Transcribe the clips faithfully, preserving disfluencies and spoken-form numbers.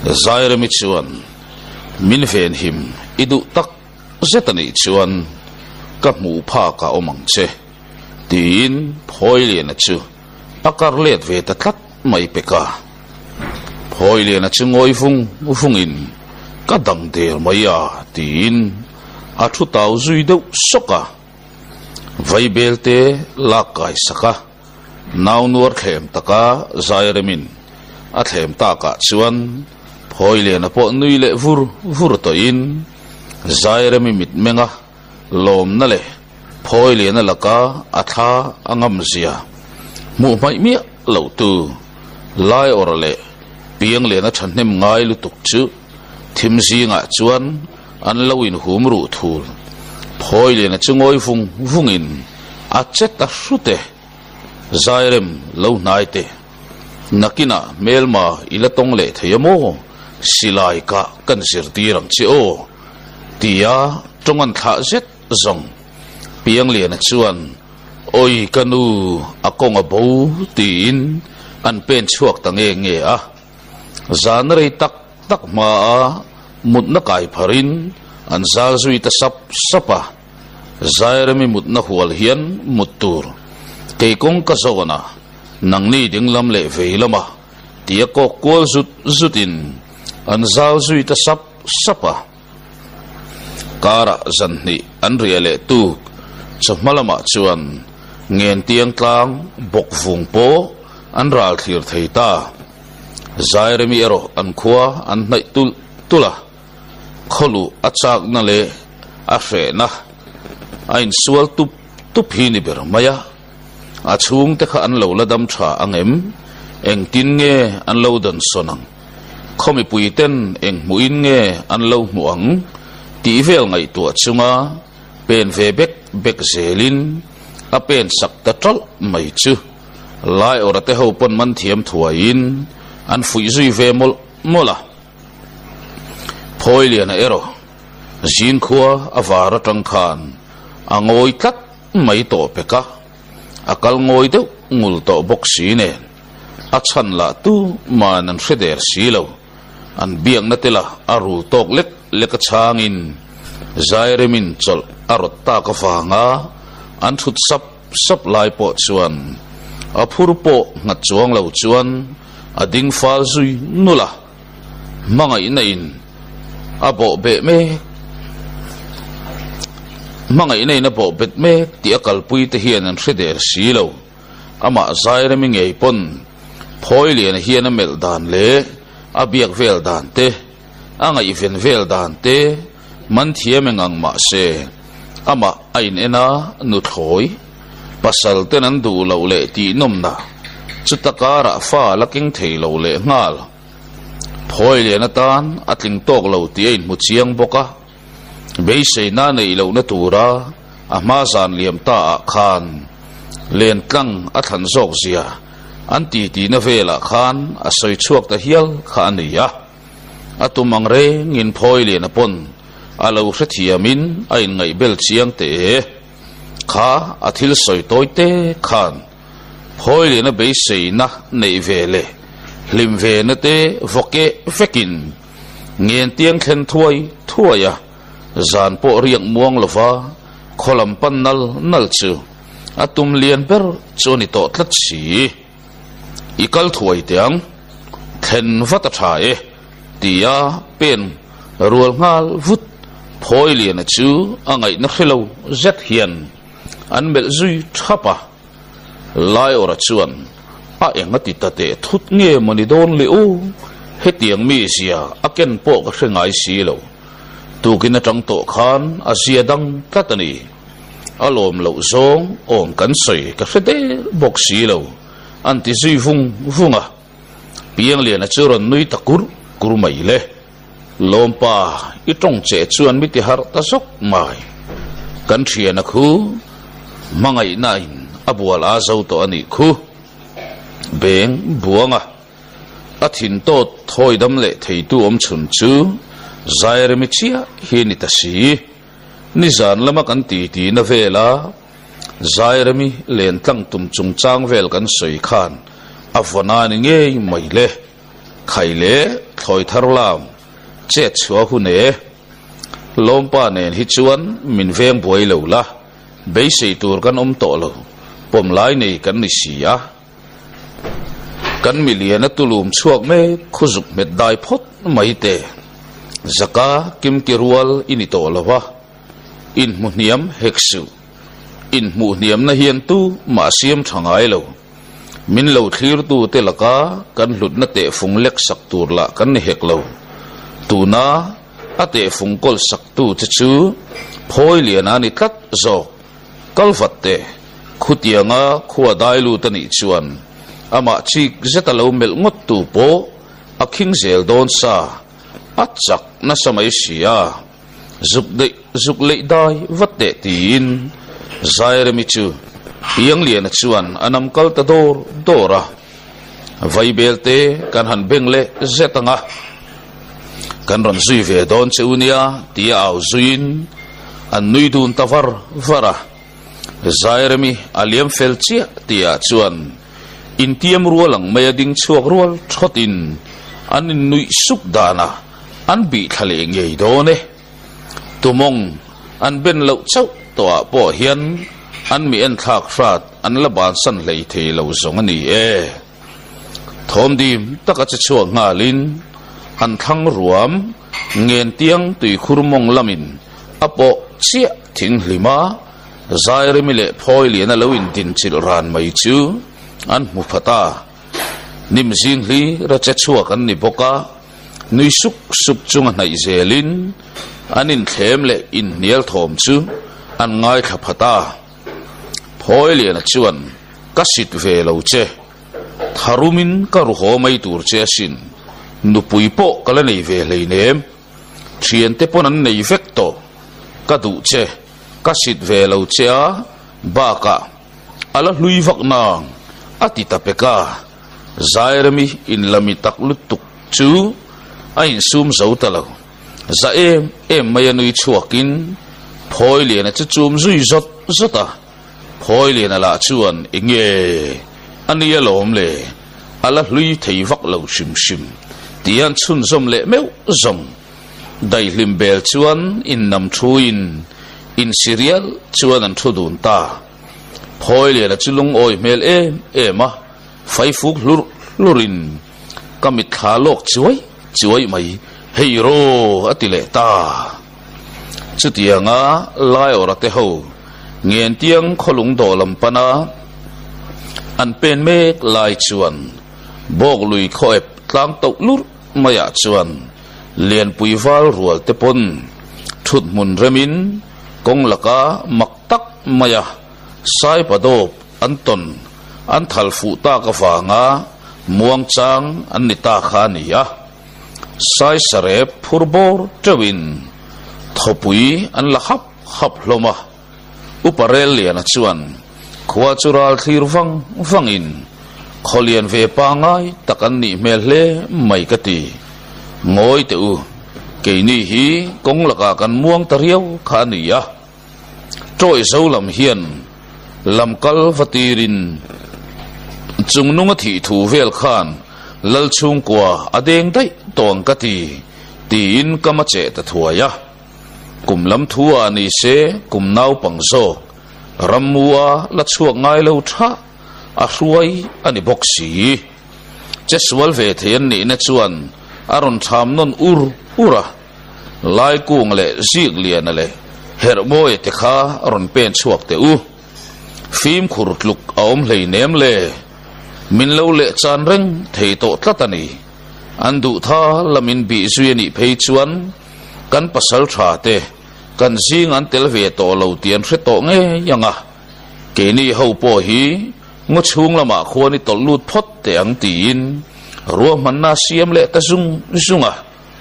Zairami chuan min ven him idu tak zetani chuan ka mu pha ka omang che tin phoile na chu akar let ve ta tlat mai peka phoile na chu ngoi fung ufung in ka dang der maya tin a thu tau zui deuh soka vai belte lakai saka naw nuar khem taka Zairamin a thlem ta ka chuan phoile na po nui le vur vur to in Zairami mit menga lom na le phoile na laka atha angam zia mu mai mi lo tu lai orale piang le na thannem ngai lu tuk chu thim zinga chuan an lo in hum ru thul phoile na chungoi fung vungin a chet ta sute Zairem lo naite nakina melma ilatong le thayamo silai ka kan sirtirang chi o tia tongan tha zet zong piang le na chuan oi kanu akong abo tin an pen chuak tange nge a zanrei tak tak ma a mutna kai pharin an zal zui ta sap sapa Zairami mutna hual hian mutur keikong ka zona nangni dinglam le veilama tia ko kol zut zutin an zal zui ta sap sapa kara zanni an riale tu chmalama chuan ngen tiang tlang bok vung po an ral thir theita Zairami ero an khua an nai tul tula kholu achak na le a hre na ain sual tup tup hi ni ber maya a chung te kha an lo ladam tha angem eng tin nge an lo dan sonang khomi puiten eng muin nge an lo muang ti vel ngai tu chunga pen ve bek bek zelin a pen sak ta tol mai chu lai orate ho pon man thiam thuain an fui zui ve mol mola phoilian ero jin khua awara tang khan angoi tlat mai to peka akal ngoi deuh ngul to bok si ne a chan la tu manan hreder silo an biang na tela aru tok lek leka changin Zairamin chol arot ta ka fanga an thut sap sap lai po chuan a phur po ngat chuang lo chuan ading fal zui nula mangai na in abo be me mangai nei na bo bet me ti akal pui te hian an hreder silo ama Zairami ngei pon phoile na hian a mel dan le a biak vel dan te angai ven vel dan te man thiameng ang ma se ama ain ena nu thloi pasal ten an du lo le ti nomna chutakara fa laking thei lo le ngal phoile na tan atling tok lo ti ein mu chiang boka beise na nei lo na tura a ma zan liam ta khan len tlang a than zok zia an ti ti na vela khan a soi chuak ta hial kha ania atumang re ngin phoile na pon alo hrethiamin ain ngai bel chiang te kha athil soi toite khan phoile na beise na nei vele lim ve na te voke fekin ngien tiang khen thuai thuaya zan po riang muang lova kholam pan nal nal chu atum lian ber choni to tlat si ikal thuai tiang khen vata thae tia pen rual ngal vut phoile na chu angai na khelo zet hian an mel zui thapa lai ora chuan a enga ti ta te thut nge mani don le o hetiang mi sia aken po ka hrengai si lo tukina tang to khan asia dang katani alom lo zong ong kan soi ka hrede bok si lo anti zui vung vunga piang le na churon nui takur kur mai le lompa itong che chuan mi ti har ta sok mai kan thia na khu mangai nain abual a zo to ani khu beng buanga athin to thoi dam le theitu om chun chu Zairami chia hini ta si nizan lama kan ti ti na vela Zairami len tlang tum chung chang vel kan soi khan afwana ni nge mai le khai le thoi thar lam che chua hu ne lompa nen hi chuan min veng boi lo la be sei tur kan om to lo pom lai nei kan ni sia kan milian atulum chuak me khuzuk met dai phot mai te zaka kim kirwal ini to lawa in muniam heksu in muniam na hian tu ma siam thangai lo min lo thlir tu te laka kan hlut na te phung lek sak tur la kan ni hek lo tu na ate phung kol sak tu chu chu phoi lian ani tat zo kalfat te khutianga khuwa dai lu tani chuan ama chik zetalo mel ngot tu po akhing zel don sa achak na samai sia zuk de zuk le dai vatte tin zaire mi chu piang lian chuan anam kal ta dor dora vai belte kan han bengle zetanga kan ron zui ve don cheunia tia au zuin an nui dun tavar vara zaire mi aliam felchia tia chuan in tiam rualang maya ding chuak rual thotin an nui suk dana an bi thale ngei done tumong an ben lo chau to po hian an mi en thak frat an la ban san lei the lo zong ani e thom dim taka cha chuak ngalin an thang ruam ngen tiang tui khurmong lamin apo chia thing lima zaire mi le phoi lian a lo in tin chil ran mai chu an mu phata nim jing li ra cha chuak an ni boka nui suk suk chung nai zelin anin thlem le in nial thom chu an ngai kha phata phoi lian a chuan ka sit ve lo che tharumin ka ru ho mai tur che sin nu pui po kala nei ve le nem thian te pon an nei vek to ka du che ka sit ve lo che a ba ka ala hlui vak na ati tapeka zairami in lami taklut tuk chu ain sum zo talo za em em mayanui chuakin phoi lian a chu chum zui zot zota phoi lian ala chuan inge ania lom le ala hlui thei vak lo sim sim tian chun zom le meu zom dai lim bel chuan in nam thuin in serial chuan an thudun ta phoi lian a chulung oi mel em ema fai fuk lur lurin kamit khalok chuai chuai mai heiro atile ta chutianga lai orate ho ngien tiang kholung do lampana an pen mek lai chuan bok lui khoep tlang tok lur maya chuan lian puiwal rual te pon thut mun remin kong laka maktak maya sai padop anton an thal fu ta ka fanga muang chang an ni ta khania sai sarep phurbor tawin thopui an la hap hap hloma uparel lian a chuan khwa chural thir wang wangin kholian ve pangai takan ni mel hle mai kati ngoi te u ke ni hi kong laka kan muang tariau khania troi zolam hian lamkal vatirin chungnunga thi thu vel khan lal chung kwa adeng dai tong kati tin kama che ta thuaya kum lam thua ni se kum nau pangzo ramua la chuak ngai lo tha a hruai ani boxi che swal ve thian ni na chuan aron tham non ur ura lai kung le zik lian le her boy te kha aron pen chuak te u phim khurtluk aom hlei nem le min lo le chan reng thei to tlatani andu tha lamin bi zuini phei chuan kan pasal tha te kan jing an tel ve to lo tian hre to nge yanga ke ni ho po hi ngo chung lama khoni tol lut phot te ang tin ro man na siam le ta zung zunga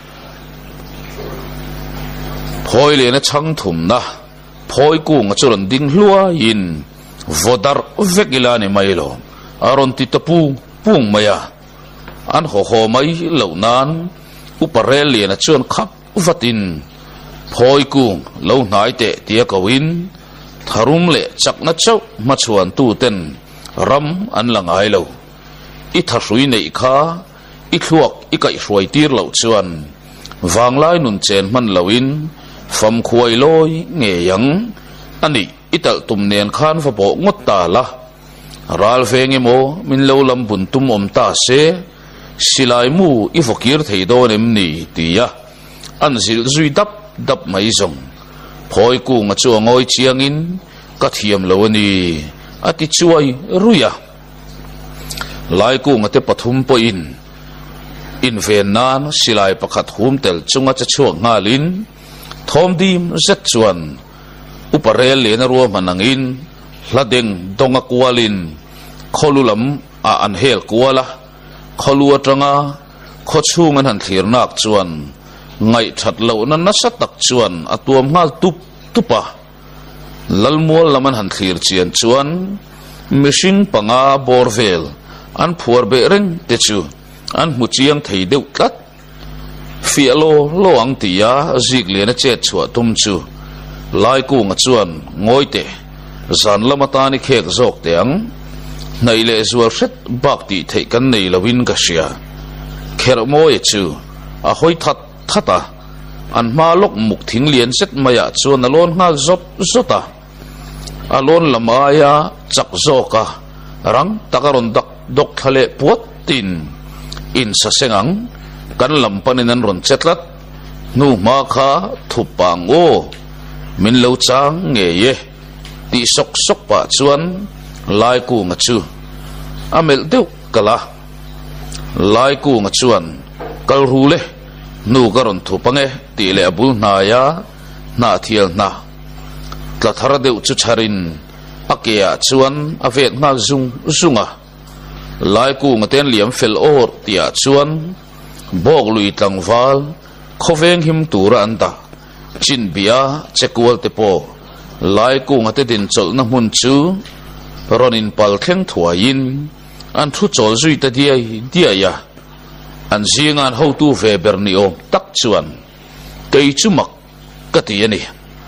phoi le na chang thum na phoi ku nga churan ding hlua in vodar vekila ni mailo aron ti tapu pung maya an ho ho mai lo nan uparel le na chuan khap vatin phoi ku lo nai te tia kawin tharum le chakna chau ma chuan tu ten ram an langai lo i tharui nei kha i thuak i kai hruai tir lo chuan wang lai nun chen man loin fam khuai loi nge yang ani ital tum nen khan fa bo ngot ta la ral feng emo min lo lam bun tum om ta se silai mu i fakir thei do nem ni tia an zil zui dap dap mai zong phoi ku nga chu ngoi chiang in ka thiam lo ni ati chuai ruya lai ku nga te pathum po in in ven nan silai pakhat hum tel chunga cha chuak ngalin thom dim zet chuan uparel le na ro manangin hladeng donga kwalin kholulam a an hel kwala kholu atanga khochungan han thirnak chuan ngai that lo na na satak chuan atuam ngal tup tupa lalmol laman han thir chian chuan mishing panga borvel an phuar be reng te chu an mu chiang thei deuh tlat fialo lo ang tia zik le na chet chua tum chu lai ku nga chuan ngoi te zan lamata ni khek zok teang nei le zual set bak ti thei kan nei lawin ka sia kher mo e chu a hoi that thata an ma lok muk thing lian set maya chuan alon ngal zop zota alon lamaya chak zoka rang takaron dak dok thale puat tin in sa sengang kan lampanin an ron chetlat nu ma kha thupang o min lo chang nge ye ti sok sok pa chuan lai ku nga chu amel deu kala lai ku nga chuan kal rule nu garon thupange ti le abul na ya na thial na tla thara deu chu charin akia chuan avet ngal zung zunga lai ku nga ten liam fel or tia chuan bok lui tlangwal khoveng him tura anta chin bia chekwal te po lai ku nga te din chol na mun chu ronin pal thleng thuain an thu chol zui ta dia dia ya an zingan ho tu ve berni om tak chuan kei chumak ka ti ani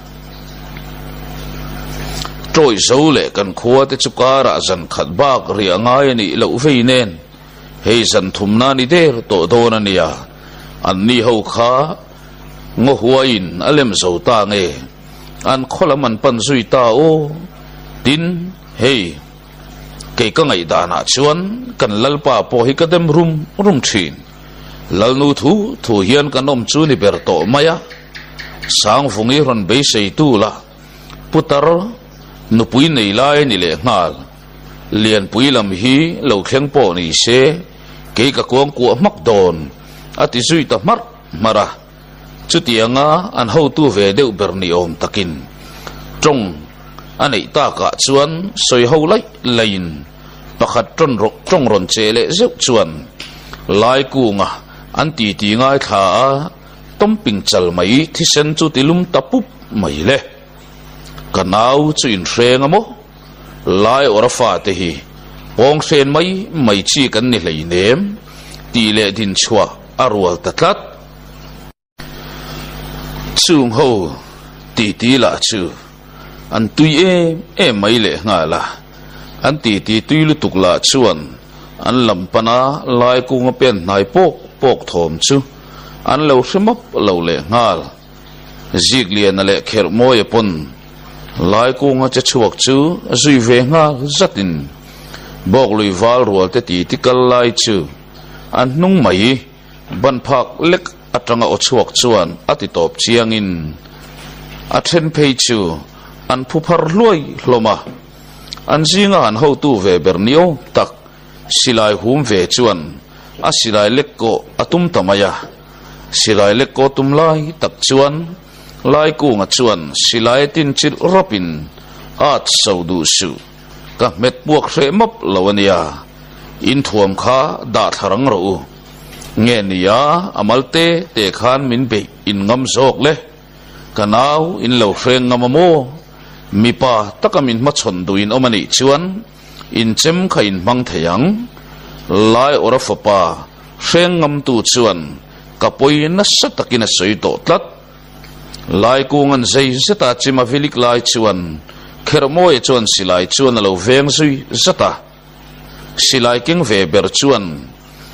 troi zo le kan khuwa te chukara zan khat bak ri angai ni lo vei nen hei zan thumna ni der to dona nia an ni ho kha ngo huain alem zo ta nge an kholaman pan zui ta o tin hei ke ka ngai da na chuan kan lalpa po hi ka dem rum rum thin lalnu thu thu hian kanom chu ni ber to maya sang fungi ron be sei tu la putar nu pui nei lai ni le ngal lian pui lam hi lo khleng po ni se ke ka kuang ku mak don ati zui ta mar mara chutianga an ho tu ve deu berni om takin trong anei ta ka chuan soi ho lai lain pakhat tron rok trong ron chele zeu chuan lai ku nga an ti ti ngai tha tom ping chal mai thi sen chu tilum tapup mai le kanau chu in reng amo lai orafa te hi pong sen mai mai chi kan ni hlei nem ti le din chua arwal tatlat chung ho ti ti la chu an tui e e mai le nga la an ti ti tui lu tuk la chuan an lampana lai ku nga pen nai pok pok thom chu an lo hrimap lo le ngal zik lian le kher moi pon lai ku nga cha chuak chu zui ve nga zatin bok lui wal rual te ti ti kal lai chu an nung mai ban phak lek atanga o chuak chuan ati top chiangin a then phei chu an phupar loi hloma an zinga an ho tu ve bernio tak silai hum ve chuan a silai lekko atum tamaya silai lekko tum lai tak chuan lai ku nga chuan silai tin chil ropin at saudu su ka met buak hre map lawania in thuam kha da tharang ro nge nia amalte te khan min be in ngam zok le kanau in lo hreng ngamamo mipa takamin machon duin omani chuan in chem khain mang theyang lai orafapa hreng ngam tu chuan kapoi na satakina soi to tlat lai kungan zai zata chima vilik lai chuan khermoe chuan silai chuan lo veng zui zata silai king ve ber chuan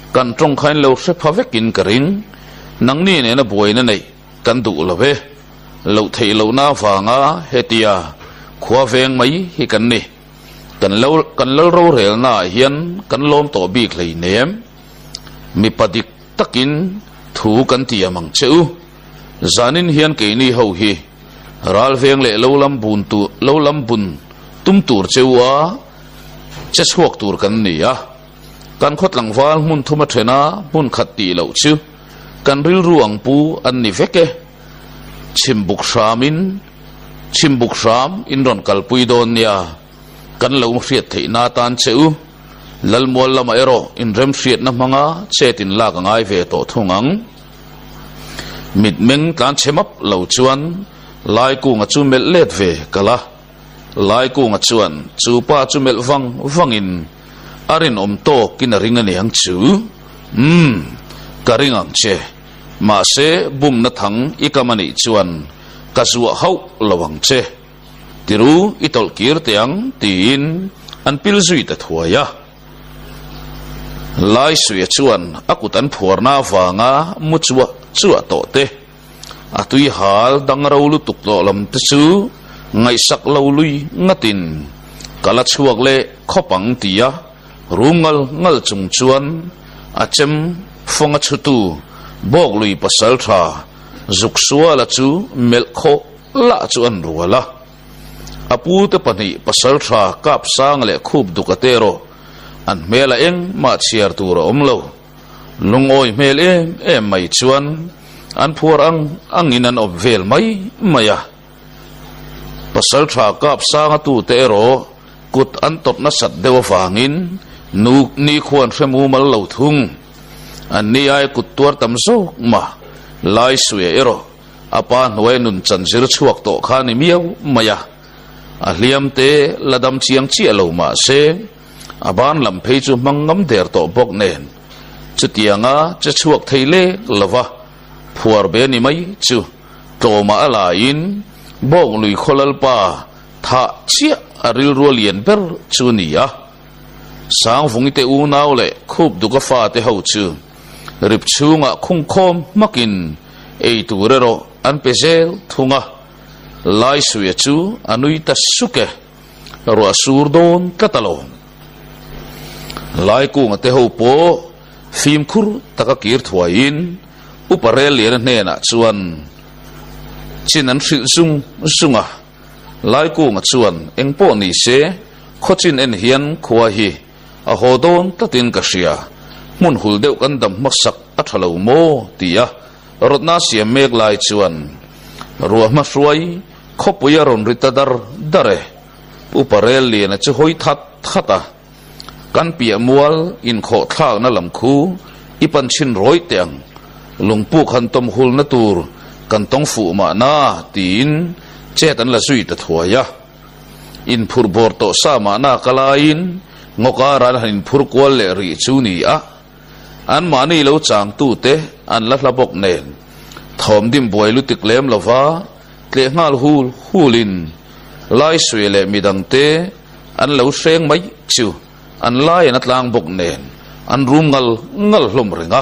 kan trong khain lo se phavekin karing nangni ne na boina nei kan du love lo thei lo na wanga hetia khwa veng mai hi kan ni kan lo kan lo ro rel na hian kan lom to bi khlei nem mi padik takin thu kan ti amang cheu zanin hian ke ni ho hi ral veng le lo lam bun tu lo lam bun tum tur chewa che chuak tur kan ni a kan khot langwal mun thuma thena mun khat ti lo chu kan ril ruang pu an ni veke chimbuk shamin chimbuk sham in ron kalpui don nia kan lo hriat theina tan cheu lalmol lama ero in rem hriat na manga chetin la ka ngai ve to thungang mit meng tlan chemap lo chuan lai ku nga chu mel let ve kala lai ku nga chuan chu pa chu mel wang wangin arin om to kin ring ani hang chu um karing ang che ma se bum na thang ikamani chuan kasua hau lawang che tiru itol kir tiang tin an pil zui ta thuaya lai suya chuan akutan phorna wanga muchwa chuwa to te atui hal dangrau lu tuk to lam te chu ngai sak lo lui ngatin kala chuak le khopang tia rungal ngal chung chuan achem fonga chutu bok lui pasal tha zuk suala chu mel kho la chu an ruala apu te pani pasal tha kap sang le khub dukatero an mela eng ma chiar tur omlo lungoi mel em em mai chuan an phur ang anginan obvel mai maya pasal tha kap sang tu te ro kut an tot na sat dewa fangin nu ni khwan remu mal lo thung an ni ai kut tur tam zo ma lai suya ero apa noi nun chan zir chuak to khani miau maya a hliam te ladam chiang chi alo ma se aban lam phei chu mangam der to bok nen chutianga che chuak theile lova phuar be ni mai chu to ma ala in bok lui kholal pa tha chia aril rolian ber chu nia sang fungi te u naw le khup du ka fa te ho chu rip chunga khung khom makin ei turero an pezel thunga lai suya chu anui ta suke ro asur don katalo lai ku ngate ho po phim khur taka kir thuain uparel yer ne na chuan chinan hril sung sunga lai ku nga chuan engpo ni se khochin en hian khuwa hi a hodon tatin ka hria mun hul deuh kan dam maksak a thalo mo tia rotna siam mek lai chuan ruwa ma hruai khopuya ron ritadar dare uparel lian chu hoi that thata kan pia mual in kho thak na lam khu ipan chin roi tiang lungpu khan tom hul na tur kan tong fu ma na tin chetan la sui ta thuaya in phur bor to sa ma na kalain ngoka ran hin phur kwal le ri chu ni a an mani lo chang tu te an la hlabok nen thom dim boi lu tik lem lova tle ngal hul hulin lai sui le midang te an lo seng mai chu an lai na tlang bok nen an rum ngal ngal hlom ringa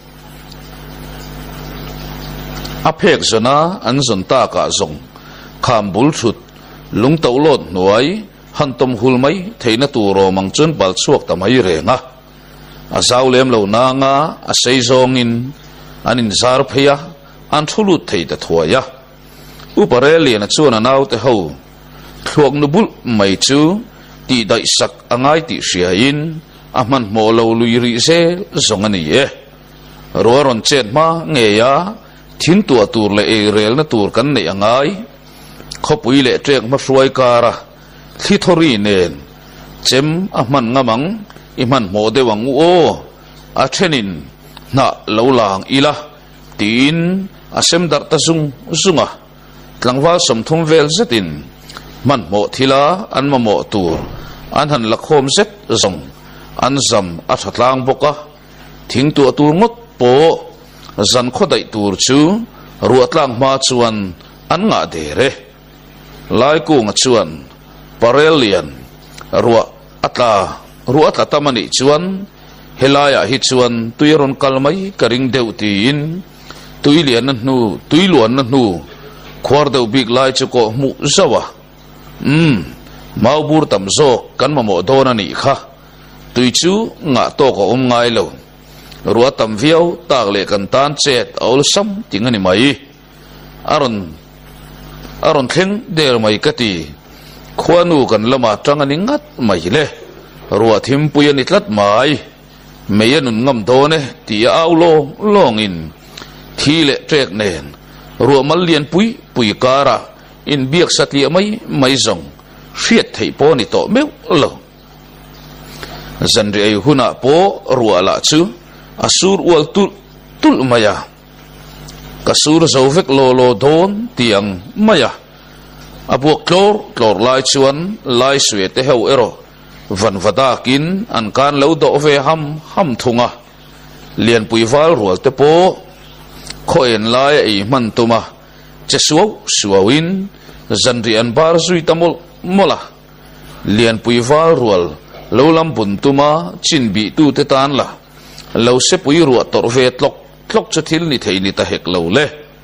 aphek zona an zon ta ka zong kham bul thut lung to lot nuai han tom hul mai theina tu ro mang chun bal chuak ta mai renga azaw lem lo na nga a sei zong in anin zar phaya an thulu thei ta thuaya upareli na chuna naw te ho thuak nu bul mai chu ti dai sak angai ti sia in aman mo lo lui ri se zong ani e ro ron chet ma nge ya thin tua tur le e rel na tur kan nei angai khopui le trek ma hruai kara thi thori nen chem aman ngamang iman mo de wang o a thenin na lo lang ila tin asem dar ta zung zunga tlangwa somthum vel zetin man mo thila an ma mo tur an han la khom zet zong an zam a thatlang boka thing tu tur ngot po zan khodai tur chu ruatlang ma chuan an nga de re lai ku nga chuan parelian ruwa atla ruwa atla tamani chuan helaya hi chuan tuiron kalmai karing deuh tin tui lian na hnu tui luan na hnu khwar deuh bik lai chu ko mu zawa um mau bur tam zo kan ma mo don ani kha tui chu nga to ko um ngai lo ruwa tam viau tak le kan tan chet ol sam tingani mai aron aron theng der mai kati khwanu kan lama tangani ngat mai le ruwa thim puyan itlat mai meyanun ngam done ti aulo longin thile trek nen ruwa malian pui pui kara in biak satlia mai mai zong riat thei po ni to meu lo zanri ai huna po ruwa la chu asur wal tul tul maya kasur zovek lo lo don tiang maya abuak klor klor lai chuan lai swe te heu ero van vadakin an kan lo do ve ham ham thunga lian puiwal rual te po khoen lai ei man tuma che suau suawin zanri an bar zui tamol mola lian puiwal rual lo lam bun tuma chin bi tu te tan la lo se pui ruwa tor ve tlok tlok chathil ni thei ni ta hek lo le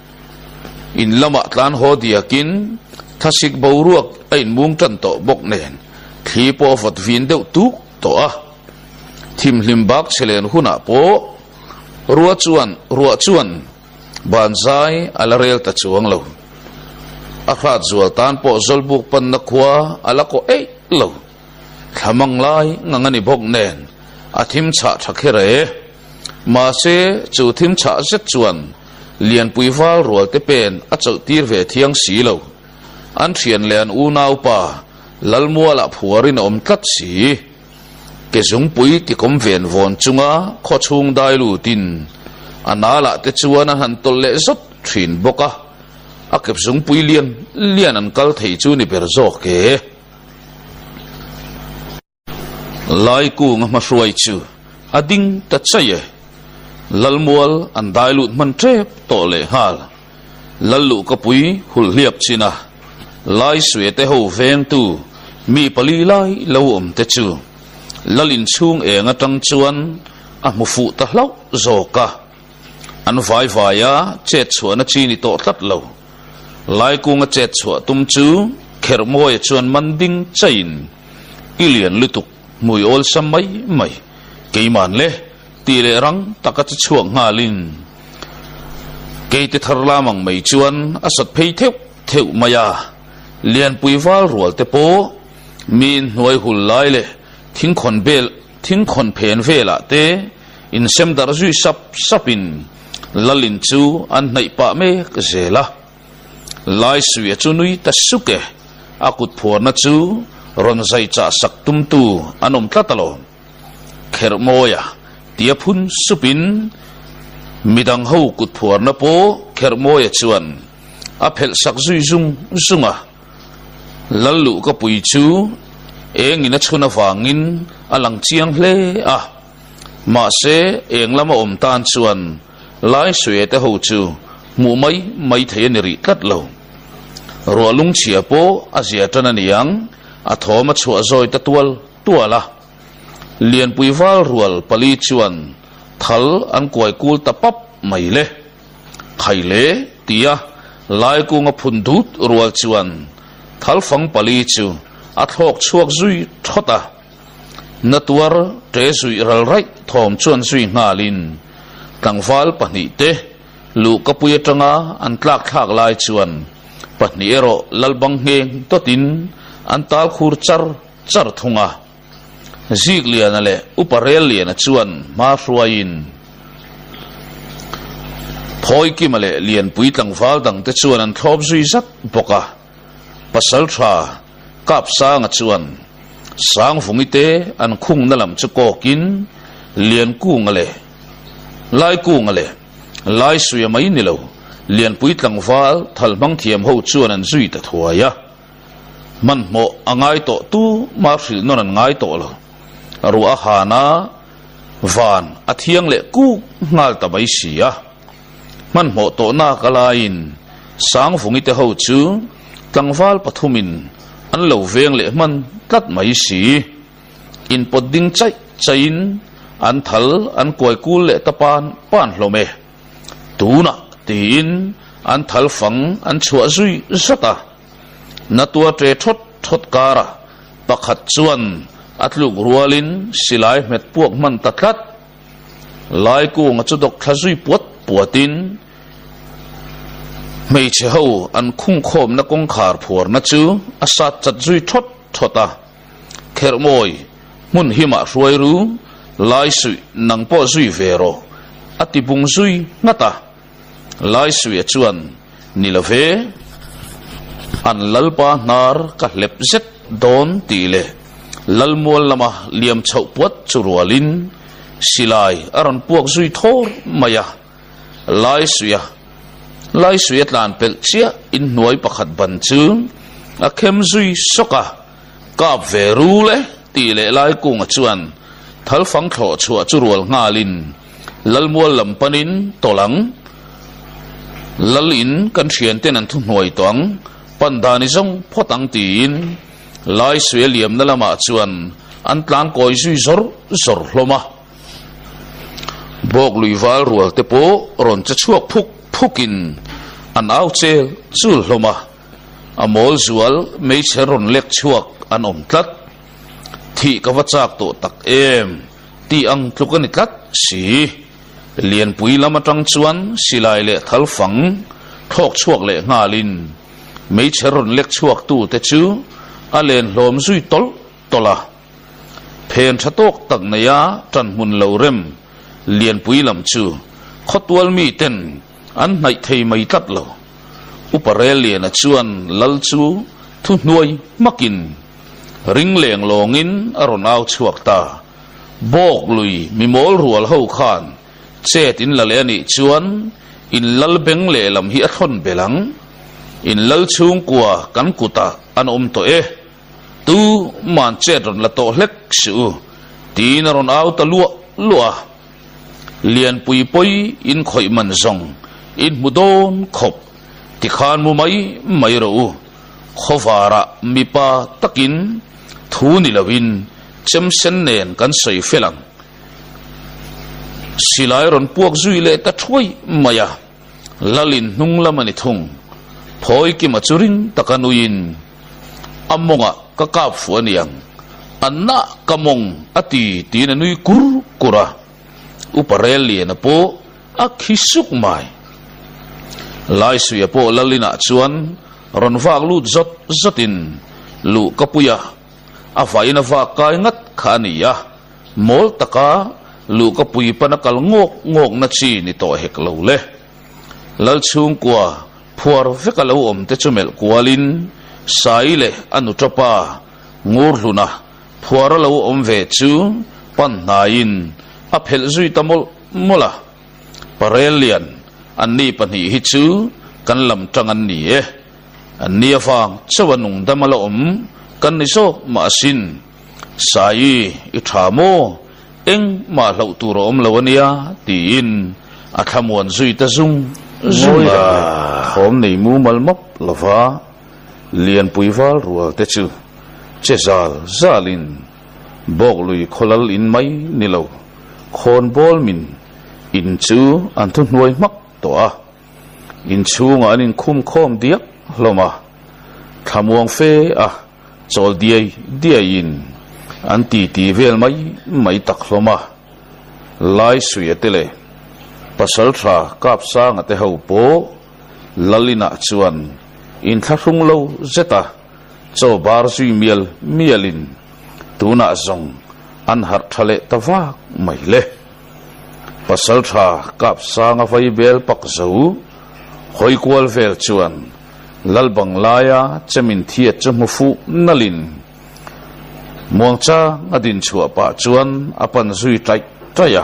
in lama tlan ho diakin thasik boruak ain mung tan to bok nen thi po fat vin deuh tu to a thim hlim bak chelen huna po ruwa chuan ruwa chuan banzai alarel ta chuang lo a khat zual tan po zolbuk pan na khwa ala ko ei lo thamang lai ngangani bok nen a thim cha thakhere ma se chu thim cha zet chuan lian puiwal rual te pen a chau tir ve thiang si lo an thian len u nau pa lalmuala phuarin om tlat si ke zung pui ti kom ven von chunga kho chung dai lu tin anala te chuan han tol le zot thin boka akep zung pui lian lian an kal thei chu ni ber zo ke lai ku ngama hruai chu ading ta chaye lalmual an dai lut man trep to le hal lallu ka pui hul liap china lai swe te ho veng tu mi pali lai lo om te chu lalin chung e nga tang chuan a mu fu ta hlau zo ka an vai vaya chet chuan a chi ni to tlat lo lai ku nga chet chua tum chu kher moi chuan manding chain ilian lutuk mui ol sam mai mai keiman le ti le rang takat chuang ngalin keite tharlamang mai chuan asat phei theu theu maya lian puiwal rual te po min hnuai hul lai le thing khon bel thing khon phen vela te in sem dar zui sap sapin lalin chu an nei pa me zela lai suya chu nui ta suke akut phor na chu ron zai cha sak tum tu anom tlatalo kher moya tia phun supin midang ho kut phor na po kher moya chuan a phel sak zui zung zunga lallu ka pui chu eng ina chuna wangin alang chiang hle a ma se eng lama om tan chuan lai swe te ho chu mu mai mai thei ni ri tlat lo rolung chia po azia tana niang a thoma chua zoi ta tual tuala lian puiwal rual pali chuan thal an koi kul ta pap mai le khaile tia lai ku nga phundut rual chuan thal fang pali chu a thok chuak zui thota natuar te zui ral rai thom chuan zui ngalin tangwal pani te lu kapuya tanga an tlak thak lai chuan pani ero lalbang heng totin an tal khur char char thunga zik lian ale uparel lian chuan ma hruain phoi ki male lian pui tangwal dang te chuan an thop zui zat boka pasal tha kap sang a chuan sang fungite an khung nalam chu kokin lian ku ngale lai ku ngale lai suya mai ni lo lian pui tlangwal thalmang thiam ho chuan an zui ta thuaya man mo angai to tu ma hril non an ngai to lo ru a hana van athiang le ku ngal ta bai sia man mo to na kalain sang fungite ho chu tlangwal pathumin an lo veng le man tat mai si in poding chai chain an thal an koi kul le tapan pan hlome tuna tin an thal phang an chua zui zata na tua tre thot thot kara pakhat chuan atluk rualin silai met puak man tatlat lai ku nga chudok thazui puat puatin mei che ho an khung khom na kong khar phur na chu asat chat zui thot thota kher moi mun hima ruai ru lai sui nang po zui vero ati bung zui ngata lai sui chuan nilave an lalpa nar ka lep zet don tile lalmol lama liam chau puat churualin silai aron puak zui thor maya lai suya lai suya tlan pel chia in nuai pakhat ban chu a khem zui soka kap veru le tile lai kung chuan thal phang tho chua churual ngalin lalmol lampanin tolang lalin kan thian ten an thu nuai tong pandani zong photang tin lai suya liam na lama chuan an tlan koi zui zor zor hloma bok lui wal rual te po ron cha chuak phuk phukin an au che chul hloma amol zual mei cheron lek chuak an om tlat thi ka wachak to tak em ti ang tlukani tlat si lian pui lama tang chuan silai le thal phang thok chuak le ngalin mei cheron lek chuak tu te chu alen hlom zui tol tola phen thatok tak na ya tan mun lo rem lian pui lam chu khotwal mi ten an nai thei mai tat lo uparel lian a chuan lal chu thu nuai makin ring leng longin aron au chuak ta bok lui mi mol rual ho khan chet in lale ani chuan in lal beng le lam hi a thon belang in lal chung kwa kan kuta an om to e tu man chet ron la to hlek su tin ron au ta lua lua lian pui poi in khoi man zong in mudon khop ti khan mu mai mai ro khowara mipa takin thu ni lawin chem sen nen kan sei felang silai ron puak zui le ta thui maya lalin nung lamani thung phoi ki machuring takanuin amonga ka kap fuaniang anna kamong ati tinanui kur kura uparel lian po akhisuk mai lai suya po lalina chuan ron vak lu zot zotin lu kapuya afaina va kai ngat khania mol taka lu kapui panakal ngok ngok na chi ni to hek lo le lal chung kwa phuar vekalo om te chumel kwalin saile anu topa ngur luna phuar lo om ve chu pan nain a phel zui tamol mola parelian anni pani hi chu kan lam tangan ni e anni afang chawanung damalo om kan ni so ma sin sai i thamo eng ma lo tu rom lawania tin a thamon zui ta zung zui khom nei mu mal mop lova lian puiwal rual te chu chezal zalin bok lui kholal in mai nilo khon bol min in chu an thu nuai mak to a in chu nga anin khum khom diak hloma thamuang fe a chol diai diain an ti ti vel mai mai tak hloma lai suiatele pasal tha kap sang ate ho po lalina chuan in thlung lo zeta cho bar zui miel mielin tuna zong an har thale tawa mai le pasal tha kap sang a vai bel pak zo hoi kwal vel chuan lalbang laya chamin thia chmufu nalin mongcha adin chua pa chuan apan zui tai taya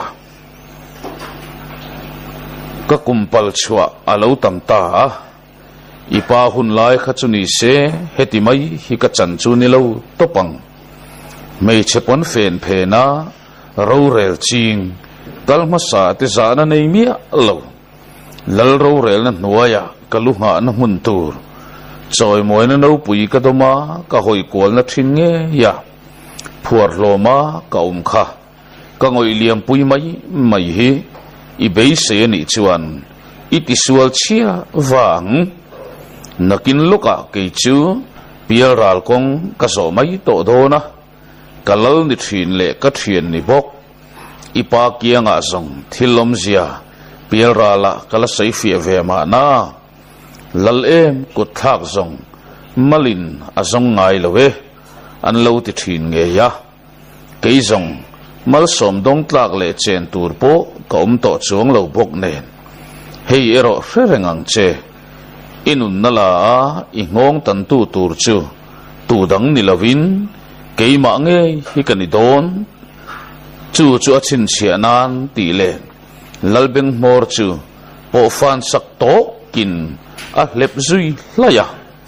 ka kumpal chua alo tam ta ipa hun lai khachuni se heti mai hi ka chan chu ni lo topang mei chepon fen phena ro rel ching kalma sa te zana nei mi lo lal ro rel na nuaya kaluha na hun tur choi moina no pui ka doma ka hoi kol na thin nge ya phuar loma ka um kha ka ngoi liam pui mai mai hi i be se ni chuan iti sual chia wang nakin luka ke chu pial ral kong ka so mai to do na kalal ni thin le ka thian ni bok ipa kianga zong thilom zia pial rala kala sei fi ve ma na lal em kut thak zong malin azong ngai lowe an lo ti thin nge ya ke zong mal som dong tlak le chen tur po kom to chuang lo bok nen hei ero hrengang che inun nala i ngong tan tu tur chu tu dang ni lovin ke ma nge hi kani don chu chu achin chianan ti le lalbeng mor chu po fan sak to kin a lep zui laya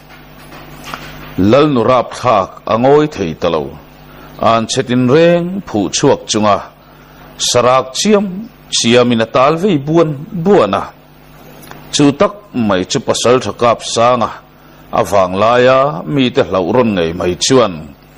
lal nu rap thak angoi thei talo an chetin reng phu chuak chunga sarak chiam chiamina talvei buan buana chu tak mai chu pasal thakap sanga awang laya mi te hlau ron ngei mai chuan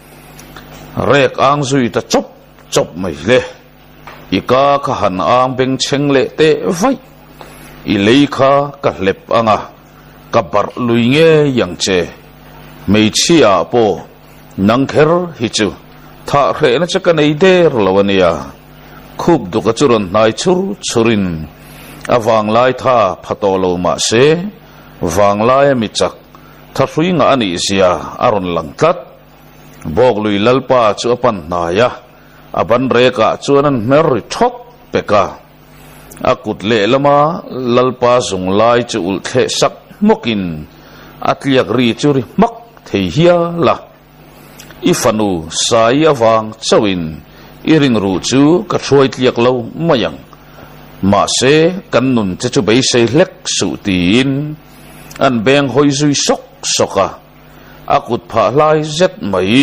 rek ang zui ta chop chop mai le ika kha han ang beng cheng le te vai i lei kha ka lep anga ka bar lui nge yang che mei chia po nang kher hi chu tha re na cha ka nei der lawania khub du ka churon nai chur churin awang lai tha phatolo ma se wang lai mi chak tha hrui nga ani sia aron lang tat bok lui lalpa chu pan na ya aban reka chuanan mer thok peka akut le lama lalpa zung lai chu ul the sak mokin atliak ri churi mak thei hia la ifanu sai awang chawin iring ru chu ka throi tliak lo mayang ma se kan nun che chu bei sei lek su tin an beng hoi zui sok soka akut pha lai zet mai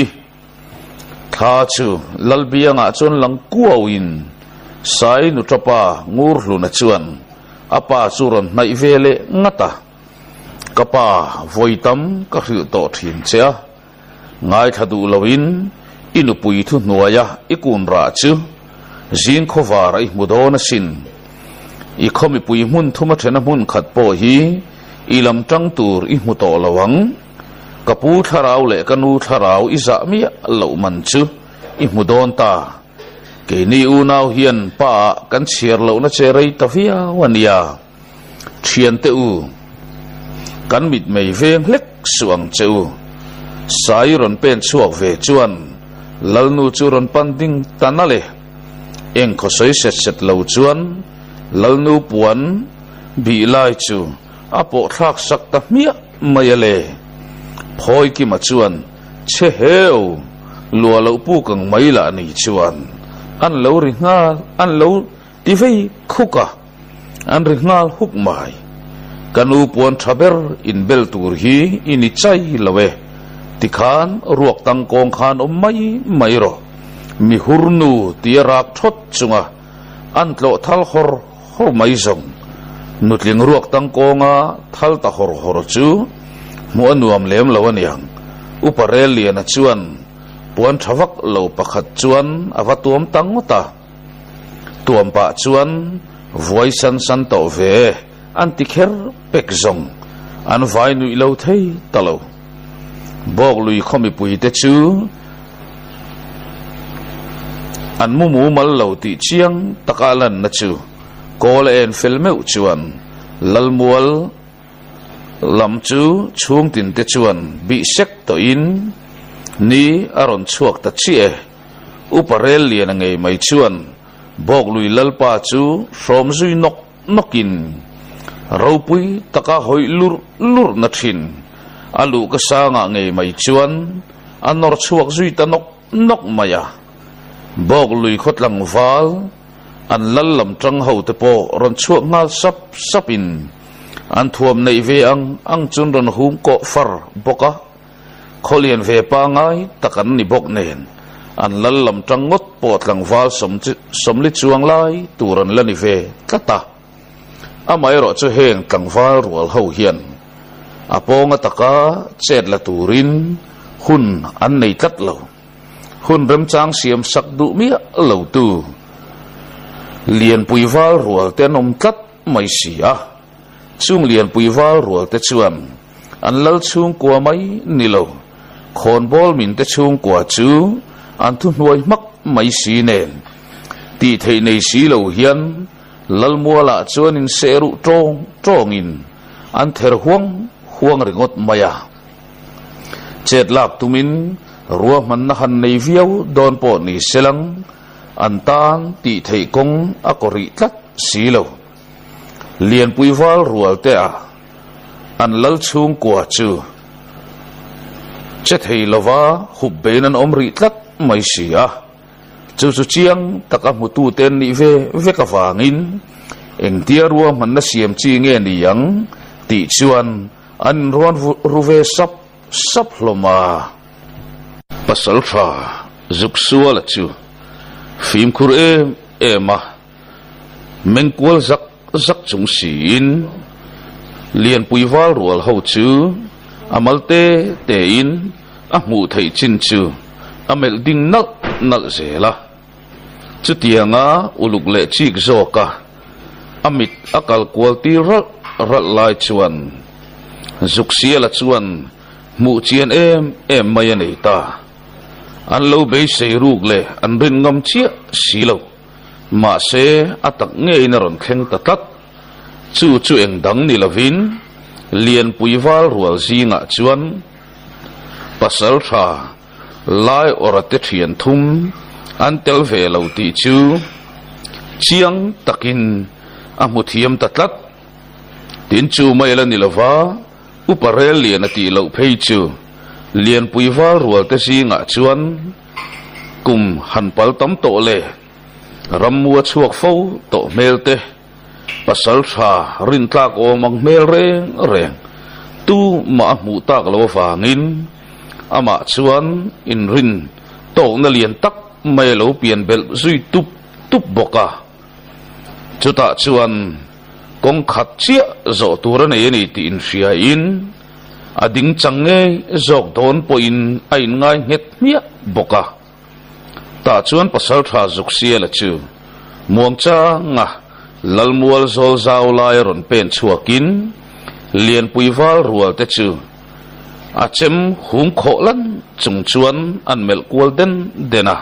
kha chu lalbianga chon lang kuawin sai nu trapa ngur lu na chuan apa churon nai vele ngata kapa voitam ka hri to thin chea ngai thadu lawin inu pui thu nuaya ikun ra chu zin khowar ai mudona sin i khomi pui mun thuma thena mun khat po hi ilam tang tur i muto lawang kapu tharau le kanu tharau iza mi lo man chu i mudon ta ke ni u nau hian pa kan chiar lo na che rei tavia wania thian te u kan mit mei veng lek suang cheu sai ron pen chuak ve chuan lalnu churon panding tanale eng kho soi set set lo chuan lalnu puan bi lai chu apo thak sak ta mia mayale phoi ki ma chuan che heu lua lo pu kang mai la ni chuan an lo ri nga an lo ti vei khuka an ri ngal huk mai kanu puan thaber in bel tur hi ini chai lawe tikhan ruak tang kong khan om mai mai ro mi hurnu tiarak thot chunga an tlo thal khor hor mai zong nutling ruak tang konga thal ta hor hor chu mu anuam lem lawaniang uparel lian chuan puan thawak lo pakhat chuan awatuam tangota tuam pa chuan voisan san to ve antikher pek zong an vai nu ilo thei talo bok lui khomi pui te chu an mu mu mal lo ti chiang takalan na chu kol en filmeu chuan lalmual lam chu chung tin te chuan bi sek to in ni aron chuak ta chi e uparel lian ngei mai chuan bok lui lalpa chu from zui nok nokin ropui taka hoi lur lur na thin alu ka sanga ngei mai chuan anor chuak zui ta nok nok maya bok lui khotlang wal an lallam tang ho te po ron chuak ngal sap sapin an thuam nei ve ang ang chun ron hum ko far boka kholian ve pa ngai takan ni bok nen an lallam tang ngot pot lang wal som somli chuang lai turan lani ve kata amai ro chu heng tang wal rual ho hian aponga taka chet la turin hun an nei tat lo hun rem chang siam sak du mi lo tu liền bùi val ruột tên ông cắt mày xỉa chung liền bùi val ruột tên chuan anh lal chung của mấy nì lâu khôn bol mình tên chung của chú anh thu nuôi mắc mày xỉ nền tì thầy này xỉ lâu hiền lal mua lạ chuan in xe rụ trông trông in anh thề huang huang ringot maya chết lạc tụi mình rùa mình hằn này viêu đòn bộ nì selang anh tan tị thầy công akori cắt xí lâu liền bùi val rùa tê à anh lal chung của chú chết thầy lova hụp bên anh ôm rị cắt mày xí à chú chú chiang taka mutu tên nị về về cả vàng in anh tia rùa mình nó xiêm chi nghe nị yang tị chuan anh ruan ruve sắp sắp loma pasal pha zuk suwa la chu phim khur em em à men kwal zak zak chung sin liền pui val rual ho chu amal te te in a mu thei chin chu amel ding nal nal zela chu tianga uluk le chik zoka amit akal kwal ti ral ral lai chuan zuk sia la chuan mu chian em em mai nei ta an lo be sei ruk le an rin ngam chia silo ma se atak nge na ron kheng ta tat chu chu eng dang ni lovin lian puiwal rual zinga chuan pasal tha lai orate thian thum an tel ve lo ti chu chiang takin amuthiam tatlat tin chu mai la ni lova uparel lian ati lo phei chu liền bùi val ruột tới si ngã chuan cùng hàn pal tấm tổ lệ ram mua chuộc phâu tổ mel te pasal tha rin tlak o mang mel reng reng tu ma mu tak lo wangin ama chuan in rin to na lian tak mai lo pian bel zui tup tup boka chuta chuan kong khat chia zo tur nei ni ti in ria in ading change zok don poin ain ngai het mia boka ta chuan pasal tha zuk sia la chu muang cha nga lalmual zol zaw lai ron pen chuakin lian puiwal rual te chu achem hung kholan chung chuan an mel kwal den dena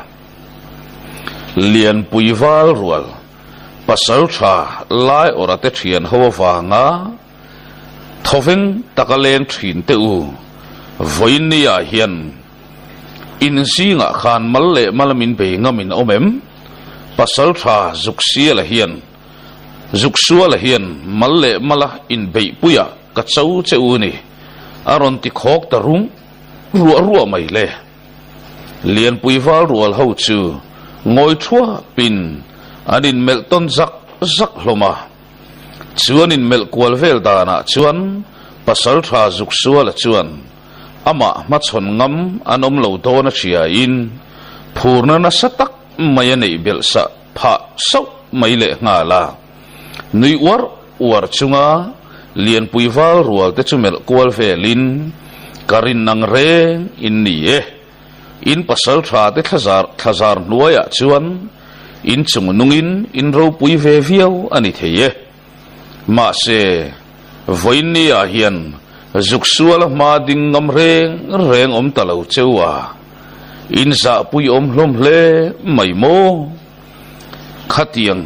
lian puiwal rual pasal tha lai orate thian ho wanga thoveng takalen thin te u voinia hian in singa khan malle malamin be ngamin omem pasal tha zuksia la hian zuksua la hian malle mala in be puya ka chau cheu ni aron ti khok ta rung ruwa ruwa mai le lian puiwal rual ho chu ngoi thua pin anin melton zak zak hloma chuan in mel kwal vel dana chuan pasal tha zuksua la chuan ama ma chon ngam anom lo dona chia in phurna na satak maya nei bel sa pha sau mai le nga la nui war war chunga lian puiwal rual te chu mel kwal velin karin nang re in ni e in pasal tha te thazar thazar nuaya chuan in chung nungin in ro pui ve viau ani theye ma se voinia hian zuksual ma ding ngam reng reng om talo chewa in za pui om hlom hle mai mo khatiang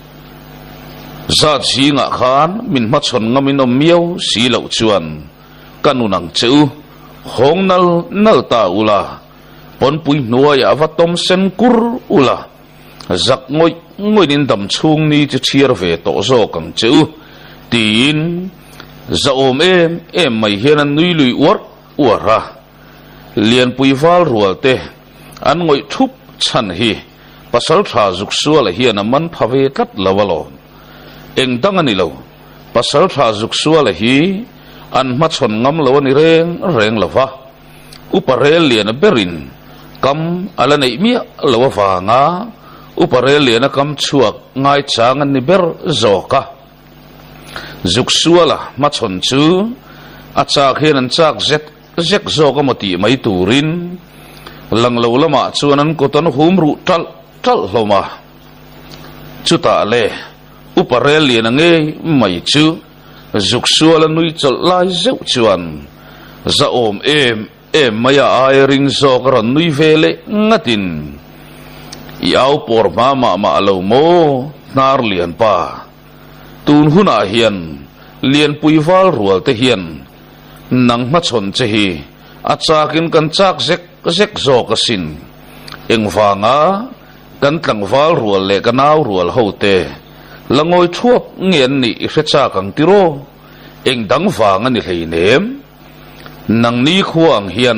za chinga khan min ma chon ngamin om miau si lo chuan kanunang cheu hongnal nal ta ula pon pui nuaya vatom sen kur ula zak ngoi ngoi din dam chung ni chu thiar ve to zo kang cheu tin za om em em mai hian an nui lui war wara lian puiwal rual te an ngoi thup chan hi pasal tha zuksua la hian man phave tat lawalo eng dang ani lo pasal tha zuksua la hi an ma chon ngam lo ni reng reng lawa uparel lian berin kam ala nei mi lawa wanga uparel lian kam chuak ngai chang an ni ber zoka zuksuala ma chon chu acha khen an chak zet zek zoka moti mai turin langlo lama chuan an koton hum ru tal tal hloma chu ta le uparel lian ange mai chu zuk suala nui chol lai zeu chuan za om em em maya ai ring zo ron nui vele ngatin yaw por ma ma ma lo mo nar lian pa tun huna hian lian puiwal rual te hian nang ma chon che hi achakin kan chak zek zek zo ka sin engwanga kan tlangwal rual le kanaw rual hote langoi thuap ngien ni hrecha kang tiro eng dang wanga ni hleinem nang ni khuang hian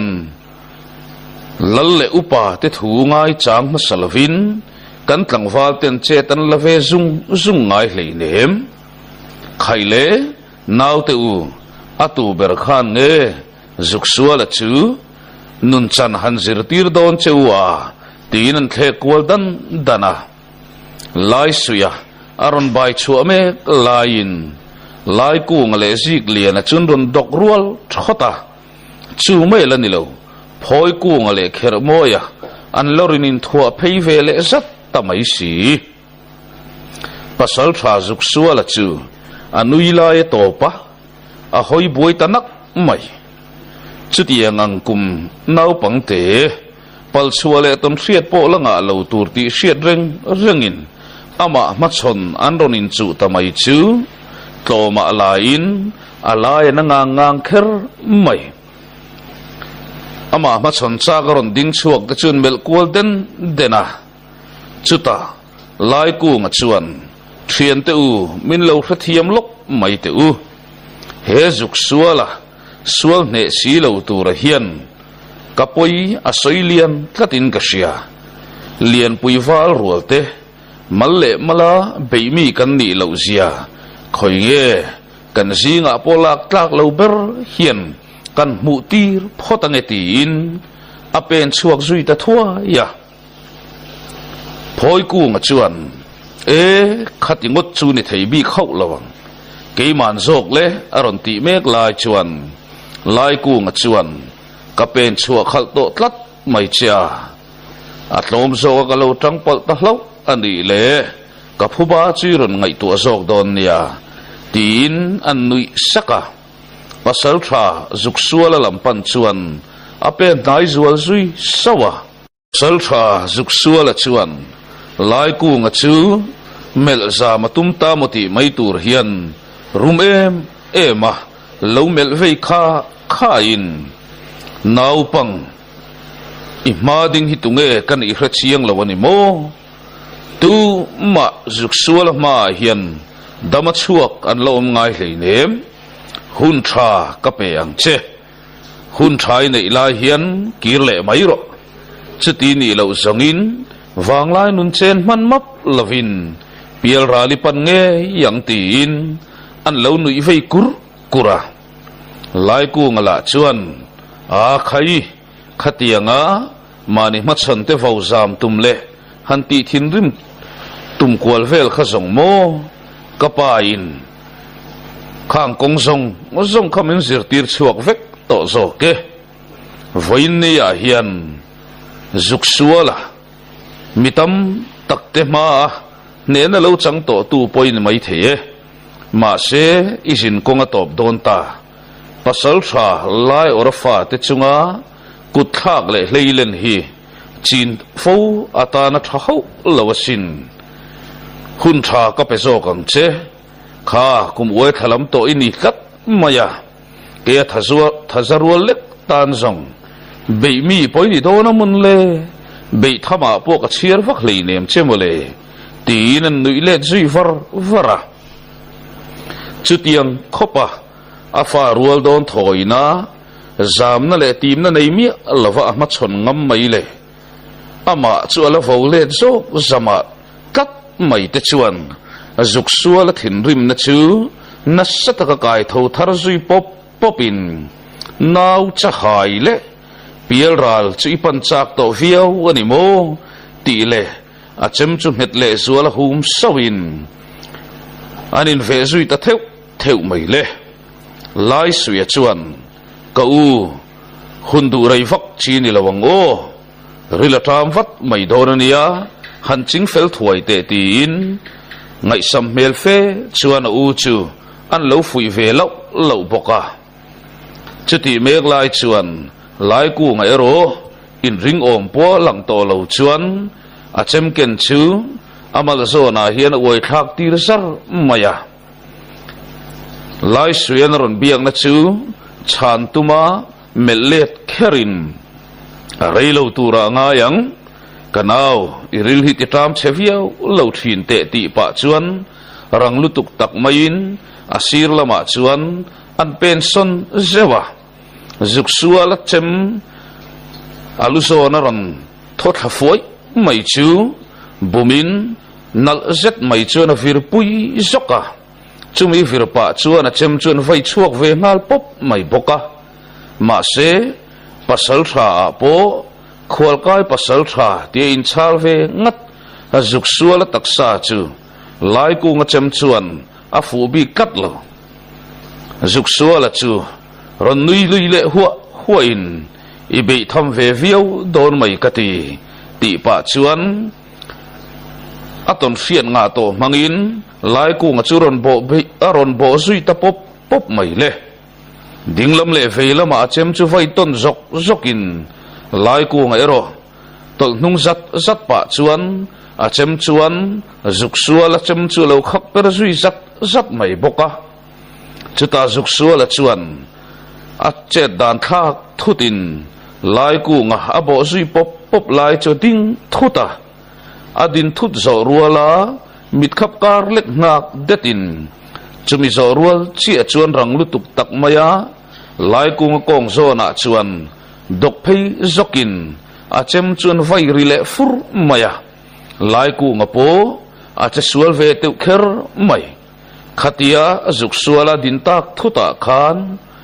lalle upa te thu ngai chang ma salvin kan tlangwal ten che tan lave zung zung ngai hleinem khaile naw te u atu ber khan nge zuksuala chu nun chan han zir tir don chewa tin an the kwal dan dana lai suya aron bai chu me lain lai ku ngale zik lian chun ron dok rual thota chu me la ni lo phoi ku ngale kher moya an lorin in thua phei vele zat tamai si pasal tha zuksuala chu anui lai topa a hoi boi tanak mai chutiang angkum nau pangte pal chuale tom hriat po langa lo tur ti hriat reng rengin ama machon anronin chu tamai chu toma lain alai na ngang ngang kher mai ama machon cha garon ding chuak te chun mel kwal den dena chuta lai ku nga chuan thian te u min lo hrathiam lok mai te u he zuk suala sual ne si lo tur hian kapoi asoilian tlatin kasia lian puiwal rualte malle mala beimi kan ni lo zia khoinge kan zinga polak tlak lo ber hian kan mutir photange tin apen chuak zui ta thua ya phoi ku nga chuan e khatingot chu ni theibi khau lawang keiman zok le aron ti mek lai chuan lai ku nga chuan kapen chua khal to tlat mai cha atlom zo ka lo tang pal ta hlo ani le ka phuba chi ron ngai tu zok don nia tin an nui saka pasal tha zuk suala lampan chuan apen nai zual zui sawa sal tha zuk suala chuan lai ku nga chu mel za matum ta moti mai tur hian rum em ema lo mel vei kha kha in nau pang i ma ding hitunge kan i hra chiang lawani mo tu ma zuk suala ma hian dama chuak an lo ngai hleinem hun tha ka pe ang che hun thai nei lai hian kirle mai ro chuti ni lo zongin wanglai nun chen man map lavin pial rali pan nge yang tin an lo nui vei kur kura lai ku ngala chuan a khai khatianga mani machan te vauzam tumle hanti thinrim tum kwal vel kha zong mo kapa in khang kong zong zong khamin zir tir chuak vek to zo ke voin ne ya hian zuk suala mitam takte ma ne na lo chang to tu poin mai the ma se isin konga top don ta pasal tha lai orafa te chunga kuthak le hleilen hi chin fo atana thahau lawasin hun tha ka pezo kang che kha kum we thalam to ini kat maya ke thazua thazarul lek tan zong be mi poini do na mun le be thama po ka chiar vak leinem chemole tin an nui le zui var vara chutiang khopa afa rual don thoina zamna le timna nei mi lova ma chon ngam mai le ama chu ala vole zo zama kat mai te chuan azuk suala thin rim na chu nasata ka kai tho thar zui pop popin nau cha hai le pial ral chu ipan chak to viau ani mo ti le a chem chu met le zuala hum sawin anin ve zui ta theu theu mai le lai suya chuan ka u hundu rai vak chi ni lawang o rila tam vat mai donania han ching fel thuai te tin ngày sầm mel phê chuan u chu an lo phui ve lo lo boka chu ti mek lai chuan lai ku ngai ro in ring om po lang to lo chuan a chem ken chu amal zona hian oi thak tir sar maya lai suyan ron biang na chu chan tuma melet kherin reilo tura nga yang kanau iril hit itam cheviau lo thin te ti pa chuan rang lutuk tak main asir lama chuan an pension zewa zuk suala chem aluso na ron thot hafoi mai chu bumin nal zet mai chuan vir pui zoka chumi vir pa chuan a chem chuan vai chuak ve ngal pop mai boka ma se pasal tha po khwal kai pasal tha ti in chal ve ngat azuk suala taksa chu lai ku nga chem chuan a fu bi kat lo azuk suala chu ron nui lui le huwa huain i be tham ve viau don mai kati ti pa chuan aton fian nga to mangin lai ku nga chu ron bo be aron bo zui ta pop pop mai le dinglam le veilama chem chu vai ton zok zokin lai ku nga ero tol nung zat zat pa chuan a chem chuan zuk suala chem chu lo khak per zui zat zat mai boka chuta zuk suala chuan a che dan thak thutin lai ku nga abo zui pop pop lai chu ding thuta adin thut zo ruala mit khap kar lek ngak detin chumi zo rual chi chuan rang lutuk tak maya lai ku nga kong zo na chuan dok phei zokin a chem chuan vai rile fur maya lai ku nga po a che sual ve te kher mai khatia azuk suala din tak thuta khan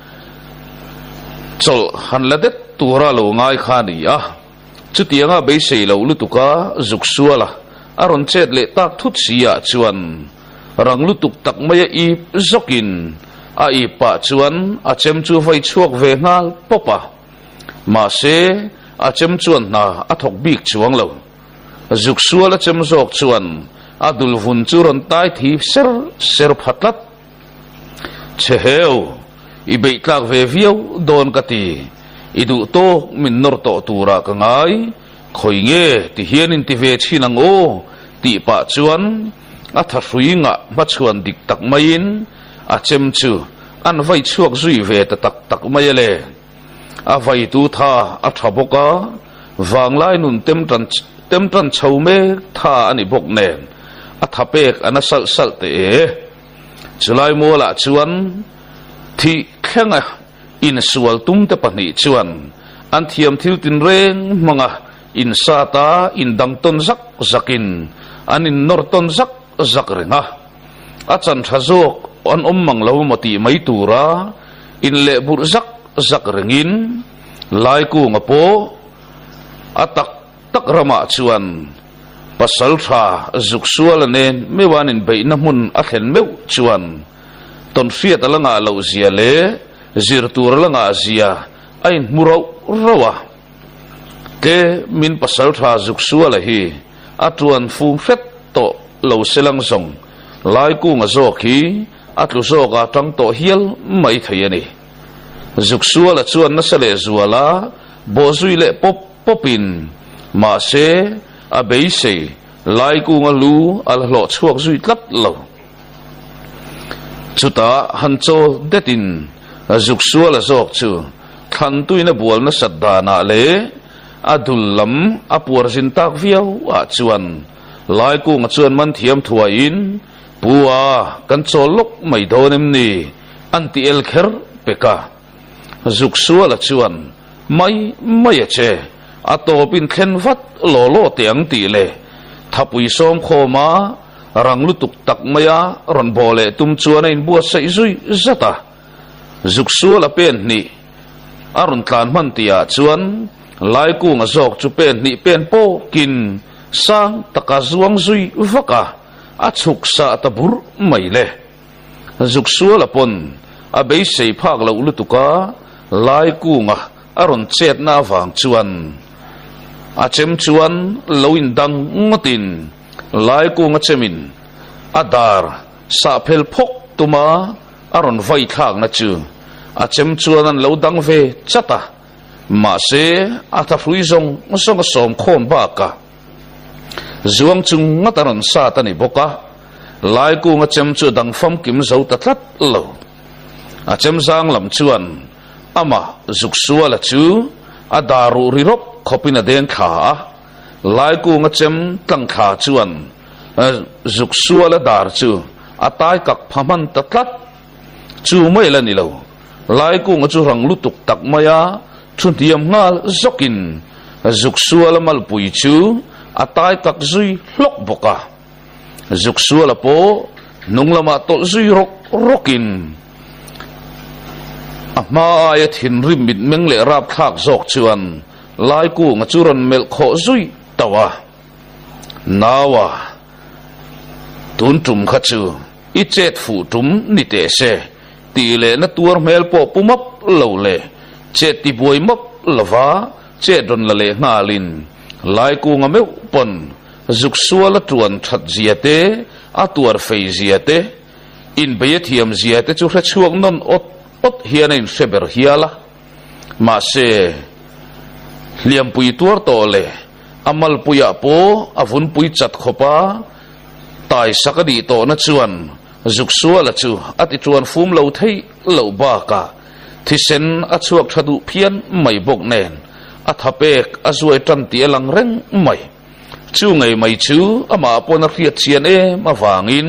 chol hanladet tura lo ngai khani a chutianga be sei lo lutuka zuk suala aron chet le tak thut sia chuan rang lutuk tak maya i zokin a i pa chuan a chem chu vai chuak ve ngal popa ma se a chem chuan na a thok bik chuang lo zuk suala chem zok chuan adul vun churon tai thi ser ser phatlat cheheu i be tlak ve viau don kati idu to min nor to tura ka ngai khoi nge ti hianin ti ve chinang o ti pa chuan a tha hruinga ma chuan dik tak main a chem chu an vai chuak zui ve ta tak tak mai le a vai tu tha a thaboka wang lai nun tem tan tem tan chaume tha ani bok nen a thapek ana sal sal te chulai mola chuan thi khenga in sual tum te pani chuan an thiam thil tin reng manga in sata in dang ton zak zakin an in nor ton zak zak renga a chan thazok on om mang lo mati mai tura in le bur zak zak rengin lai ku nga po atak tak rama chuan pasal tha zuk sual nen mewanin be na mun a thlen meu chuan ton fiat alanga lo zia le zir tur langa zia ai muro rawa ke min pasal tha zuk sual hi atuan fu fet to lo selang song lai ku nga zo khi atlu zo ga tang to hial mai thayani zuk sual chuan na sale zuala bo zui le pop popin ma se a bei se lai ku nga lu al hlo chuak zui tlat lo chuta hancho detin azuk suala zok chu than tuina bual na sadana le adul lam apur sin tak viau a chuan lai ku nga chuan man thiam thuain puwa kan cholok mai donem ni anti el kher peka azuk suala chuan mai mai che atopin khen vat lo lo tiang ti le thapui som khoma rang lutuk tak maya ron bole tum chuan in buat sai zui zata zuk suala pen ni arun tlan man tia chuan lai ku nga zok chu pen ni pen po kin sang taka zuang zui vaka achuk sa tabur mai le zuk suala pon a be sei phak lo lutuka lai ku nga arun chet na wang chuan a chem chuan loin dang ngotin lai ku nga chemin adar sa phel phok tuma aron vai thak na chu a chem chuan an lo dang ve chata ma se a tha hrui zong song som khom ba ka zuang chung ngataron sa ta ni boka lai ku nga chem chu dang fam kim zo ta thlat lo a chem sang lam chuan ama zuk suala chu adaru rirop khopina den kha lai ku nga chem tlang kha chuan zuk suala dar chu atai kak phaman ta thlat chu mai la ni lo lai ku nga chu rang lutuk tak maya thun diam ngal zokin zuk suala mal pui chu atai kak zui hlok boka zuk suala po nunglama tol zui rok rokin ama ayat hin rimit mengle rap thak zok chuan lai ku nga churon mel kho zui tawa nawa tun tum khachu i chet fu tum ni te se ti le na tur mel po pumap lo le chet ti boi map lova chet don la le ngalin lai ku nga meu pon zuk suala tuan that ziate a tur fei ziate in bayet hiam ziate chu hra chuak non ot ot hianin feber hiala ma se liam pui tur to le amal puya po avun pui chat khopa tai sakadi to na chuan zuk suala chu ati chuan fum lo thei lo ba ka thisen a chuak thadu phian mai bok nen a thapek a zuai tan ti lang reng mai chu ngai mai chu ama pon a riat chian e ma wangin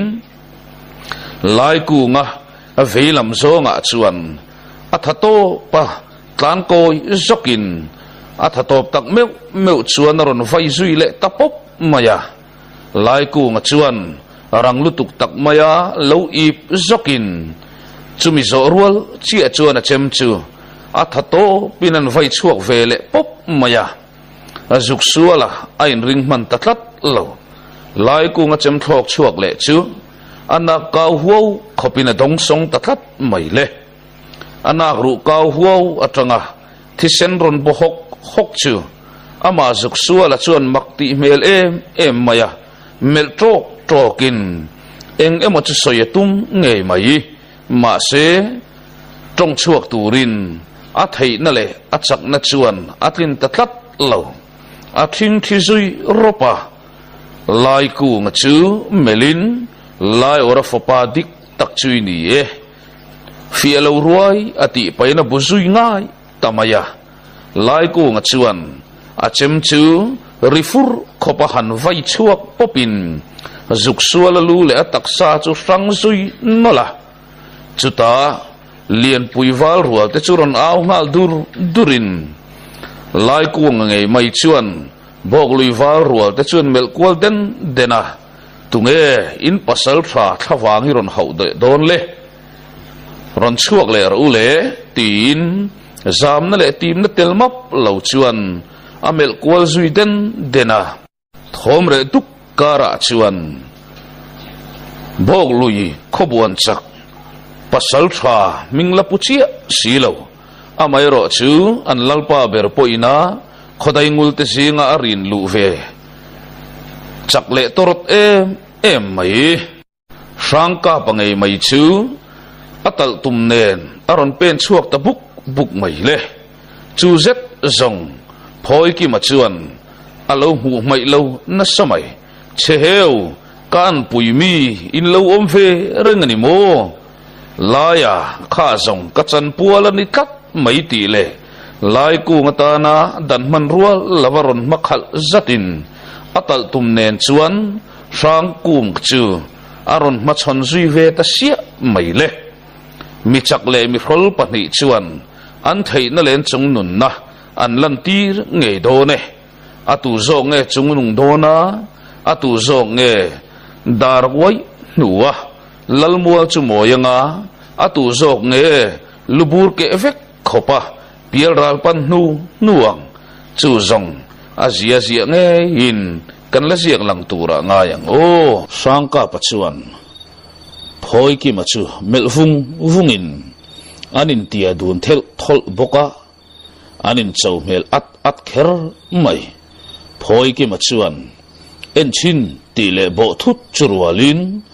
lai ku nga a veilam zonga chuan a thato pa tlan koi zokin a thatop tak meu meu chuan ron vai zui le tapop maya lai ku nga chuan rang lutuk tak maya lo ip zokin chumi zo rual chi a chuan a chem chu a thato pinan vai chuak vele pop maya a zuk suala a in ring man tatlat lo lai ku nga chem thlok chuak le chu anak kau huau khopina dong song tatlat mai le anak ru kau huau atanga thisen ron bo hok hok chu ama zuk suala chuan makti mel em em maya mel trok trokin eng emo chu soyatum ngei mai ma se trong chuak turin a thei na le a chak na chuan atlin tatlat lo a thing thi zui ropa lai ku nga chu melin lai ora fopa dik tak chui ni e fialo ruai ati paina buzui ngai tamaya lai ku nga chuan a chem chu rifur khopa han vai chuak popin zuk suala lu le ataksa chu sang zui nola chuta lian puiwal rual te churon aw ngal dur durin lai ku ngei mai chuan bok luiwal rual te chuan mel kwal den dena tunge in pasal tha thawangi ron hau de don le ron chuak le ru le tin zam na le tim na telmap lo chuan amel kwal zui den dena thom re duk kara chuan bok lui khobuan chak pasal tha mingla puchia silo amai ro chu an lalpa ber poina khodai ngul te singa arin lu ve chakle torot em em mai sangka pangai mai chu atal tum nen aron pen chuak ta buk buk mai le chu zet zong phoi ki ma chuan alo hu mai lo na samai cheheu kan pui mi in lo om ve rengani mo laya kha zong ka chan puala ni kat mai ti le lai ku ngata na dan man rual lavaron makhal zatin atal tum nen chuan sang kum chu aron ma chon zui ve ta sia mai le mi chak le mi rol pani chuan an thei na len chung nun na an lan tir ngei do ne atu zo nge chung nung do na atu zo nge dar wai nuwa lalmual chu moyanga atu zo nge lubur ke evek khopa pial ral pan nu nuang chu zong azia zia nge in kan la ziak lang tura nga yang o sangka pachuan phoi ki machu melvung vungin anin tia dun thel thol boka anin chau mel at at kher mai phoi ki machuan en chin ti le bo thut churwalin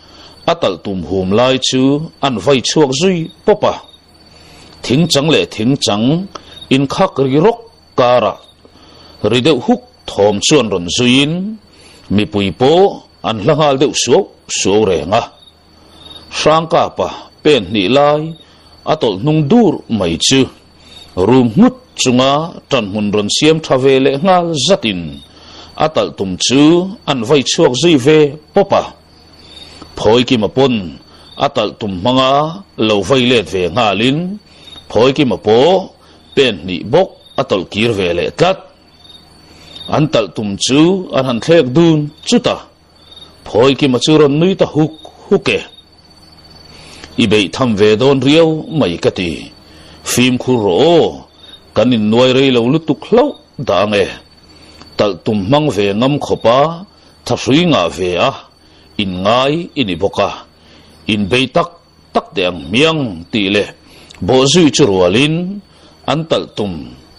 atal tum hum lai chu an vai chuak zui popa thing chang le thing chang in khak ri rok kara rideu huk thom chuan ron zuin mi pui po an hlangal deuh suau suau renga sangka pa pen ni lai atol nung dur mai chu rum mut chunga tan mun ron siam thavele ngal zatin atal tum chu an vai chuak zui ve popa phoi ki mapon atal tum manga lo vai let ve ngalin phoi ki mapo pen ni bok atol kir ve le tat antal tum chu an han thlek dun chuta phoi ki machuron nui ta huk huke ibei tham ve don riau mai kati phim khu ro kanin nuai rei lo lutuk hlo dange tal tum mang ve ngam khopa thasui nga ve a in ngai ini boka in bei tak tak deng miang ti le bo zui churualin antal tum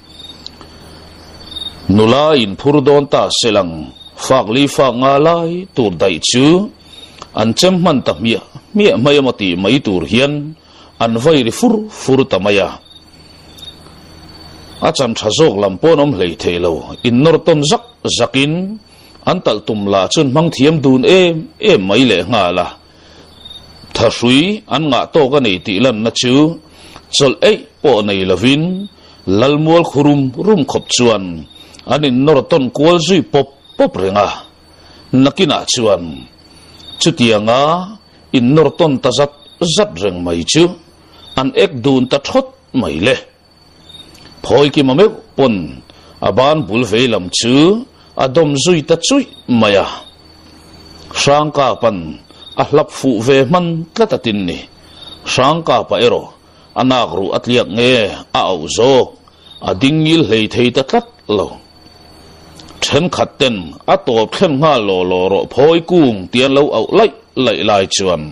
nula in phurdon ta selang fakli fa nga lai tur dai chu an chem man ta mia mia mai mati mai tur hian an vai ri fur fur tamaya acham thazok lampon om hlei thelo in norton zak zakin antal tum la chun mang thiam dun em em mai le nga la thasui an nga to ka nei ti lan na chu chol ei po nei lovin lalmol khurum rum khop chuan anin norton kwal zui pop pop renga nakina chuan chutianga in norton ta zat zat reng mai chu an ek dun ta thot mai le phoi ki mame pon aban bul veilam chu adom zui ta chui maya sangka pan ahlap fu ve man tlatatin ni sangka pa ero anak ru atliak nge a au zok adingil hei thei ta tlat lo chen khatten atop khen nga lo lo ro phoi kung tian lo au lai lai lai chuan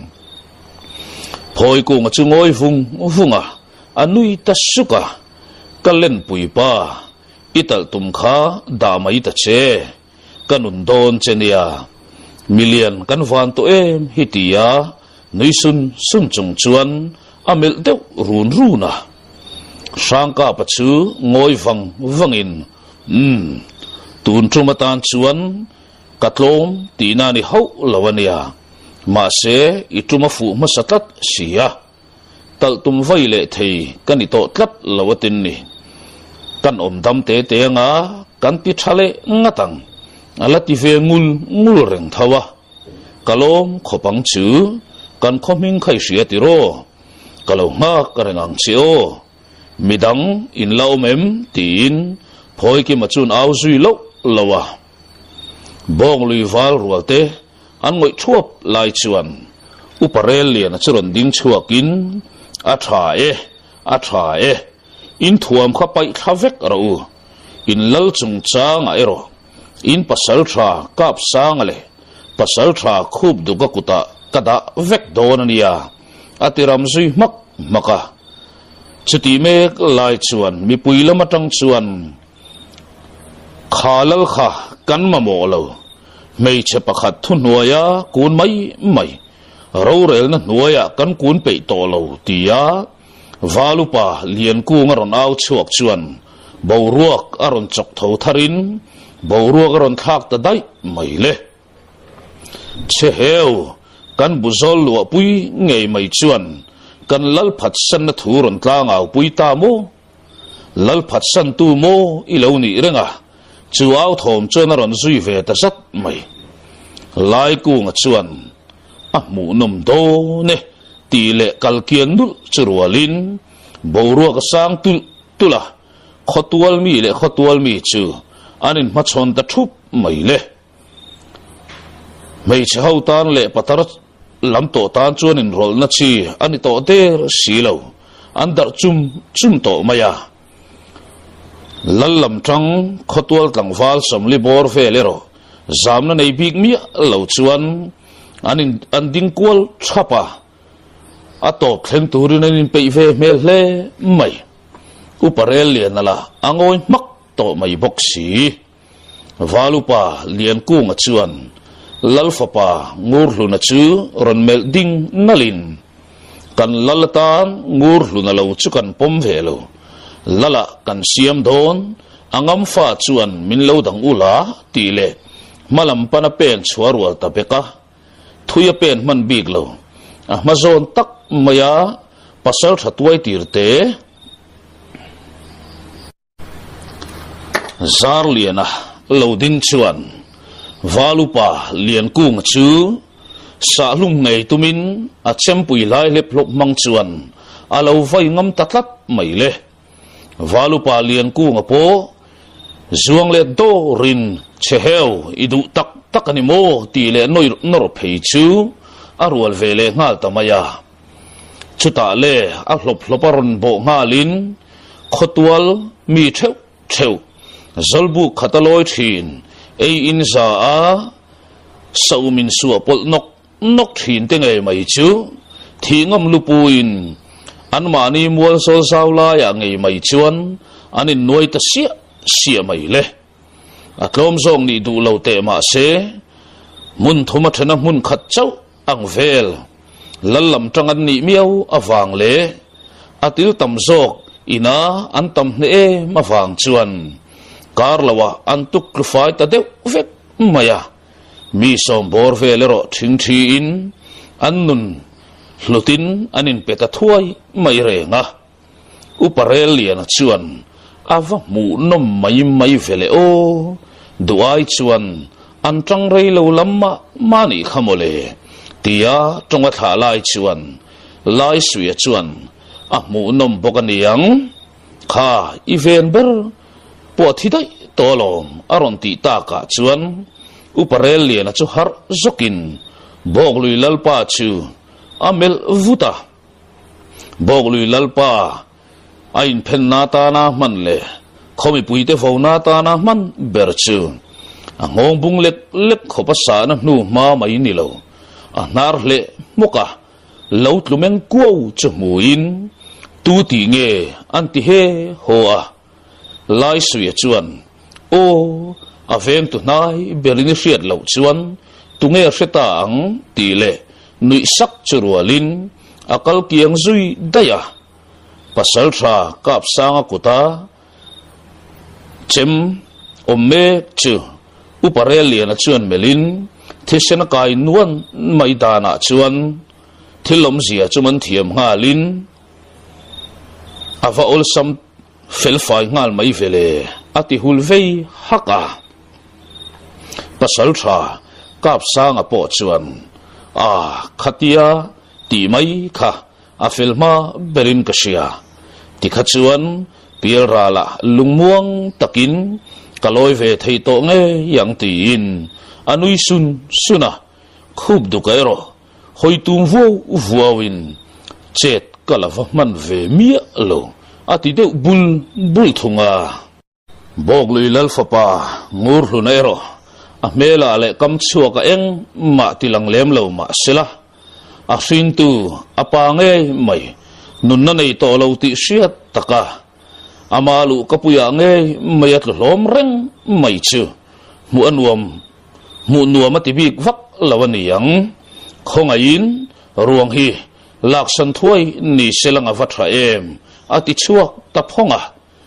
phoi kung chu ngoi vung vunga anui ta suka kalen pui pa ital tum kha da mai ta che kanun don chenia million kan van to em hitia nui sun sun chung chuan amel deu run runa sangka pa chu ngoi vang vangin um tun trumatan chuan katlom tina ni hau lawania ma se ituma fu masatlat sia tal tum vai le thei kani to tlat lawatin ni kan om dam te te nga kan ti thale ngatang alati ve ngul ngul reng thawa kalom khopang chu kan khoming khai sia ti ro kalo nga karengang chio midang in laumem tin phoi ki machun au zui lo lawa bong lui val rualte an ngoi thuap lai chuan uparel lian churon ding chuakin a tha e a tha e in thuam kha pai thavek ro in lal chung chang a ero in pasal tha kap sang le pasal tha khub du ka kuta kada vek don ania atiram zui mak maka chuti me lai chuan mi puilama tang chuan khalal kha kan ma mo lo mei che pakhat thu nuaya kun mai mai ro rel na nuaya kan kun pe to lo tia valupa lian ku ngaron au chuak chuan boruak aron chok tho tharin boruak aron thak ta dai mai le che heu kan buzol lu pui ngei mai chuan kan lal phat san na thuron tlang au pui ta mo lal phat san tu mo i lo ni renga chu au thom chuan aron zui ve ta sat mai lai ku nga chuan a mu nom do ne ti le kal kian dul churualin boruak sang tul tula khotwal mi le khotwal mi chu anin ma chon ta thup mai le mei chau tan le patar lam to tan chuan in rol na chi ani to ter silo andar chum chum to maya lallam tang khotwal tang wal somli bor ve lero zamna nei big mi lo chuan anin anding kwal chapa atop thleng turin in pe ve mel hle mai uparel lian ala angoi mak to mai boxi valupa lian ku nga chuan lalfapa ngur hluna chu ron mel ding nalin kan lalatan ngur hluna lo chu kan pom velo lala kan siam don angam fa chuan min lo dang ula tile malam pana pen chuarwal tapeka thuya pen man big lo a mazon tak maya pasal thatwai tirte zar liana lodin chuan valupa lian kung chu sa lung ngai tumin a chempui lai lep lop mang chuan alo vai ngam tatlat mai le valupa lian kung apo zuang le do rin cheheu idu tak tak ani mo ti le noi nor phei chu arwal vele ngal tamaya chuta le a hlop hloparon bo ngalin khotwal mi theu theu zolbu khataloi thin ei in za a saumin suwa pol nok nok thin te ngai mai chu thingam lupuin an mani mual sol saula ya ngai mai chuan anin noi ta sia sia mai le atlom zong ni du lo te ma se mun thuma thana mun khat chau ang vel lalam tangan ni miau awang le atil tam zok ina an tam ne e mawang chuan karlawa antuk klfai ta deu vek maya mi som bor velero thing thi in annun hlutin anin peta thuai mai renga uparel lian chuan ava mu nom mai mai vele o duai chuan an tang rei lo lamma mani khamole tia tonga tha lai chuan lai suya chuan a mu nom bokaniang kha event ber po thidai tolom aron ti ta ka chuan uparel lian chu har zokin boglui lalpa chu amel vuta boglui lalpa ain phen na ta na man le khomi puite fo na ta na man ber chu angong bung lek lek khopa sa na nu ma mai ni lo a nar le muka lo tlumeng kuau chu muin tu ti nge anti he ho a lai suya chuan o aveng tu nai berini riat lo chuan tunge reta ang ti le nui sak churualin akal kiang zui daya pasal tha kap sanga kuta chem omme chu uparelian chuan melin thisen kai nuan maidana chuan thilom zia chuman thiam ngalin ava ol sam fel fai ngal mai vele ati hulvei haka pasal tha kap sanga po chuan a khatia ti mai kha a filma berin kasia ti khachuan pirala lungmuang takin kaloi ve thei to nge yang ti in anui sun suna khub du kairo hoitum vo vuawin chet kalava man ve mia lo ati de bul bul thunga boglui lalfapa ngur hunero a mela le kam chuaka eng ma tilang lem lo ma sila a sin tu apa nge mai nun na nei to lo ti siat taka amalu kapuya nge mayat lom reng mai chu mu anuam mu nuam ati bik vak lawani yang khongain ruang hi laksan thuai ni selang avatra em ati chuak taphonga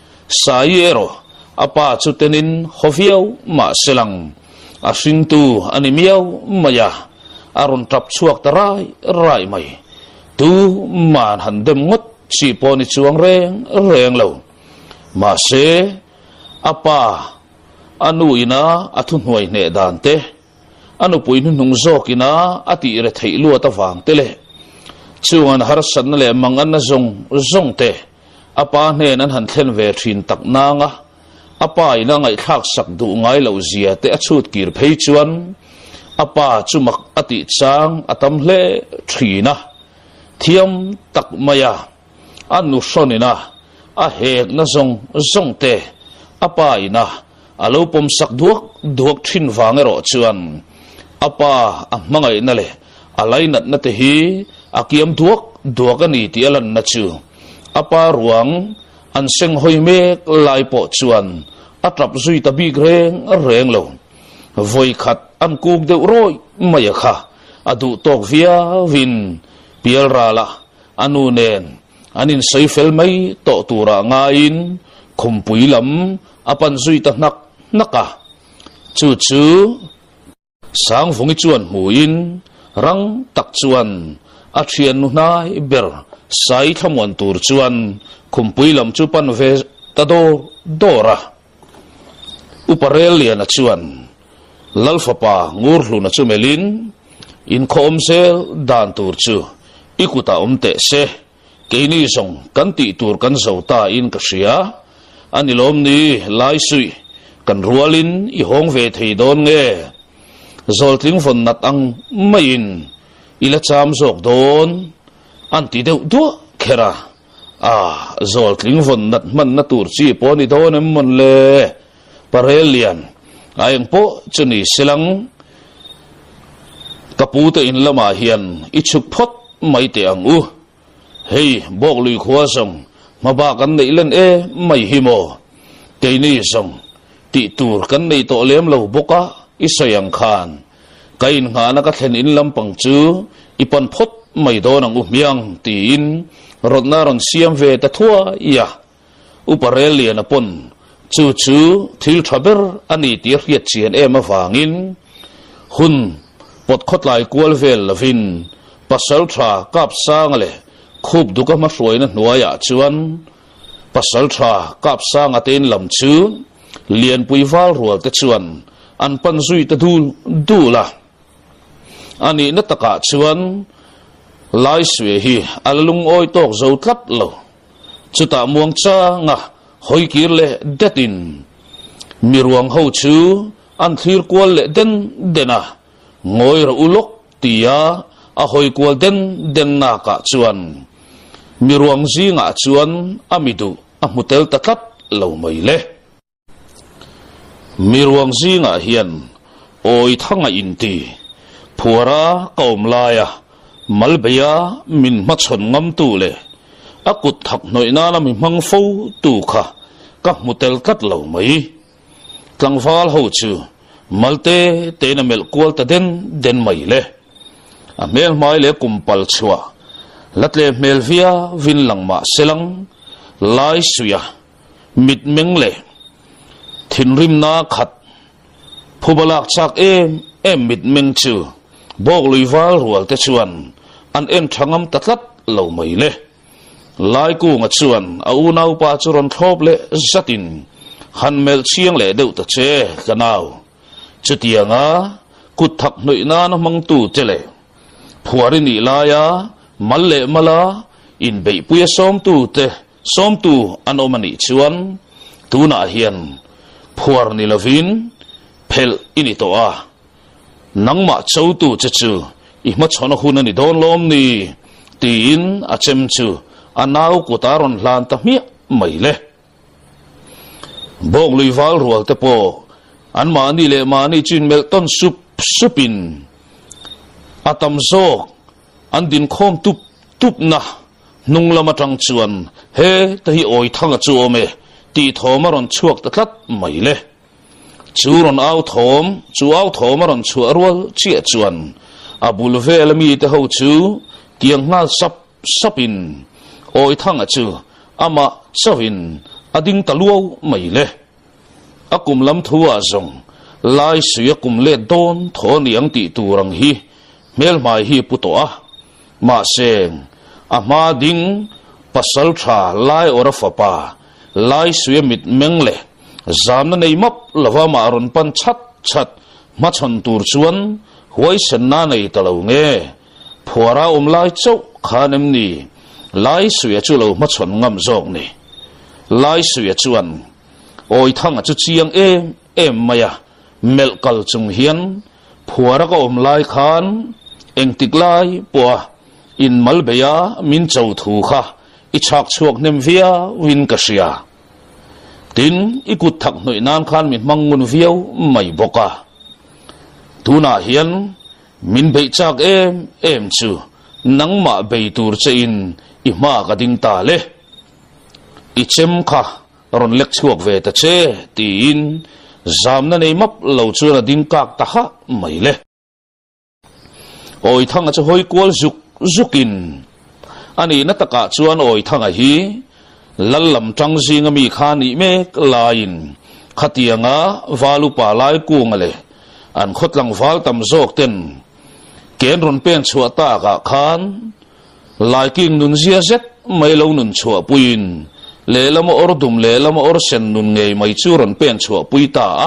sayero apa chutenin hoviau ma selang asintu animiau maya aron trap chuak tarai rai mai tu man handem ngot si poni chuang reng reng lo ma se apa anu ina athun hoi ne dante anu puin nung zokina ati re theilu atawang tele chuan harsan le mangan na zong zong te apa ne nan han thlen ve thin tak nanga apa ina ngai thak sak du ngai lo zia te achut kir phei chuan apa chumak ati chang atam hle thina thiam tak maya anu sonina a hek na zong zong te apa ina alo pom sak duak duak thin wangero chuan apa a mangai na le alai nat na te hi akiam duak duak ani ti alan na chu apa ruang an seng hoi me lai po chuan atrap zui tabi reng reng lo voi khat an kuk deu roi maya kha adu tok via vin pial rala anu nen anin seifel mai to tura ngain khumpui lam apan zui ta nak naka chu chu sang phungi chuan muin rang tak chuan a thian nu nai ber sai thamon tur chuan khumpui lam chu pan ve ta do dora uparel lian a chuan lalfapa ngur hlu na chu melin in khom sel dan tur chu ikuta omte se keini song kan ti tur kan zota in ka sia anilom ni lai sui kan rualin i hong ve thei don nge zol tling fon nat ang main ila cham zok don an ti deuh du khera a zol tling fon nat man na tur chi poni don em mon le parelian ayang po chuni silang kaputa in lama hian ichuk phot mai te ang u hei bok lui khwa song maba kan nei len e mai himo keini song ti tur kan nei to lem lo boka isayang khan kain nga na ka thlen in lampang chu ipan phot mai do nang u miang ti in rodna ron siam ve ta thua ya uparel lian apon chu chu thil thaber ani tir hiat chian em awangin hun pot khot lai kual vel lovin pasal tha kap sang le khub duka ma hroina hnuaya chuan pasal tha kap sang aten lam chu lian puiwal rual te chuan an pan zui ta dul dula ani na taka chuan lai swe hi alung oi tok zo tlap lo chuta muang cha nga hoi kir le detin miruang ho chu an thir kwal le den dena ngoi ra ulok tia a hoi kwal den den na ka chuan miruang zi nga chuan amidu a mutel tatat lo mai le miruang zi nga hian oi thanga inti phura kaum laya malbeya min ma chon ngam tu le akut thak noi na la mi mang fo tu kha ka mutel kat lo mai tlangwal ho chu malte te na mel kwal ta den den mai le a mel mai le kumpal chua latle mel via vin langma selang lai suya mit meng le thin rim na khat phubalak chak em em mit meng chu bok lui wal rual te chuan an en thangam tatlat lo mai le lai ku nga chuan a unau pa churon thop le zatin han mel chiang le deuh ta che kanau chutianga kut thak noi na na mang tu chele phuari ni la ya mal le mala in bei puya som tu te som tu anomani chuan tuna hian phuar ni lovin phel ini to a nangma chau tu che chu i ma chona hun ani don lom ni tin a chem chu anau ku taron hlan ta mi mai le bok lui wal rual te po an ma ni le ma ni chin mel ton sup supin atam zo an din khom tup tup na nung lama tang chuan he ta hi oi thanga chu ome ti thomaron chuak ta tlat mai le churon au thom chu au thomaron chu arwal chi chuan abul vel mi te ho chu tiang ngal sap sapin oi thanga chu ama chawin ading taluau mai le akum lam thua zong lai suya kum le don thoni ang ti turang hi mel mai hi puto a ma seng ama ding pasal tha lai ora fapa lai suya mit mengle zamna nei map lawa ma ron pan chat chat ma chon tur chuan huai san na nei talo nge phora um lai chau khanem ni lai suya chu lo ma chon ngam zok ni lai suya chuan oi thanga chu chiang em em maya mel kal chung hian phura ka om lai khan eng tik lai po in malbeya min chau thu kha i chak chuak nem via win ka sia tin ikut thak noi nan khan min mangun viau mai boka tuna hian min bei chak em em chu nangma bei tur che in i ma ka ding ta le i chem kha ron lek chuak ve ta che tin zamna nei map lo chu na ding kak ta ha mai le oi thang chu hoi kwal zuk zukin ani na taka chuan oi thang a hi lallam tang jing mi khani me lain khatianga valu pa lai kungale an khotlang val tam zok ten ken ron pen chua ta ka khan lai king nun zia zet mai lo nun chua puin le lama or dum le lama or sen nun ngei mai chu ron pen chua pui ta a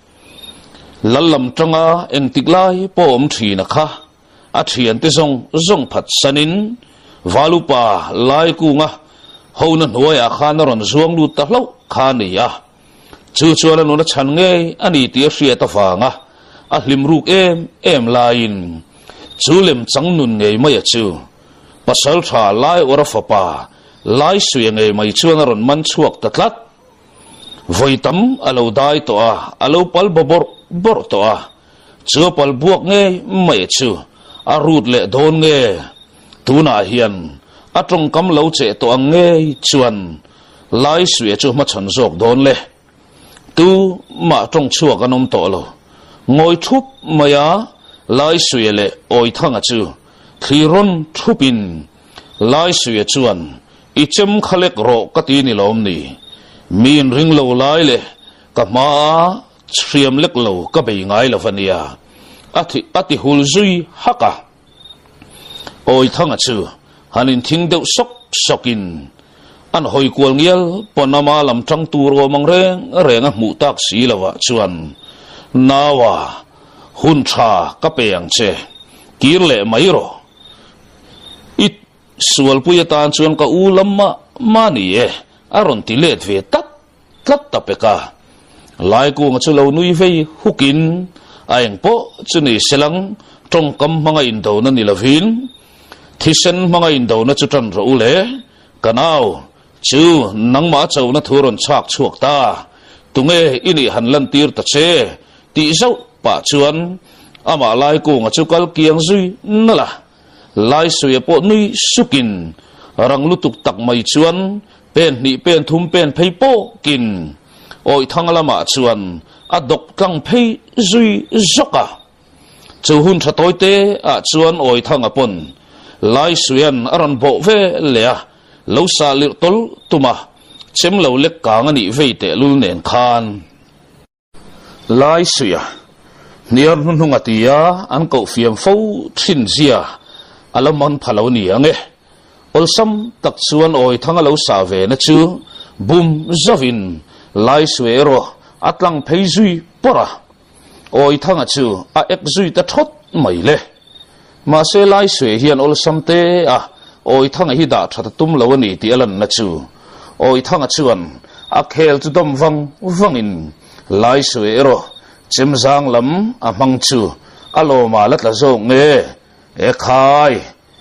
lallam tanga eng tiklai pom thina kha a thian te zong zong phat sanin valupa lai kunga hona noya khana ron zuang lu ta hlo khani ya chu chuala no na chan nge ani ti hria ta fanga a hlim ruk em em lain chulem changnun ngei mai chu pasal tha lai ora fapa lai suya ngei mai chuan ron man chuak ta tlat voitam alo dai to a alo pal bobor bor to a chu pal buak nge mai chu a rut le don nge tuna hian atong kam lo che to ange chuan lai suya chu ma chan jok don le tu ma tong chuak anom to lo ngoi thup maya lai suya le oi thanga chu thiron thupin lai suya chuan ichem khalek ro kati ni lom ni min ring lo lai le ka ma thriam lek lo ka be ngai lo vania ati ati hul zui haka oi thanga chu hanin thing deuh sok sokin an hoi kwal ngial ponama lam tang tur ro mang reng renga mu tak si lawa chuan nawa hun tha ka peang che kirle mai ro it sual puya tan chuan ka ulamma mani e aron tilet ve tat tlat tapeka lai ku nga chu lo nui vei hukin aeng po chuni selang tong kam manga indo na nilavin thisen manga indo na chu tan ro le kanau chu nangma chau na thuron chak chuak ta tunge ini hanlan tir ta che ti zau pa chuan ama lai ku nga chu kal kiang zui nala lai suya po nui sukin rang lutuk tak mai chuan pen ni pen thum pen phei po kin oi thangalama chuan adok tlang phei zui zoka chu hun tha toite a chuan oi thanga pon lai suyan aran bo ve le lo sa li tol tuma chem lo lek ka ngani ve te lul nen khan lai suya niar nun hunga tia an ko fiam fo thin zia alamon phalo ni ange olsam tak chuan oi thanga lo sa ve na chu bum zavin lai suero atlang phei zui pora oi thanga chu a ek zui ta thot mai le ma se lai sue hian olsam te a oi thanga hi da that tum lo ni ti alan na chu oi thanga chuan a khel chu dom wang wangin lai suero chem zang lam a mang chu alo ma lat la zo nge e khai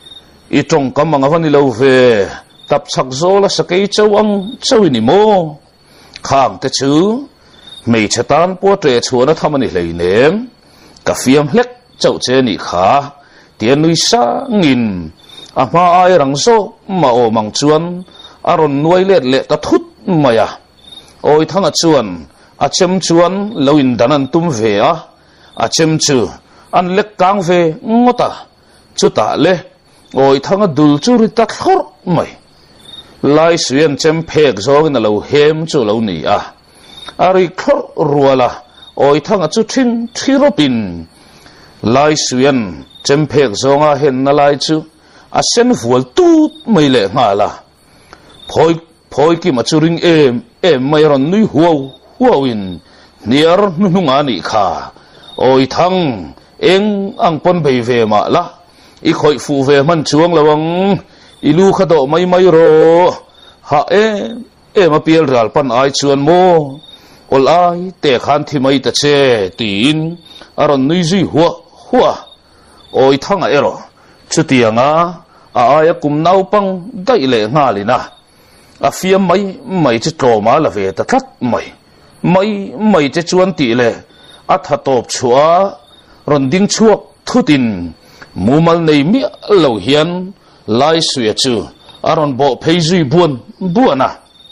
i tong kam anga vani lo ve tap chak zo la sakei chawang chawini mo khang te chu mei chatan po tre chuana thamani leinem ka fiam hlek chau che ni kha tian nui sa ngin a ma ai rang so ma o mang chuan aron nuai let le ta thut maya oi thanga chuan a chem chuan loin danan tum ve a a chem chu an lek kang ve ngota chu ta le oi thanga dul chu ri ta thor mai lai suyan chem phek zog na lo hem chu lo ni a ari khor ruala oi thanga chu thin thiropin lai suyan chem phek zonga hen na lai chu a sen vual tu mai le nga la phoi phoi ki ma chu ring em em mai ron nui huo huawin niar nu nga ni kha oi thang eng ang pon bei ve ma la i khoi fu ve man chuang lawang ilu khado mai mai ro ha e e ma piel ral pan ai chuan mo ol ai te khan thi mai ta che tin aron nui ji huwa huwa oi thanga ero chutianga a aya kum nau pang dai le nga lina a fiam mai mai che tro ma la ve ta that mai mai mai che chuan ti le a tha top chua ron ding chuak thutin mumal nei mi lo hian lai suya chu aron bo pheizui buan buana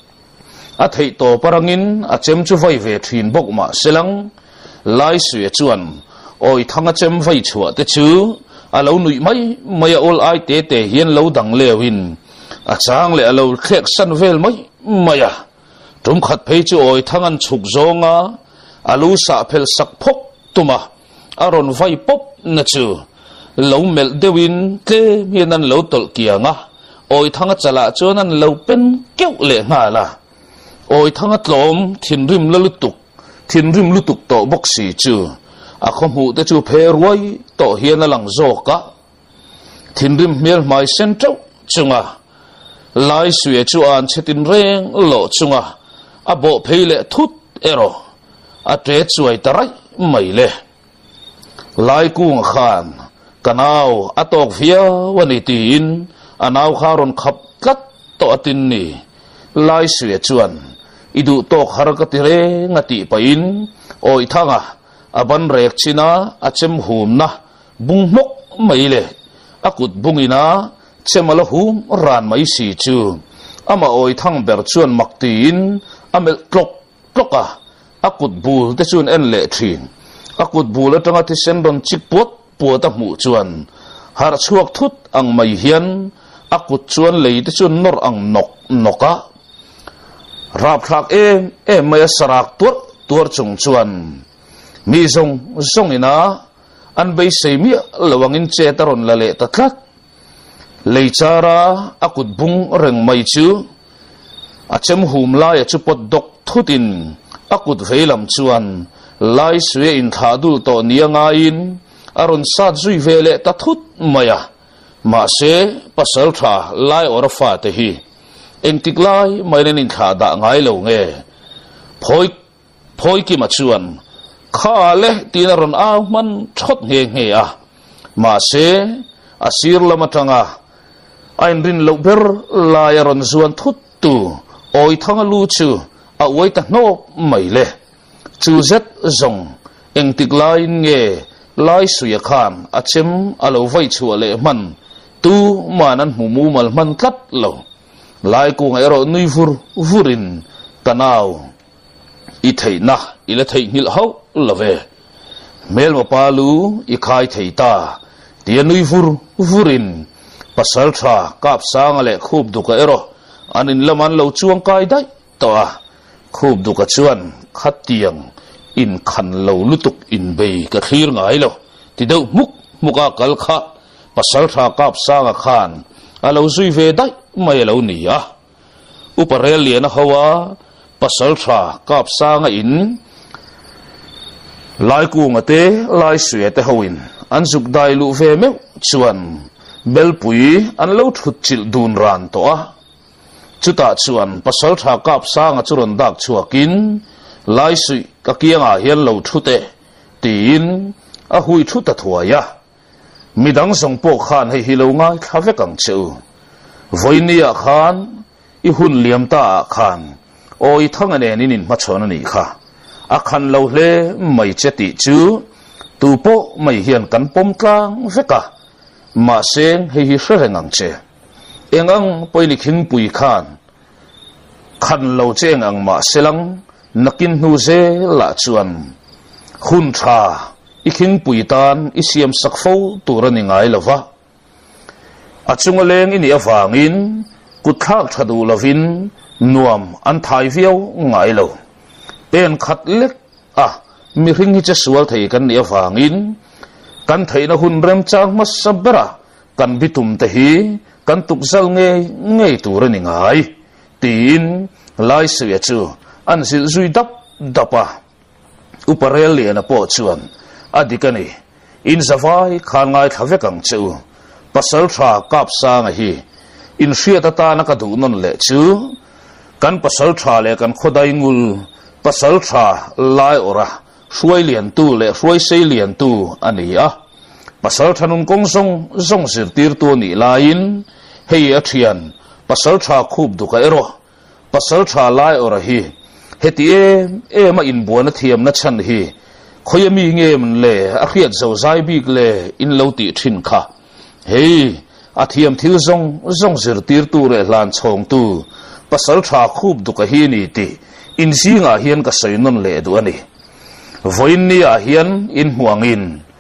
a thei to parangin a chem chu vai ve thin bok ma selang lai suya chuan oi thanga chem vai chua te chu alo nui mai mai ol ai te te hian lo dang lewin a chang le alo khek san vel mai maya tum khat phei chu oi thangan chuk zonga alu sa phel sak phok tuma aron vai pop na chu lo mel dewin ke hianan lo tol kianga oi thanga chala chuanan lo pen keu le nga la oi thanga tlom thin rim lutuk thin rim lutuk to boxi chu a khom hu te chu pher wai to hian lang zo ka thin rim mel mai sentro chunga lai suye chu an chetin reng lo chunga a bo pheile thut ero a tre chuai tarai mai le lai kung khan kanao atok via wani tin anaw kharon khap kat to atin ni lai suye chuan idu tok harakatire ngati pain oi thanga aban rek china achem humna bungmok maile akut bungina chemala hum ran mai si chu ama oi thang ber chuan maktin amel tlok tloka akut bul te chuan en le thin akut bul atanga ti sendon chikpot puata mu chuan har chuak thut ang mai hian akut chuan lei te chuan nor ang nok noka rap thak em em mai sarak tur tur chung chuan mi zong zong ina an bei seimi lawangin che taron lale tatlat leichara akut bung reng mai chu achem hum lai chu pot dok thutin akut veilam chuan lai suye in thadul to nianga in aron sat zui vele ta thut maya ma se pasal tha lai orfa te hi engtik lai mainen in kha da ngai lo nge phoi phoi ki ma chuan kha le tinaron a man thot nge nge a ma se asir lamatanga ain rin lo ber lai aron zuan thut tu oi thanga lu chu a wai ta no mai le chu zet zong engtik lai nge lai suya khan achem alo vai chu le man tu manan mu mu mal man kat lo lai ku ngai ro nui fur furin tanaw i theina ila thei ngil hau love mel ma palu i khai theita tia nui fur furin pasal tha kap sang le khub du ka ero anin laman lo chuang kai dai to a khub du ka chuan khat tiang in khan lo lutuk in bei ka khir ngai lo ti deu muk muka kal kha pasal tha kap sang a khan alo zui ve dai mai lo ni a uparel lian hawa pasal tha kap sang a in lai ku ngate lai suye te hoin an zuk dai lu ve me chuan belpui an lo thut chil dun ran to a chuta chuan pasal tha kap sang a churon dak chuakin lai sui ka kianga hian lo thute tin a hui thuta thuaya midang song po khan hei hilo ngai thave kang cheu voinia khan i hun liam ta khan oi thangane nin ma chona ni kha a khan lo hle mai cheti chu tu po mai hian kan pom tlang veka ma seng hei hi hrengang che engang poini khing pui khan khan lo cheng ang ma selang nakin nu ze la chuan hun tha i khing pui tan i siam sakfo turani ngai lova achunga leng ini awangin kuthak thadu lovin nuam an thai viau ngai lo pen khat lek a mi ring hi che sual thei kan ni awangin kan theina hun rem chang ma sabra kan bitum te hi kan tuk zal nge nge turani ngai tin lai suya chu an sil zui dap dapa uparel li na po chuan adikani in zawai khan ngai thave kang chu pasal tha kap sang hi in hriata ta na ka du non le chu kan pasal tha le kan khodai ngul pasal tha lai ora hruai lian tu le hruai sei lian tu ani a pasal thanun kong song zong sir tir tu ni lain hei a thian pasal tha khub du ka ero pasal tha lai ora hi heti em em a in buana thiam na chan hi khoyami ngem le a khiat zo zai bik le in lo ti thin kha hei a thiam thil zong zong zir tir tu re hlan chhong tu pasal tha khub du ka hi ni ti in singa hian ka soinon le du ani voin ni a hian in huangin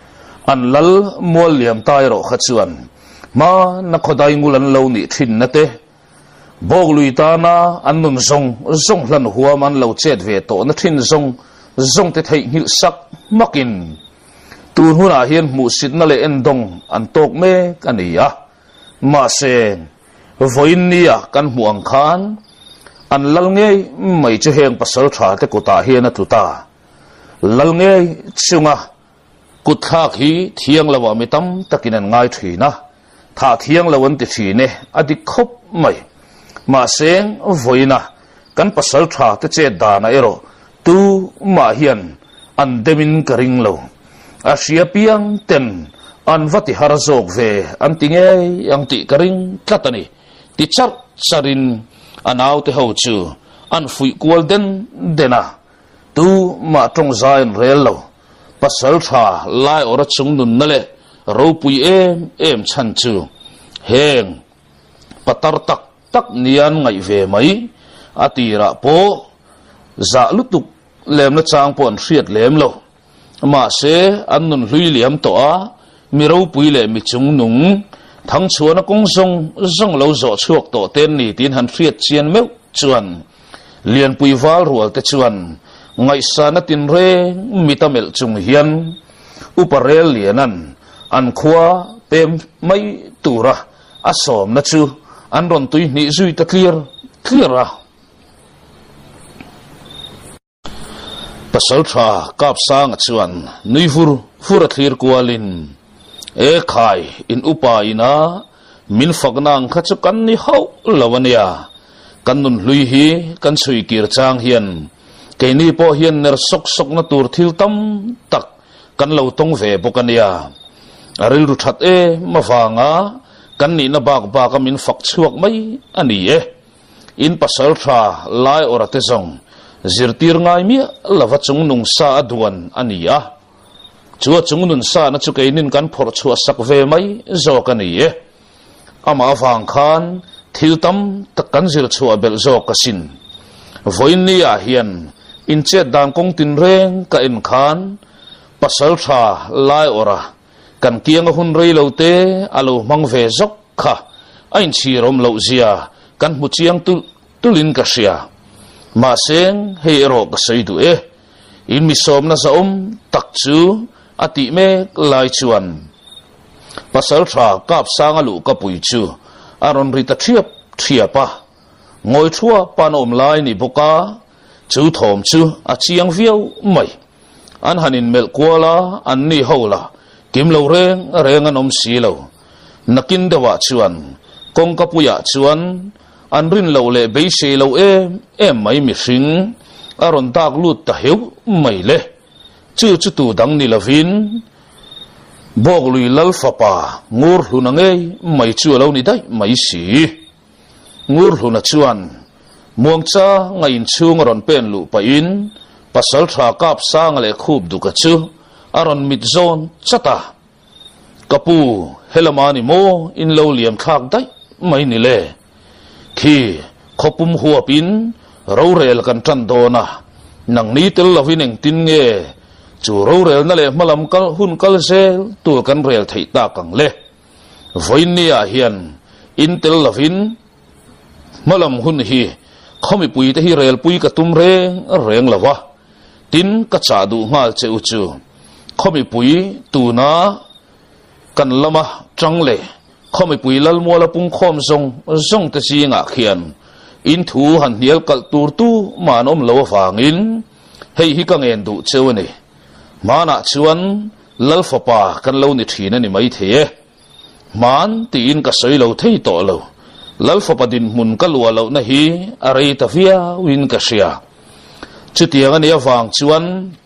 an lal mual liam tai ro kha chuan ma na khodai ngulan lo ni thin na te bog lui ta na an nun zong zong hlan huam an lo chet ve to na thin zong zong te thei hil sak makin tun huna hian mu sit na le en dong an tok me kania ma sen voin nia kan muang khan an lal nge mai che heng pasal tha te ko ta hian a tu ta lal nge chunga kut khak hi thiang lawa mi tam takin an ngai thina tha thiang lawan ti thi ne adi khop mai ma seng voina kan pasal tha te che dana ero tu ma hian an demin karing lo asia piang ten an vati harazok ve an tinge yang ti karing katani ti char sarin anaw te ho chu an fui kwal den dena tu ma tong zain rel lo pasal tha lai ora chung nun nale ro pui em em chan chu heng patar tak tak nian ngai ve mai atira po za lutuk lem na chang pon riat lem lo ma se an nun hlui liam to a mi ro pui le mi chung nung thang chuan a kong song zong lo zo chuak to ten ni tin han riat chian meu chuan lian pui wal rual te chuan ngai sana tin re mitamel chung hian uparel lianan an khua pem mai tura asom na chu an ron tui ni zui ta clear clear a pasal tha kap sang chuan nui fur fur thlir kwalin e khai in upa ina min fagnang kha chu kan ni hau lawania kan nun hlui hi kan sui kir chang hian ke ni po hian ner sok sok na tur thil tam tak kan lo tong ve bokania aril ru that e mawanga kan ni na bak ba ka min fak chuak mai ani e in pasal tha lai orate zong zirtir ngai mi lava chung nung sa aduan ania chuwa chung nun sa na chu keinin kan phor chu sak ve mai zo kan ni e ama wang khan thil tam tak kan zir chu bel zo ka sin voin ni a hian in che dan kong tin reng ka in khan pasal tha lai ora kan kiang hun rei lo te alo mang ve zok kha ain chi rom lo zia kan mu chiang tu tulin ka sia ma seng hei ro ka sei du e in mi som na sa om tak chu ati me lai chuan pasal tha kap sang alu ka pui chu aron rita thiap thiapa ngoi thua panom lai ni boka chu thom chu a chiang viau mai an hanin mel kwala an ni hola kim lo reng reng anom si lo nakin dawa chuan kong kapuya chuan an rin lo le be se lo em em mai mi hring aron tak lut ta heu mai le chu chu tu dang ni lovin bog lui lal fapa ngur hluna nge mai chu lo ni dai mai si ngur hluna chuan muang cha ngain chung ron pen lu pa in pasal tha kap sang le khub du ka chu aron mit zone chata kapu helamani mo in lo liam khak dai mai ni le khi khopum huapin rorel kan tan dona nang ni tel lovin eng tin nge chu rorel na le malam kal hun kal sel tu kan rel thei ta kang le voin ni a hian in tel lovin malam hun hi khomi pui te hi rel pui ka tum reng reng lawa tin ka cha du ngal che u chu khomi pui tu na kan lama chang le khomi pui lal mo la pung khom zong zong te chi nga khian in thu han hial kal tur tu manom lo wangin hei hi ka ngen du chewani mana chuan lal fapa kan lo ni thina ni mai the man ti in ka soi lo thei to lo lal fapa din mun ka lua lo na hi arei ta via win ka sia chutiang ani awang chuan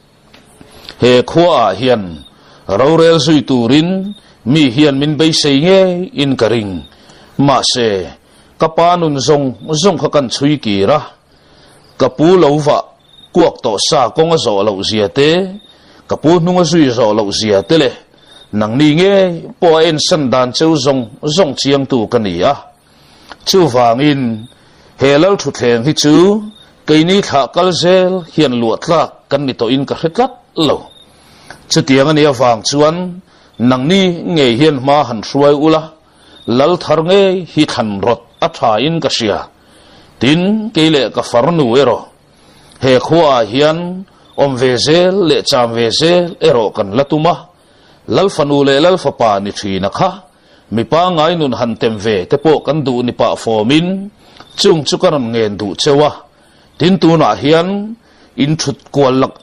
he khua hian rorel sui turin mi hian min bei sei nge in karing ma se kapanun zong zong kha kan chui ki ra kapu lova kuak to sa kong zo lo zia te kapu nunga sui zo lo zia te le nang ni nge po en san dan cheu zong zong chiang tu kania chu wangin helal thu thleng hi chu keini tha kal zel hian luat la kan ni to in ka hretlat lo chu tiang ani awang chuan nang ni nge hian ma han hruai ula lal thar nge hi than rot a tha in ka sia tin keile ka farnu ero he khuwa hian om vezel le cham vezel ero kan latuma lal fanu le lal fapa ni thina kha mi pa ngai nun han tem ve te po kan du ni pa fomin chung chukan ngen du chewa tin tu na hian in thut kwal lak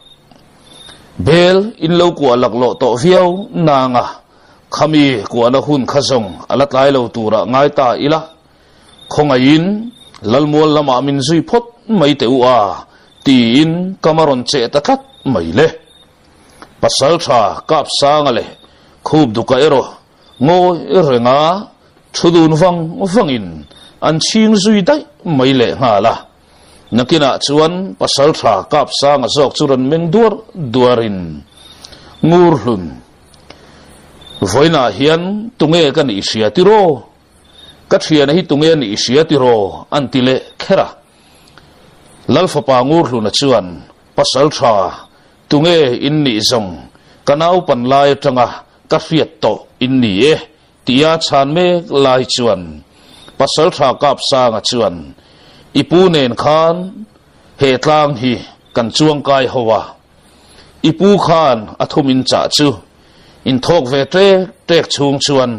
bel in lo kwal lak lo to viau na nga khami kwa na hun khazong alat lai lo tura ngai ta ila khonga in lalmol lama min zui phot mai te u a tin kamaron che ta khat mai le pasal tha kap sang ale khub du ka ero ngo renga thudun wang wangin an ching zui dai mai le nga la nakina chuan pasal tha kap sang azok churan meng dur duarin ngur hlun voina hian tunge kan isia tiro kathrian hi tunge ni isia tiro antile khera lalfa pa ngur hluna chuan pasal tha tunge inni zong kanau pan lai tanga kathriat to inni e tia chan me lai chuan pasal tha kap sang chuan ipu nen khan he tlang hi kan chuang kai howa ipu khan athumin cha chu in thok ve tre tek chung chuan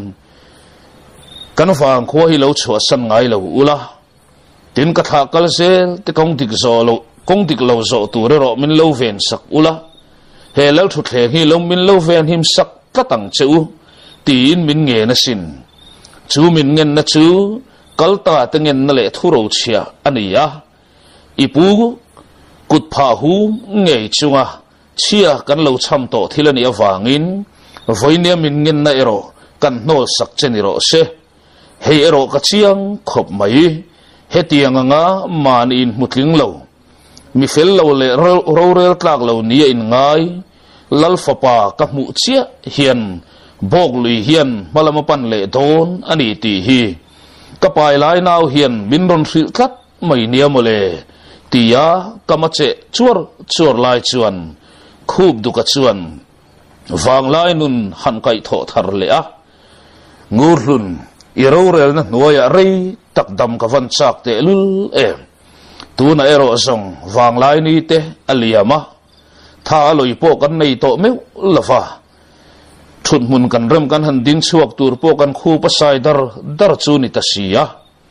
kan wang kho hi lo chho san ngai lo ula tin ka tha kal sel te kong dik zo lo kong dik lo zo tu re ro min lo ven sak ula he lo thu the hi lo min lo ven him sak ka tang chu tin min nge na sin chu min ngen na chu kalta te ngen na le thu ro chia ania ipu kut pha hu nge chunga chia kan lo cham to thilani awangin voinia min ngen na ero kan nol sak cheni ro se he ero ka chiang khop mai he tiang nga man in mutling lo mi fel lo le ro rel tlak lo nia in ngai lal fapa ka mu chia hian bok lui hian malama pan le don ani ti hi ka pai lai nau hian bin ron hril tlat mai nia mole tia kamache chur chur lai chuan khub du ka chuan wang lai nun han kai tho thar le a ngur hlun iro rel na noya rei tak dam ka van chak te lul e tu na ero zong wang lai ni te aliama tha loi po kan nei to meu lafa thut mun kan rem kan han ding chuak tur po kan khu pasai dar dar chu ni ta sia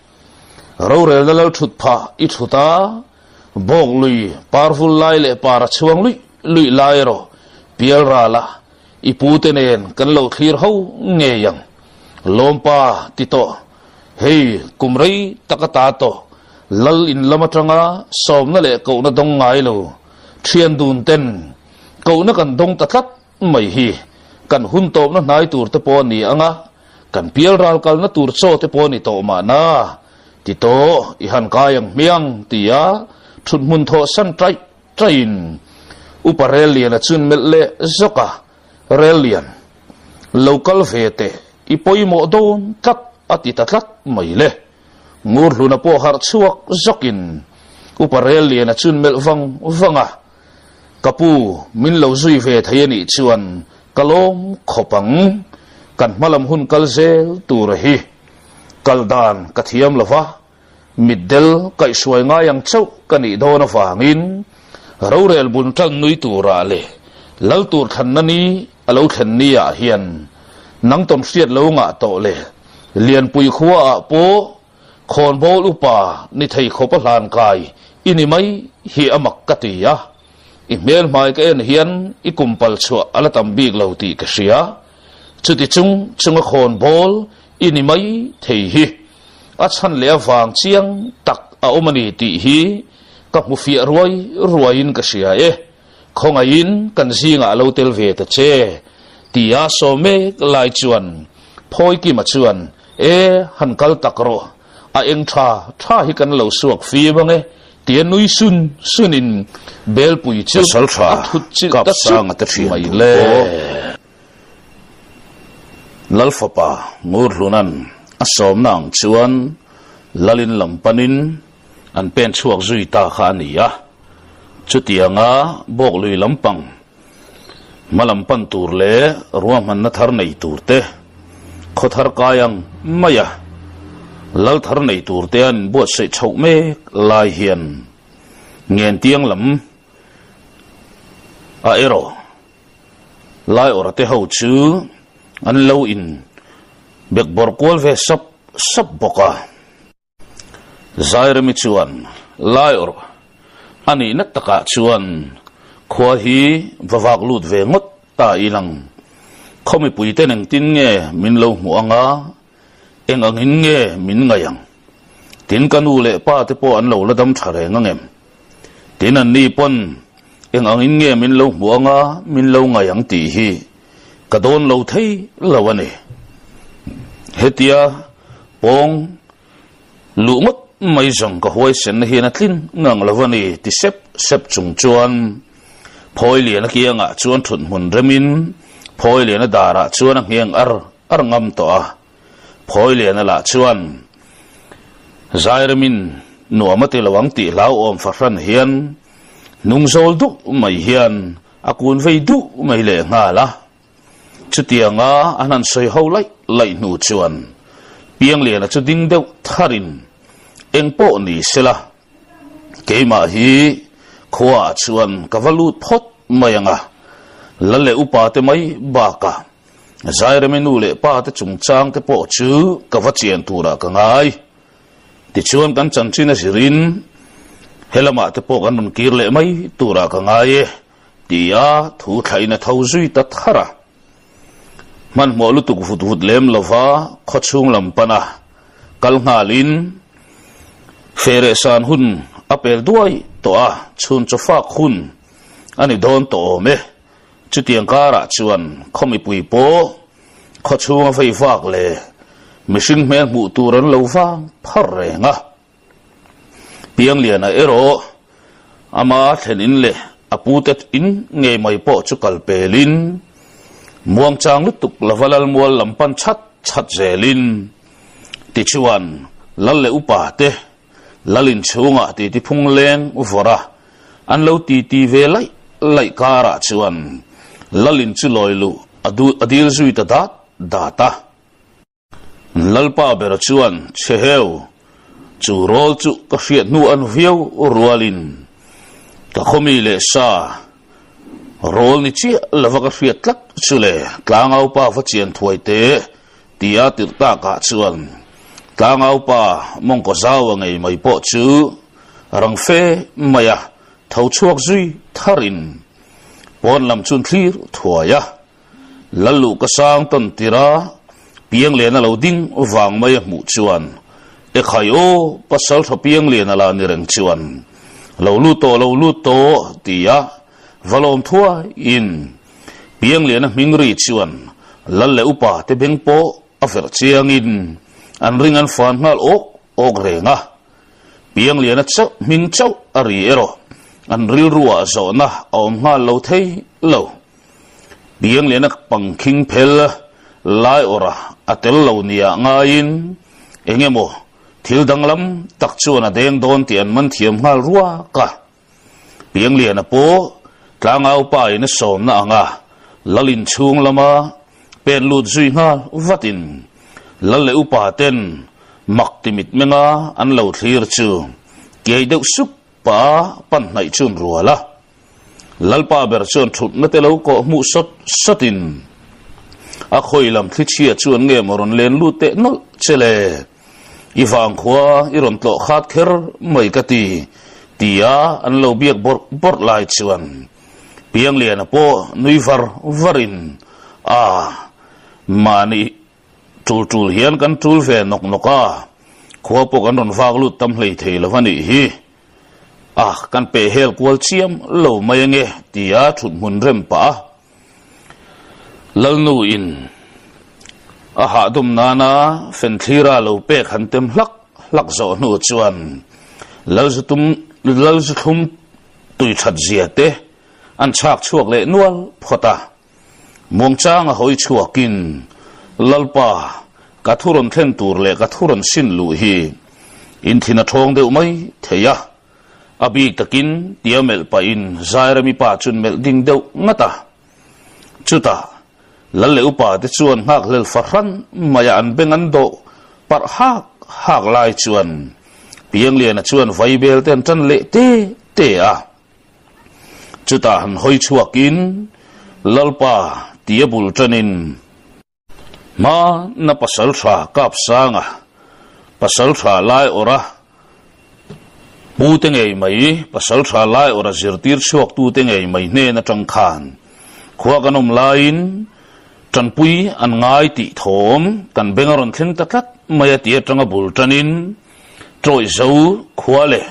ro rel la thut pha i thuta bok lui powerful lai le para chuang lui lui lai ro pial ra la ipu te nen kan lo thlir ho nge yang lompa tito hey kumrei takata to lal in lamatanga som na le ko na dong ngai lo thian dun ten ko na kan dong tatlat mai hi kan hun top na nai tur te po ni anga kan pial ral kal na tur cho te po ni to ma na tito i han kayang miang tia thut mun tho san trai train uparelian chun melle zoka relian local vete ipoi mo don tat ati tatlat mai le ngur hluna po har chuak zokin uparelian chun mel wang wanga kapu min lo zui ve thayani chuan kalom khopang kan malam hun kalzel turahi kaldan kathiam lova middel kai suai nga yang chau kani dona wangin rorel bun tan nui tura le lal tur than nani alo than ni a hian nang tom siat lo nga to le lian pui khuwa po khon bol upa ni thei khopa hlan kai ini mai hi amak katia email mai ka en hian i kumpal chua ala tam big lo ti ka sia chuti chung chung khon bol ini mai thei hi a chan le wang chiang tak a omani ti hi ka mu fi ruai ruain ka sia e khonga in kan zinga lo tel ve ta che tia so me lai chuan phoi ki ma chuan e han kal takro a eng tha tha hi kan lo suak fi bange tia nui sun sunin bel pui chil sal tha thut chi ta sang ta thi mai le lalfapa ngur lunan asom nang chuan lalin lampanin an pen chuak zui ta kha nia chutianga bok lui lampang malam pan tur le ruam man na thar nei tur te kho thar kayang maya lal thar nei tur te an bo sei chau me lai hian ngen tiang lam a ero lai ora te ho chu an lo in bek bor kol ve sap sap boka zaire mi chuan lai or ani na taka chuan khwa hi vawak lut ve ngot ta ilang khomi pui te neng tin nge min lo mu anga eng angin nge min ngayang tin kanu le pa te po an lo ladam thare ngem tin an ni pon eng angin nge min lo mu anga min lo ngayang ti hi kadon lo thei lawani hetia pong lumut mai jong ka hoi sen hi na tlin ngang lawani ti sep sep chung chuan phoi lian a kianga chuan thun hun remin phoi lian a dara chuan a ngiang ar ar ngam to a phoi lian a la chuan zairamin nuamati lawang ti lau om faran hian nung zol du mai hian akun vei du mai le nga la chutianga anan soi ho lai lai nu chuan piang lian a chu ding deuh tharin engpo ni sela keima hi khwa chuan kavalut phot mayanga lalle upa te mai baka zaire menu le pa te chungchang te po chu kavachian tura ka ngai ti chuan kan chanchina sirin helama te po kan nun kir le mai tura ka ngai tia thu thaina thauzui ta thara man mo lu tu fut fut lem lova khochung lampana kal ngalin fere san hun apel duai to a chun chofak hun ani don to me chutiang kara chuan khomi pui po khochunga fei fak le mishing men mu turan lova pharrenga piang liana ero ama thenin le aputet in nge mai po chukal pelin muang chang lutuk lavalal mual lampan chat chat zelin ti chuan lalle upa te lalin chunga ti ti phung leng uvora an lo ti ti ve lai lai kara chuan lalin chu loilu adu adil zui ta dat data lalpa ber chuan cheheu chu rol chu ka hriat nu an viau rualin ka khomi le sa rol ni chi lavaka hriat tlak chule tlangau pa fachian thuaite tia tirta ka chuan tlangau pa mongko zawa ngai mai po chu rangfe maya thau chuak zui tharin pon lam chun thlir thuaya lalu ka sang ton tira piang le na lo ding wang mai mu chuan e khayo pasal tho piang le na la ni reng chuan lo lu to lo lu to tia valom thua in piang le na mingri chuan lalle upa te beng po afer chiang in an ring an fan ngal ok ok renga piang le na cha ming chau ari ero an ril ruwa zo na om nga lo thei lo piang le na pangking phel lai ora atel lo nia ngain engemo thil danglam tak chuan a deng don ti an man thiam ngal ruwa ka piang le na po tlangau pa in som na anga lalin chung lama pen lut zui nga vatin lalle upa ten maktimit menga an lo thlir chu ke deuh sup pa pan nai chun ruala lalpa ber chon thut na te lo ko mu sot sotin a khoilam thli chia chuan nge moron len lu te nol chele iwang khwa iron tlo khat kher mai kati tia an lo biak bor bor lai chuan piang lian po nui var varin a mani tul tul hian kan tul ve nok noka khwa po kan ron vak lut tam hlei thei lovani hi ah kan pe hel kwal chiam lo mai nge tia thut mun rem pa lalnu in a ha dum nana fen thira lo pe khan tem hlak hlak zo nu chuan lalzutum lalzuthum tui that zia te an chak chuak le nual phota mongchang a hoi chuakin lalpa kathuron thlen tur le kathuron sin lu hi in thina thong deuh mai theya abi takin tiamel pa in zairami pa chun mel ding deuh ngata chuta lalle upa te chuan ngak lel farhan maya an bengan do par hak hak lai chuan piang lian a chuan vaibel ten tan le te te a chuta han hoi chuakin lalpa tiabul tanin ma na pasal tha kap sanga pasal tha lai ora pu te ngei mai pasal tha lai ora zirtir chuak tu te ngei mai ne na tang khan khwa kanom lain tan pui an ngai ti thom kan bengaron thleng tatlat maya ti atanga bul tanin troi zo khwa le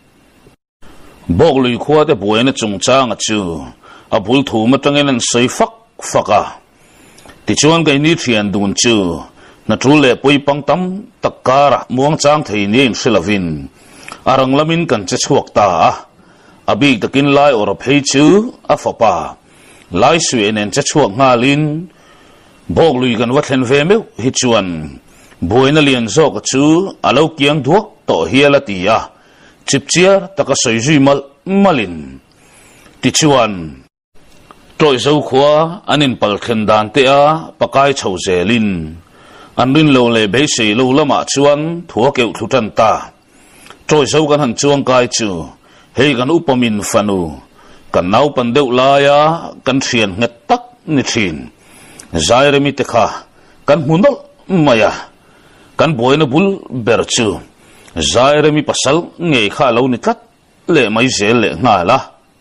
bok lui khwa te buena chung chang chu a bul thu ma tangen an sei fak faka ti chuan kai ni thian dun chu na trule pui pang tam takara muang chang thei ni in silavin arang lamin kan che chuak ta abi takin lai or phei chu a fapa lai suen en che chuak ngalin bok lui kan wathen ve meu hi chuan buena lian zo ka chu alo kiang duak to hiala tia chipchiar taka soizui mal malin ti chuan troi zo khwa anin pal khen dan te a pakai chho zelin anrin lo le be sei lo lama chuan thua keu thutan ta troi zo kan han chuang kai chu hei kan upamin fanu kan nau pan deuh laya kan thian nget tak ni thin zaire mi te kha kan hunol maya kan boina bul ber chu zaire mi pasal ngei kha lo ni tlat le mai zel le nga la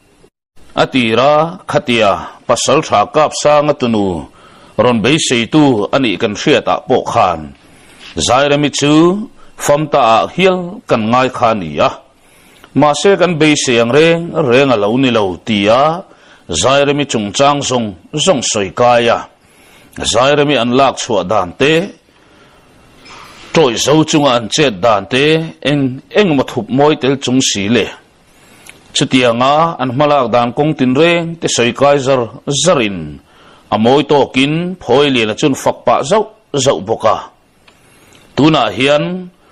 atira khatia pasal tha kap sang atunu ron be sei tu ani kan hriata po khan zaire mi chu famta hial kan ngai khania ma se kan be siang reng reng alo ni lo tia zaire mi chung chang song song soi kaya zaire mi an lak chua dan te troi zo chung an chet dan te eng eng ma thup moi tel chung si le chutianga an malak dan kong tin reng te soi kai zar zarin amoi to kin phoi le la chun fak pa zo zo boka tuna hian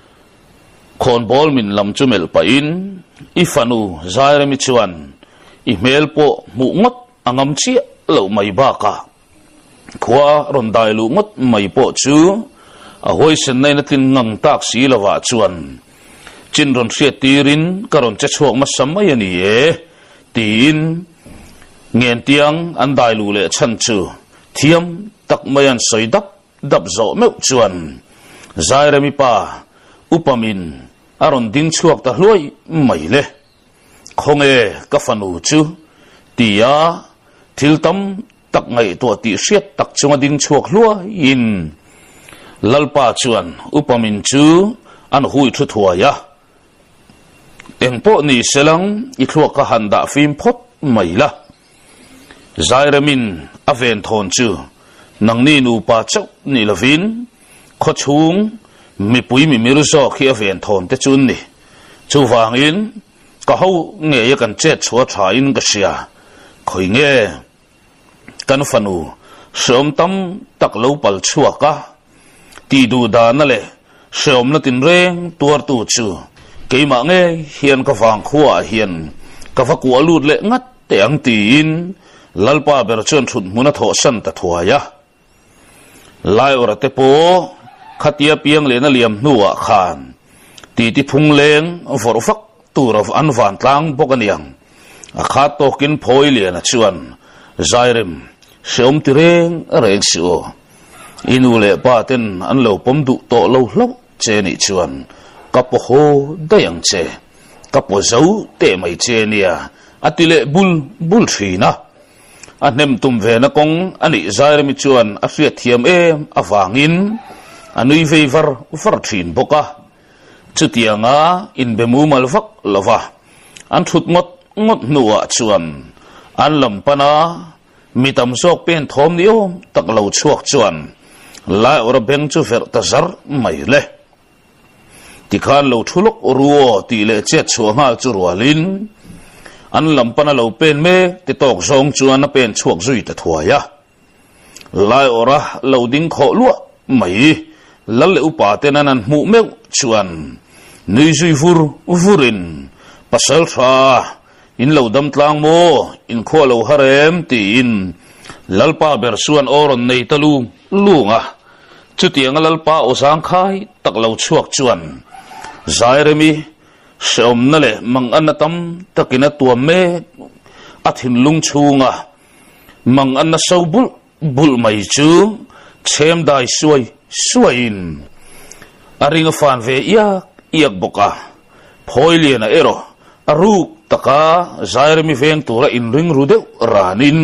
khon bol min lam chumel pa in ifanu zaire mi chuan i mel po mu ngot angam chi lo mai ba ka khwa ron dai lu ngot mai po chu a hoi sen nei na tin ngang tak si lawa chuan chin ron hriat tirin karon che chuak ma samai ani e tin ngen tiang an dai lu le chan chu thiam tak mayan soi dap dap zo meu chuan zaire mi pa upamin aron din chuak ta hloi mai le khonge ka fanu chu tia thiltam tak ngai to ti hriat tak chunga ding chuak hlua in lalpa chuan upamin chu an hui thu thua ya engpo ni selang i thluak ka handa fim phot mai la zairamin aven thon chu nangni nu pa chau ni lovin khochung mi pui mi miru zo khi aven thon te chun ni chu wangin ka ho nge ya kan che chua tha in ka sia khoi nge kan fanu som tam tak lo pal chua ka ti du da na le som na tin reng tuar tu chu ke ma nge hian ka wang khuwa hian ka fa ku alut le ngat te ang ti in lalpa ber chon thut muna tho san ta thua ya lai ora te po khatia piang le na liam nuwa khan ti ti phung leng vor fak tur of an van tlang bokaniang a khat to kin phoi le na chuan zairem som ti reng reng su inu le pa ten an lo pom du to lo lo che ni chuan kapo ho dayang che kapo zo te mai che nia atile bul bul thina anem tum ve na kong ani zaire mi chuan a hriat thiam em awangin anui veivar var thin boka chutianga in bemu malvak lova an thut ngot ngot nuwa chuan an lampana mitam sok pen thom niyo tak lo chuak chuan la ora beng chu fer tazar mai le tikhan lo thulok ruo ti le che chuanga chu rualin an lampana lo pen me ti tok zong chuan a pen chuak zui ta thuaya lai ora lo ding kho lua mai lalle upa tenan an mu meu chuan nui zui vur vurin pasal tha in lo dam tlang mo in kho lo harem ti in lalpa ber suan oron nei talu lunga chutiang lalpa osang khai taklo chuak chuan zairemi som nale mang anatam takina tuamme athin lung chunga mang anna sobul bul mai chu chem dai suai suain aringa fan ve ya iak boka phoiliana ero aru taka zairemi veng tura in ring rude ranin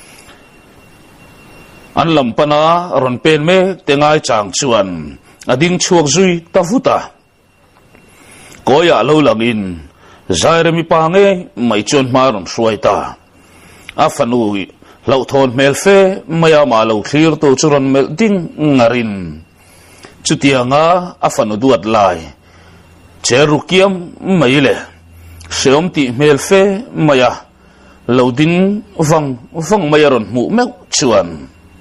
an lampana ron pen me tengai chang chuan ading chuak zui tafuta koya lo langin zairemi pange mai chon maron suaita afanu lo thon melfe maya ma lo thlir to churan mel ding ngarin chutianga afanu duat lai cherukiam maile seom ti melfe maya lodin vang vang mayaron mu me chuan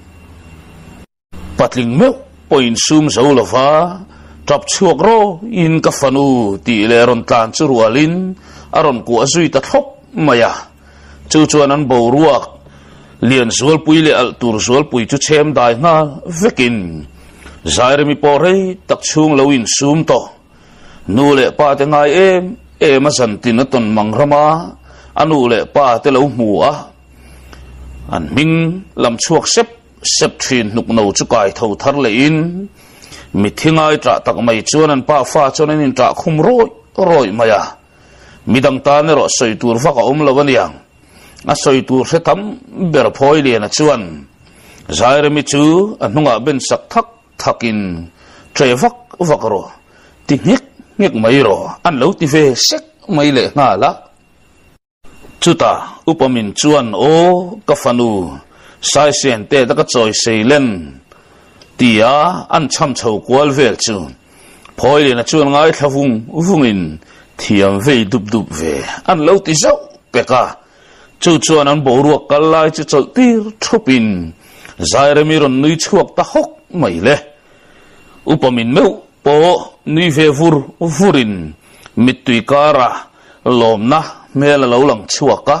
patling me point sum zolova top chuak ro in kafanu ti leron tlan churualin aron ku azui ta thop maya chu chuan an boruak lian zual pui le al tur zual pui chu chem dai nga vekin zairemi pore tak chung loin sum to nu le pa te ngai em em a san tin ton mangrama anu le pa te lo mu a an ming lam chuak sep sep thin nuk no chu kai tho thar le in mi thingai tra tak mai chuan an pa fa chuan in tra khum roi roi maya midang ta ne ro soi tur fa ka om lawaniang a soi tur se tam ber phoi le na chuan zairemi chu anunga ben sak thak thakin trevak vakro ti hik ngek mai ro an lo ti ve sek mai le nga la chuta upamin chuan o kafanu sai sen te ta ka choi seilen tia an cham chho kwal vel chu phoi le na chuan ngai thavung vungin thiam ve dup dup ve an lo ti zau peka chu chuan an boruak kallai chu chol tir thupin zairemi ron nui chuak ta hok mai le upamin meu po nui ve vur vurin mitui kara lomna mela lo lang chuaka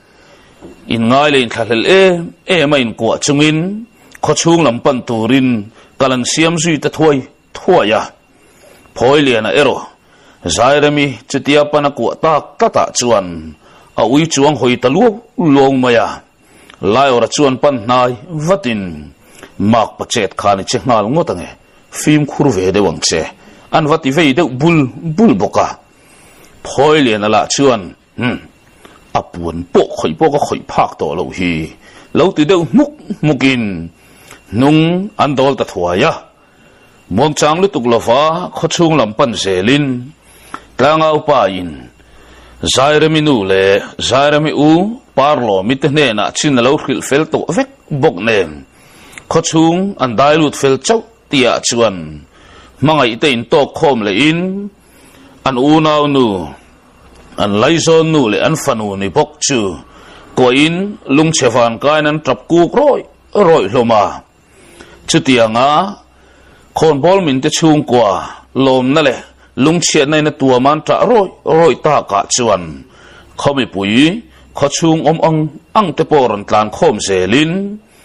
in ngai le in thalel e e main kwa chungin kho chung lam pan turin kalan siam zui ta thoi thoya phoiliana ero zairemi chutia pana kwa tak tata chuan a ui chuang hoi talu long maya lai ora chuan pan nai vatin mak pachet khani che ngal ngotange phim khur ve de wang che an vati ve de bul bul boka phoilian ala chuan hm apun po khoi po ka khoi phak to lo hi lo ti de muk mukin nung an dol ta thuaya mong chang lu tuk lova kho chung lam pan zelin tlanga upa in zairemi nu le zairemi u parlo mitne na chin lo khil fel to vek bok nem kho chung an dailut fel chau tia chuan mangai te in to khom le in an u naw nu an laizon nu le an fanu ni bok chu ko in lung chevan kain an trap ku roi roi loma chutianga khon bol min te chung kwa lom na le lung chiat nei na tua man tra roi roi ta ka chuan khomi pui kho chung om ang ang te poron tlan khom zelin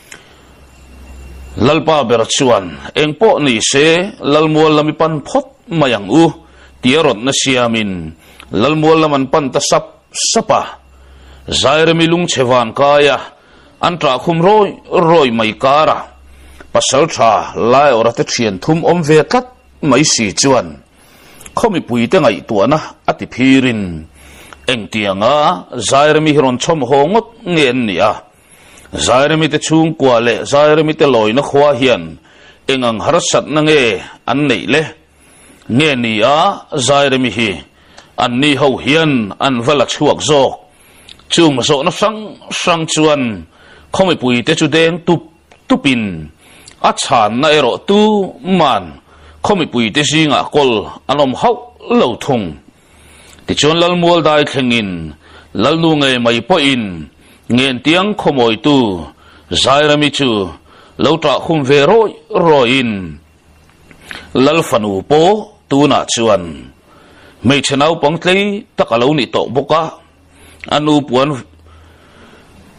lalpa ber chuan engpo ni se lalmual lami pan phot mayang u tierot na siamin lalmual laman pan ta sap sapa zairemi lung chewan kaya antra khum roi roi mai kara pasal tha lai ora te thian thum om ve kat mai si chuan khomi pui te ngai tuana ati phirin engtianga zairemi hiron chom hongot ngen nia zairemi te chung kwa le zairemi te loina khwa hian engang harsat na nge an nei le nge nia zairemi hi an ni ho hian an vala chuak zo chung zo na sang sang chuan khomi pui te chu deng tup tupin a chan na ero tu man khomi pui te singa kol anom hau lo thung ti chon lal mual dai thlengin lal nu nge mai po in ngen tiang khomoi tu zairami chu lo tra khum ve roi roin lal fanu po tu na chuan mei chenau pangtlei takalo ni to boka anu puan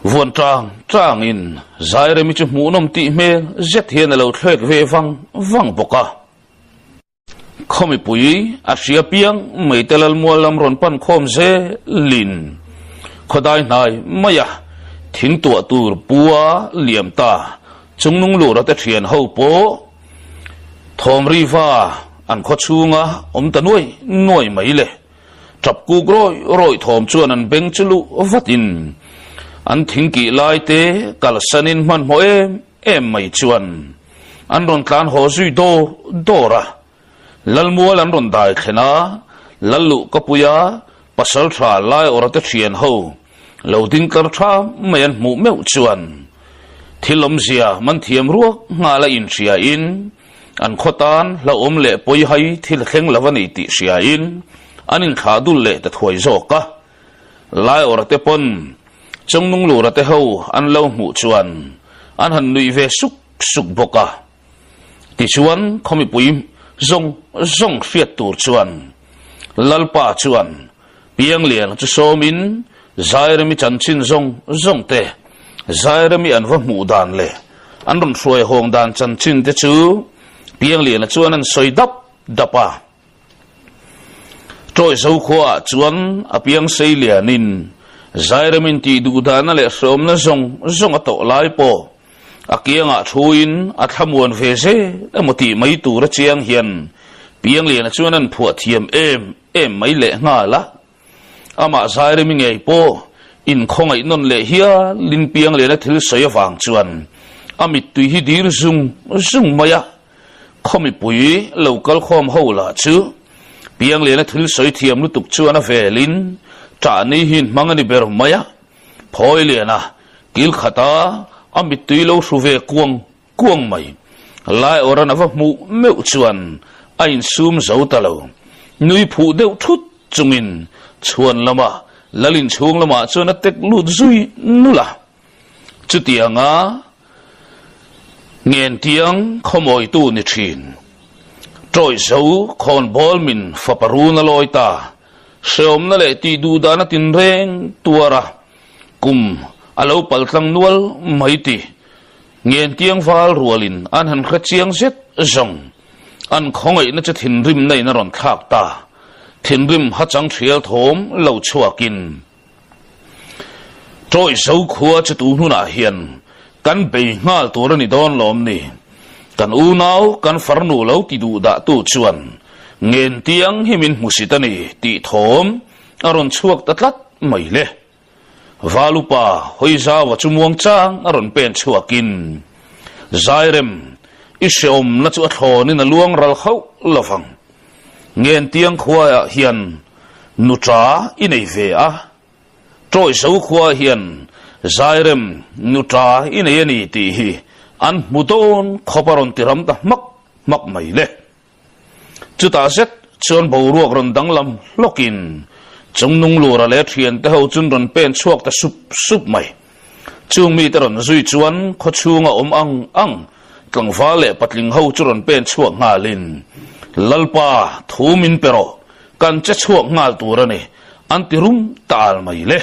vuông trang trang in giải ra mi chu mu nom ti me zet hian alo thlek ve vang vang boka khomi pui asia piang meitelal mualam ron pan khom ze lin khodai nai maya thing tu tur puwa liam ta chungnung lu ra te thian ho po thom riva an kho chunga om ta noi noi mai le trap ku groi roi thom chuan an beng chulu vatin an thing ki lai te kal sanin man mo em em mai chuan an ron tlan ho zui do dora lalmua lan ron dai khena lallu kapuya pasal tha lai orate thian ho loading kar tha mayan mu meu chuan thilom zia man thiam ruak nga la in sia in an khotan la om le poi hai thil kheng lawani ti sia in anin khadul le ta thoi zoka lai orate pon chongnung lu rate ho an lo mu chuan an han nui ve suk suk boka ti chuan khomi puim zong zong fiat tur chuan lalpa chuan piang lian chu somin zairami chanchin zong zong te zairami an va mu dan le an ron hruai hong dan chanchin te chu piang lian chuan an soi dap dapa troi zo khwa chuan a piang sei lianin zairamin ti du dana le som na zong zong ato lai po akianga thuin athamuan veze amoti mai tu ra chiang hian piang lian chuan an phua thiam em em mai le nga la ama zairami ngei po in khongai non le hia lin piang le na thil soi awang chuan amit tui hi dir zung zung maya khomi pui local khom hola chu piang le na thil soi thiam lu tuk chuan a velin ta ni hin mangani ber maya phoi le na kil khata amit tui lo suve kuang kuang mai lai oran ava mu meu chuan ain sum zo talo nui phu deuh thut chungin chuan lama lalin chung lama chuan a tek lut zui nula chutianga ngen tiang khomoi tu ni thin troi zo khon bol min faparuna loita seom na le ti du dana tin reng tuara kum alo paltlang nual mai ti ngen tiang wal rualin an han kha chiang zet zong an khongai na cha thin rim nei na ron thak ta thin rim ha chang thial thom lo chuakin troi zo khua cha tu nu na hian kan be ngal tur ni don lom ni kan u nau kan farnu lo ti du da tu chuan ngen tiang himin musitani ti thom aron chuak tatlat mai le valupa hoiza wa chumuang chang aron pen chuakin zairem isom na chu thon in luang ral khau lovang ngen tiang khua hian nutra inei ve a troi so khua hian zairem nutra inei ani ti hi an muton khoparon tiram ta mak mak mai le chuta set chon boruak ron danglam lokin chungnung lura le thian te ho chun ron pen chuak ta sup sup mai chung mi te ron zui chuan kho chunga om ang ang tlangwa le patling ho chu ron pen chuak nga lin lalpa thumin pero kan che chuak ngal turani antirum tal mai le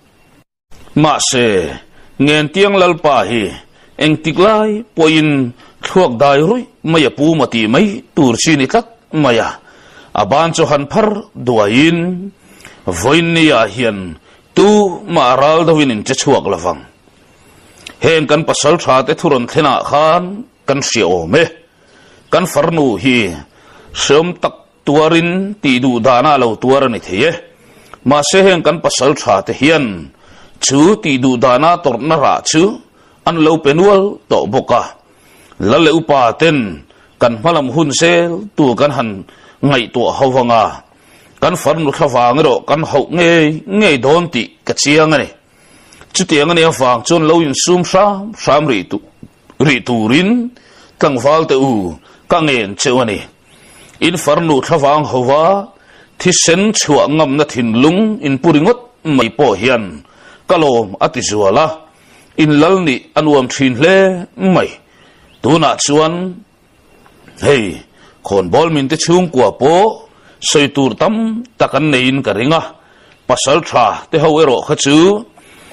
ma se ngen tiang lalpa hi eng tiklai poin thuak dai rui maya pu mati mai tur chini tat maya aban cho han phar duain voin ni ya hian tu maral dawin in che chuak lawang heng kan pasal tha te thuron thena khan kan sia ome kan farnu hi som tak tuarin ti du dana lo tuarani theye ma se heng kan pasal tha te hian chu ti du dana torna ra chu an lo penual to boka lalle upa ten kan malam hun sel tu kan han ngai to hawanga kan farnu thawang ro kan ho nge nge don ti ka chiang ani chutiang ani awang chon lo in sum sa sam ri tu ri turin tang wal te u ka ngen chewani in farnu thawang hawa thi sen chua ngam na thin lung in puringot mai po hian kalom ati zuala in lalni anuam thin hle mai tuna chuan hey khon bol min te chung kwa po soi tur tam takan nein ka ringa pasal tha te ho ero kha chu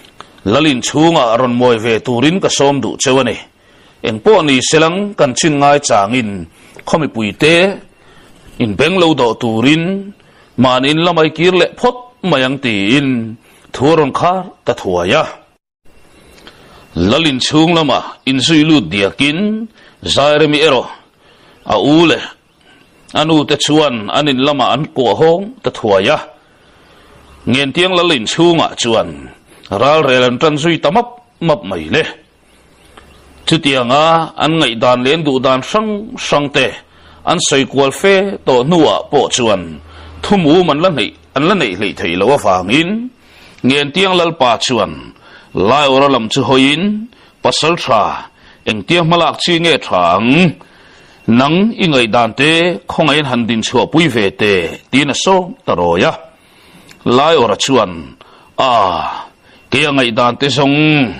lalin chunga ron moi ve turin ka som du chewani eng po ni selang kan chin ngai changin khomi puite in benglo do turin manin lamai kir le phot mayang ti in thuron khar ta thuaya lalin chung lama in sui lu diakin zairemi ero a ule anu te chuan anin lama an ko hong ta thuaya ngen tiang lalin chunga chuan ral relan tran sui tamap map mai le chu tianga an ngai dan len du dan sang sang te an soi kwal fe to nuwa po chuan thumu man la nei an la nei lei thei lo wa in ngen tiang lal pa chuan lai ora lam chu hoin pasal tha eng tiang malak chi nge thang nang ingai dan te khongai han din chua pui ve te tin so taroya lai ora chuan a ke ngai dan te song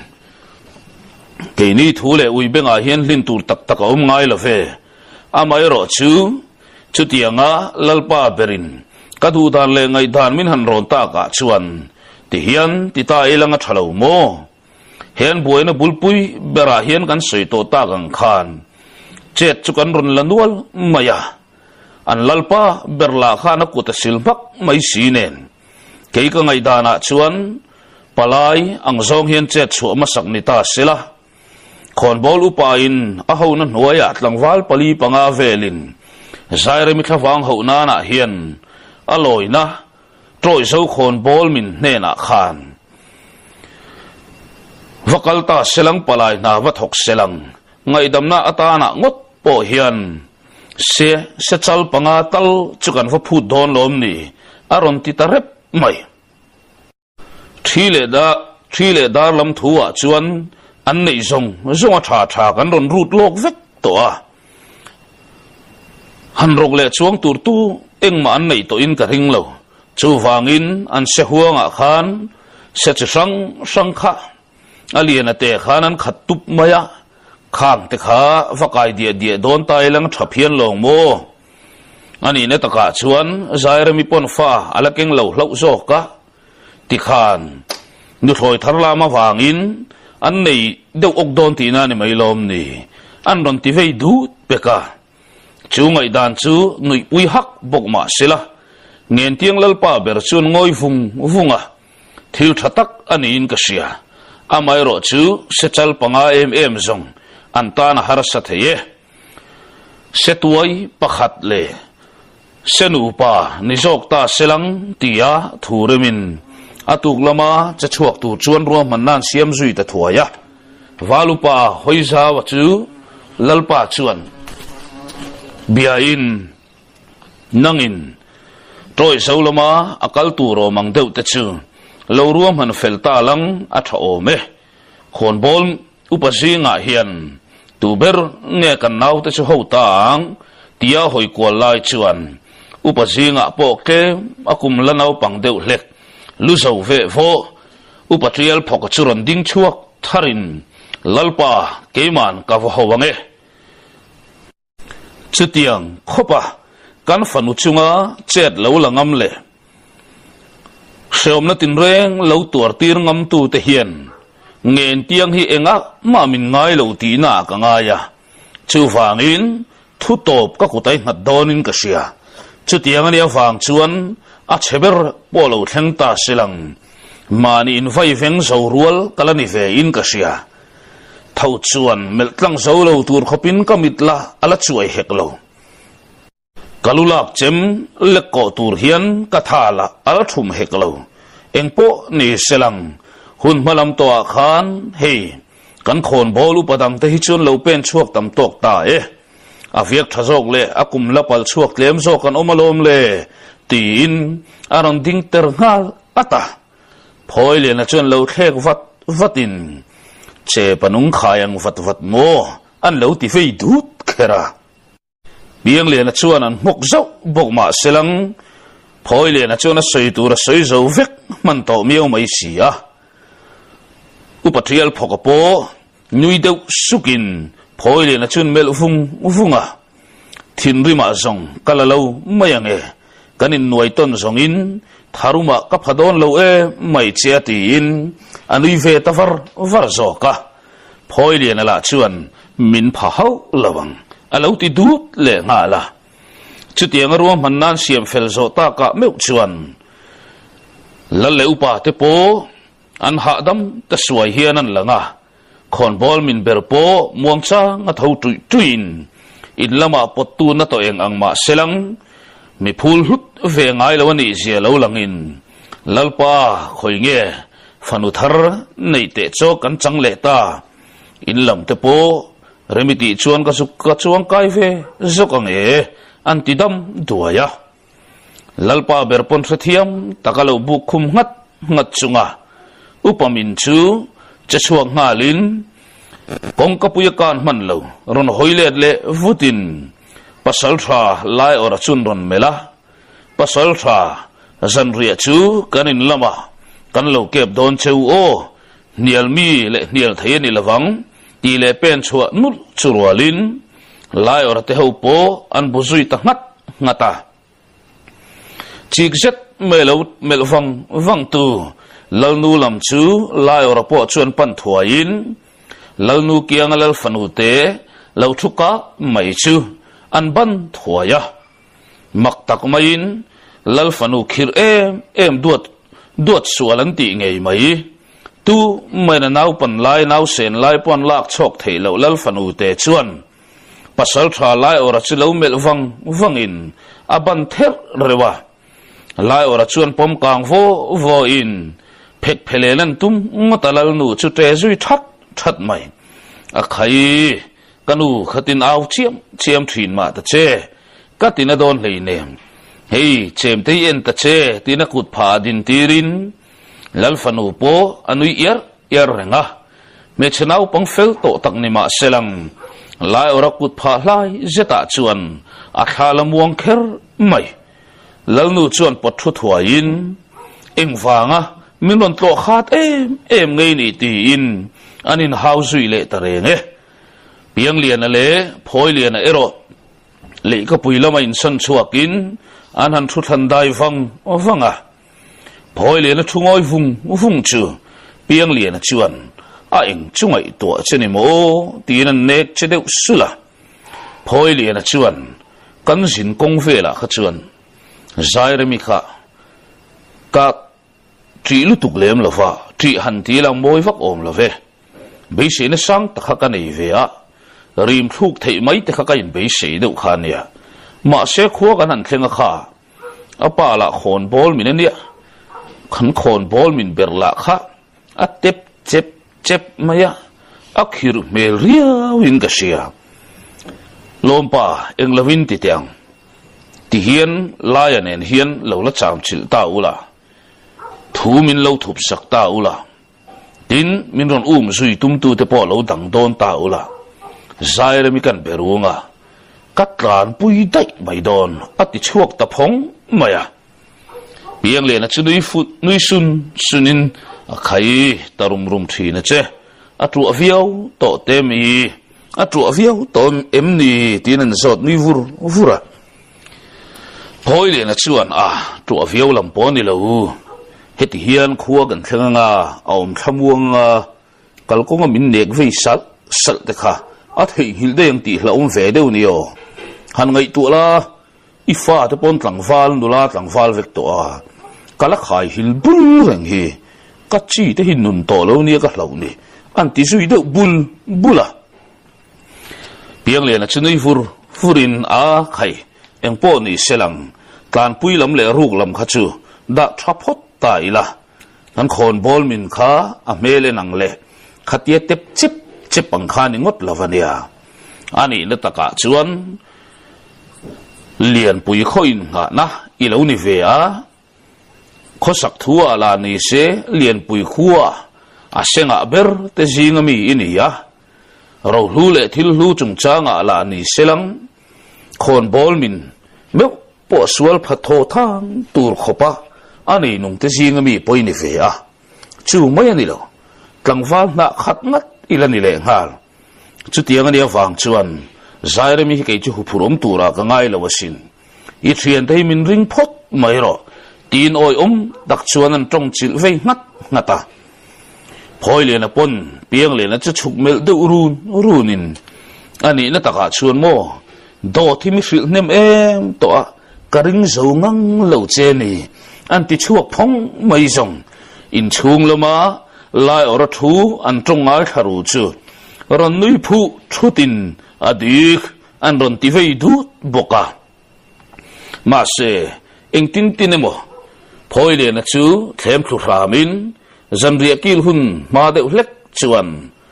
ke ni thu le ui benga hian lin tur tak tak om ngai lo ve amai ro chu chu tianga lalpa berin kadu dan le ngai dan min han ron ta ka chuan ti hian ti ta elanga thalo mo hian buaina bulpui bera hian kan soi to ta gang khan chet chu kan ron lanual maya an lalpa berla khana kuta silbak mai sinen ke ka ngai dana chuan palai ang zong hian chet chu masak ni ta sela khon bol upain a hona hnuaya tlangwal pali panga velin zaire mi thawang ho na na hian aloina troi zo khon bol min hena khan vakalta selang palai na vathok selang ngai damna atana ngot po hian se se chal panga tal chukan va phut don lom ni aron ti tarep mai thile da thile dar lam thuwa chuan an nei zong zonga tha tha kan ron rut lok vek to a han rok le chuang tur tu engma an nei to in ka ring lo chu wangin an se huanga khan se chang sang kha aliena te khan an khat tup maya khang te kha vakai dia dia don tai lang thaphian long mo ani ne taka chuan zaira mi pon fa alakeng lo hlau zo ka ti khan nu thoi tharla ma wangin an nei deuh ok don ti na ni mai lom ni an ron ti vei du peka chu ngai dan chu ngui pui hak bok ma sila ngen tiang lalpa ber chun ngoi vung vunga thil thatak ani in ka sia amai ro chu sechal panga em em zong antan har sa theye setuai pakhat le senu pa nizok ta selang tia thuremin atuk lama chachuak tu chuan ro mannan siam zui ta thuaya walupa hoiza wa chu lalpa chuan biain nangin troi solama akal tu ro mang deuh te chu lo ruam han felta lang a tha ome khon bol upazi nga hian tu ber nge kan nau te chu ho tang tia hoi kwal lai chuan upazi nga po ke akum lanau pang deuh hlek lu zo ve vo upatrial phok churon ding chuak tharin lalpa keman ka vo howange chutiang khopa kan fanu chunga chet lo langam le seom na tin reng lo tur tir ngam tu te hian ngen tiang hi enga ma min ngai lo ti na ka nga ya chu wangin thu top ka kutai ngat donin ka sia chutiang ani awang chuan a cheber polo thleng ta silang mani in vai veng zo rual kalani ve in ka sia thau chuan meltlang zo lo tur khopin kamitla ala chuai heklo kalulak chem lekko tur hian kathala al thum heklo engpo ni selang hun malam to khan hei kan khon bolu padang te hi chun lo pen chuak tam tok ta e aviak thazok le akum lapal chuak lem zo kan omalom le tin aron ding ter ngal ata phoi le na chun lo thek vat vatin che panung khayang vat vat mo an lo ti fei dut khera biang le na chuan an mok zo bok ma selang phoi le na chuan a soi tur a soi zo vek man to miau mai sia upatrial phokapo nui deuh sukin phoi le na chun mel vung vunga thin rima zong kalalo mayange kanin nuai ton zongin tharuma ka phadon lo e mai chia ti in anui ve ta var var zo ka phoi lian ala chuan min pha hau lawang alo ti du le nga la chu tiang ruam han nan siam fel zo ta ka meu chuan la le upa te po an ha dam ta suai hian an langa khon bol min ber po muang cha nga thau tui tuin in lama potu na to eng ang ma selang mi phul hut ve ngai lawani zia lo langin lalpa khoi nge fanu thar nei te cho kan chang le ta in lam te po remiti chuan ka suk ka chuang kai ve zokang e antidam duaya lalpa berpon sathiam takalo bu khum ngat ngat chunga upamin chu chachuang ngalin kong kapuya kan man lo ron hoilet le vutin pasal tha lai ora chun ron mela pasal tha zan ria chu kanin lama kan lo kep don cheu o nial mi le nial thai ni lawang ti le pen chua nut churwalin lai ora te ho po an buzui ta ngat ngata chik zet melo melwang wang tu lalnu lam chu lai ora po chuan pan thuain lalnu kiang lal fanu te lo thuka mai chu an ban thuaya mak tak main lal fanu khir em em duat duat sualan ti ngei mai tu mai na nau pan lai nau sen lai pon lak chok thei lo lal fanu te chuan pasal tha lai ora chu lo mel wang wangin aban ther rewa lai ora chuan pom kang vo vo in phek phelelan tum ngatalal nu chu te zui that that mai a khai kanu khatin aw chiam chiam thin ma ta che katina don lei nem hei chem te en ta che tina kut pha din tirin lal fanu po anui yer yer renga me chenau pang fel to tak ni ma selang lai ora kut pha lai zeta chuan a khalam wang kher mai lalnu chuan pot thu thuain engwanga minron tlo khat em em ngei ni ti in anin hauzui le tarenge piang lian ale phoi lian a ero le ka puilama in san chuakin an han thu than dai wang wanga phoi lian a thungoi vung vung chu piang lian a chuan a eng chungai to cheni mo tin an nek chedeu sula phoi lian a chuan kan jin kong vela kha chuan zairemi kha ka tri lu tuk lem lova tri han ti lang moi vak om love be se na sang ta kha ka nei ve a rim thuk thei mai te kha ka in be se deuh kha nia ma se khuwa kan han thlenga kha apa la khon bol min ania khan khon bol min berla kha a tep chep chep maya akhir mel ria win ka sia lompa englavin ti tiang ti hian lion en hian lo la cham chil ta ula thu min lo thup sak ta ula tin min ron um zui tum tu te po lo dang don ta ula zaire mi kan berunga katran pui dai mai don ati chuak ta phong maya piang le na chnui fut nui sun sunin akhai tarum rum thina che atu aviau to temi atu aviau to emni tinan zot ni vur vura phoi le na chuan a tu aviau lam pon ni lo heti hian khuwa gan thlanga aum thamuanga kalkonga min nek ve sal sal te kha a thei hil de yang ti hlaum ve deu ni o han ngai tu la ifa te pon tlangwal nula tlangwal vek to a kala khai hil bul reng hi ka chi te hin nun to lo ni ka hlau ni an ti zui deuh bul bula piang le na chnui fur furin a khai eng po ni selang tlan pui lam le ruk lam kha chu da thapot ta ila nan khon bol min kha a mele nang le khatia tep chip chip pang kha ni ngot lavania ani na taka chuan lian pui khoin nga na ilo ni ve a khosak thua la ni se lian pui khuwa a senga ber te jinga mi inia ro hlu le thil hlu chung changa la ni selang khon bol min me po sual phatho thang tur khopa ani nung te jinga mi poini ve a chu mai ani lo tlangwal na khat ngat ilani le ngal chu tiang ani awang chuan zaire mi ke chu phurom tura ka ngai lo wasin i thian dei min ring phot mai ro tin oi om dak chuan an tong chil ve ngat ngata phoi le na pon piang le na chu chuk mel de urun urunin ani na taka chuan mo do thi mi hril nem em to a karing zo ngang lo che ni an ti chuak phong mai zong in chung lama lai ora thu an tongal tharu chu ron nui phu thutin adik an ron ti vei du boka ma se eng tin tin emo phoi le na chu thlem thu ramin zamria kil hun ma de hlek chuan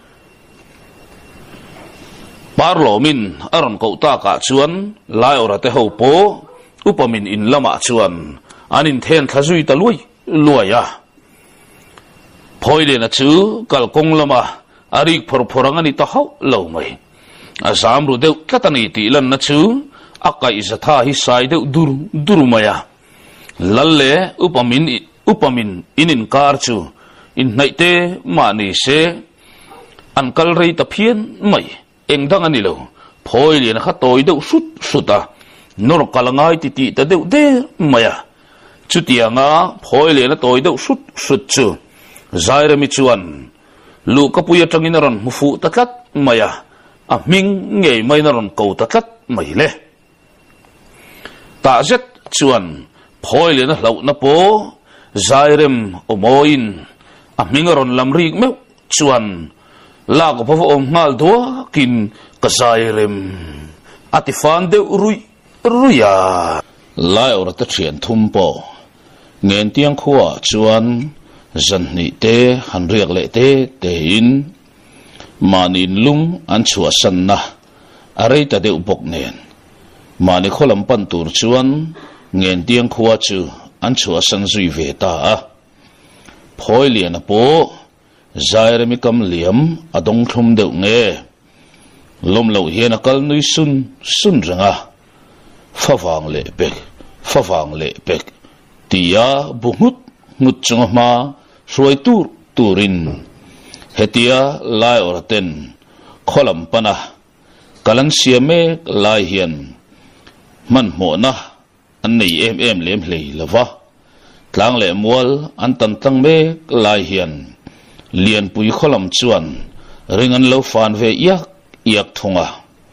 parlomin aron ko ta ka chuan lai ora te ho po upamin in lama chuan anin then thazui ta lui luaya phoi le na chu kal kong lama arik phor phorang ani ta hau lo mai azam ru deu katani ti lan na chu akai zatha hi sai deu dur durumaya lalle upamin upamin inin kar chu in naite mani se ankal rei ta phian mai engdang ani lo phoi le na kha toi deu sut suta nor kalangai ti ti ta deu de maya chutianga phoi le na toi deu sut sut chu zaire mi chuan lu kapuya tangin ron mufu tatlat maya a ming ngei mai na ron ko tatlat mai le ta zet chuan phoi le na hlau na po zairem omoin a ming ron lamrik me chuan la ko pho om ngal do kin ka zairem atifan de rui ruya lai ora ta thian thum po ngen tiang khuwa chuan zan ni te han riak le te te in manin lung an chua san na arei ta de upok nen mani kholam pan tur chuan ngen tiang khuwa chu an chua san zui ve ta a phoi lian po zaire mi kam liam adong thum deuh nge lom lo hian akal nui sun sun ranga fawang le pek fawang le pek tia bungut ngut chunga ma suai tur turin hetia lai oraten kholam pana kalan siame lai hian man mo na an nei em em lem hlei lova tlang le mual an tan tang me lai hian lian pui kholam chuan ringan lo fan ve yak yak thunga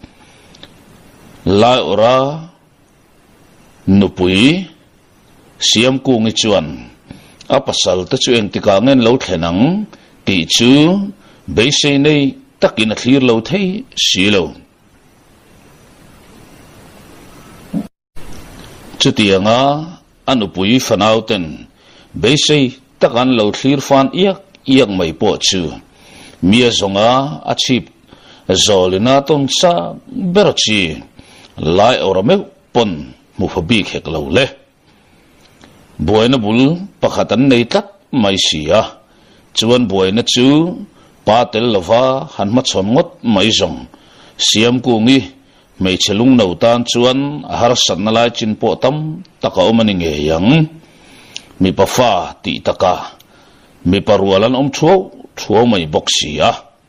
lai ora nupui siam ku ngi chuan apasal ta chu eng tika ngen lo thlenang ti chu beise nei takin a thlir lo thei silo chutianga anupui fanauten beise takan lo thlir fan yak yak mai po chu mia zonga achip zolina ton sa berchi lai orame pon mu phabi khek lo le boina bul pakhatan nei tat mai sia chuan boina chu patel lova hanma chomngot mai zong siam ku ngi mei chelung no tan chuan har san lai chin po tam taka omani nge yang mi pa fa ti taka mi parualan om thuo thuo mai boxia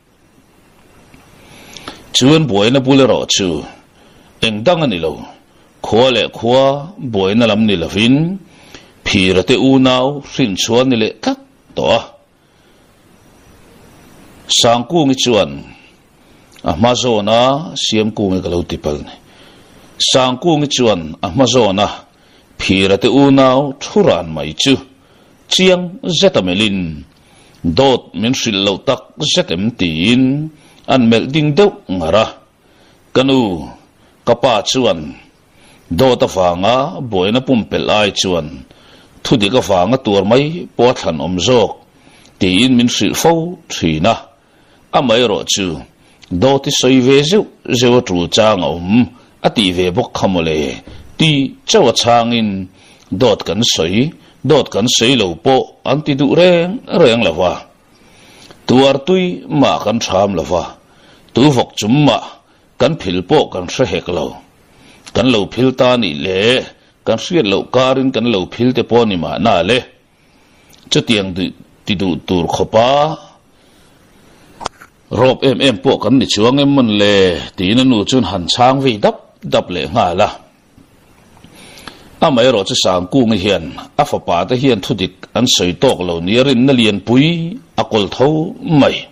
chuan boina bulero chu engdang ani lo khole khwa boina lam ni lovin phirate u naw hrin chuan ni le tak to sangku ngi chuan amazona siam ku ngi kalo tipal ni sangku ngi chuan amazona phirate u naw thuran mai chu chiang zetamelin dot min hril lo tak zetem tin an mel ding deuh ngara kanu kapa chuan dot afanga boina pumpel ai chuan thudi ka fanga tur mai po than om jok tin min hril fo thina amai ro chu dot soi ve zu zewa tru chang om ati ve bok khamole ti chawa changin dot kan soi dot kan sei lo po anti du reng reng lawa tuar tui ma kan tham lawa tu vok chumma kan phil po kan hre hek lo kan lo phil ta ni le kan hriat lo karin kan lo phil te po ni ma na le chutiang du ti du tur khopa rob em em po kan ni chuang em mun le ti na nu chun han chang vi dap dap le nga la amai ro chu sang ku ngi hian afa pa ta hian thudik an soi tok lo ni rin na lian pui akol tho mai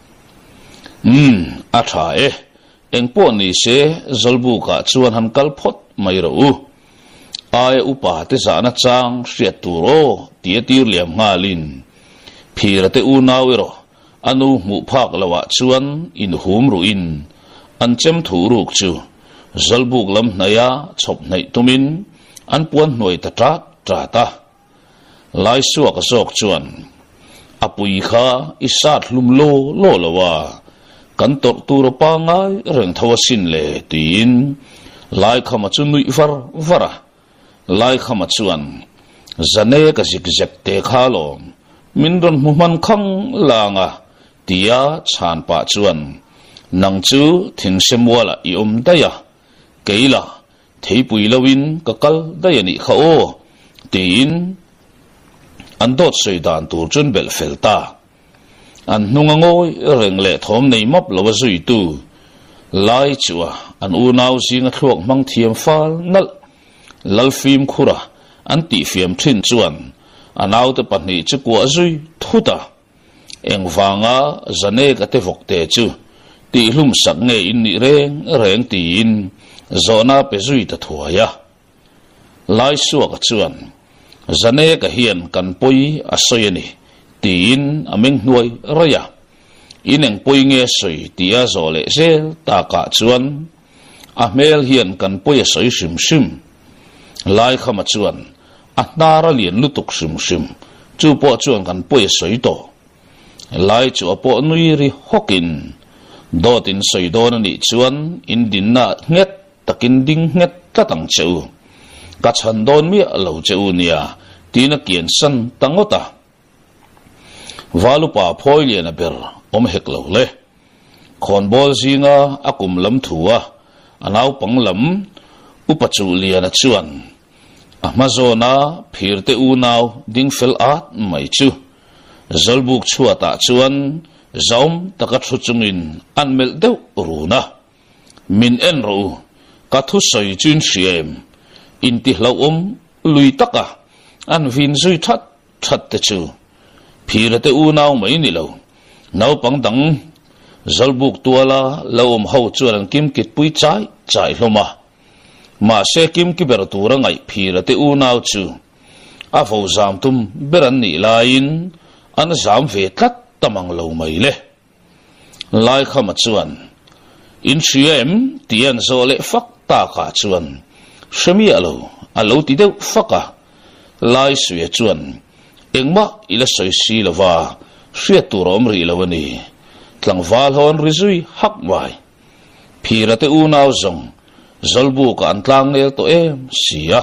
um atha e engpo ni se zolbu ka chuan han kalphot mai ro u ai upa te sana chang hriat turo tia tir liam ngalin phirate u nawiro anu mu phak lawa chuan in hum ru in an chem thu ruk chu zolbuk lam naya chop nei tumin an puan noi ta tra tra ta lai suak zok chuan apui kha isat hlum lo lo lawa kan tor tur pa ngai reng thawa sin le tin lai khama chu nui var vara lai khama chuan zane ka zik zek te kha lo min ron mu man khang langa tia chan pa chuan nang chu thing semwala i om daya keila theipui lawin ka kal dayani kha o tin an dot seidan tur chun bel felta an nungangoi reng le thom nei map lawa zui tu lai chua an u nau zinga thluak mang thiam fal nal lalfim khura an ti fiam thin chuan anau te pani chu kwa zui thuta engwanga zane ka te vok te chu ti hlum sak nge in ni reng reng ti in zona pe zui ta thuaya lai suak chuan zane ka hian kan poi asoyani tin ameng nuai raya ineng poi nge soi tia zole zel ta ka chuan amel hian kan poi soi sim sim lai khama chuan atnara lian lutuk sim sim chu po chuan kan poi soi to lai chu po nui ri hokin dotin soi don ni chuan in din na nget takin ding nget tatang cheu ka chan don mi lo cheu nia tina kian san tangota valupa phoilian a ber om hek lo le khon bol zinga akum lam thuwa anau panglam upachu lian a chuan amazona phirte u naw ding fel at mai chu zolbuk chuata chuan zom taka thu chungin anmel deuh runa min en ro ka thu soi chun siem in ti hlo om lui taka an vin zui that that te chu phirate u naw mai ni lo naw pang dang zolbuk tuala lo om ho chuan kim kit pui chai chai hloma ma se kim ki ber tur ngai phirate u naw chu a vo zam tum beran ni lain an zam ve tlat tamang lo mai le lai khama chuan in siem tian zole fak ta ka chuan shemi alo alo ti deuh faka lai suya chuan engma ila soi si lova hriat tur om ri lawani tlang wal hon rizui hak wai phirate u naw zong zolbu ka antlang nel to em sia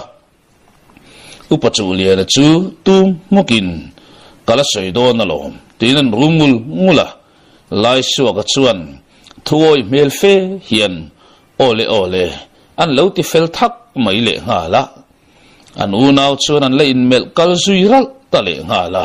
upachu lian chu tum mukin kala soi do na lom tinan rumul ngula lai suwa ka chuan thuoi mel fe hian ole ole an lo ti fel thak mai le nga la an u naw chuan an le in mel kal zui ral ta le nga la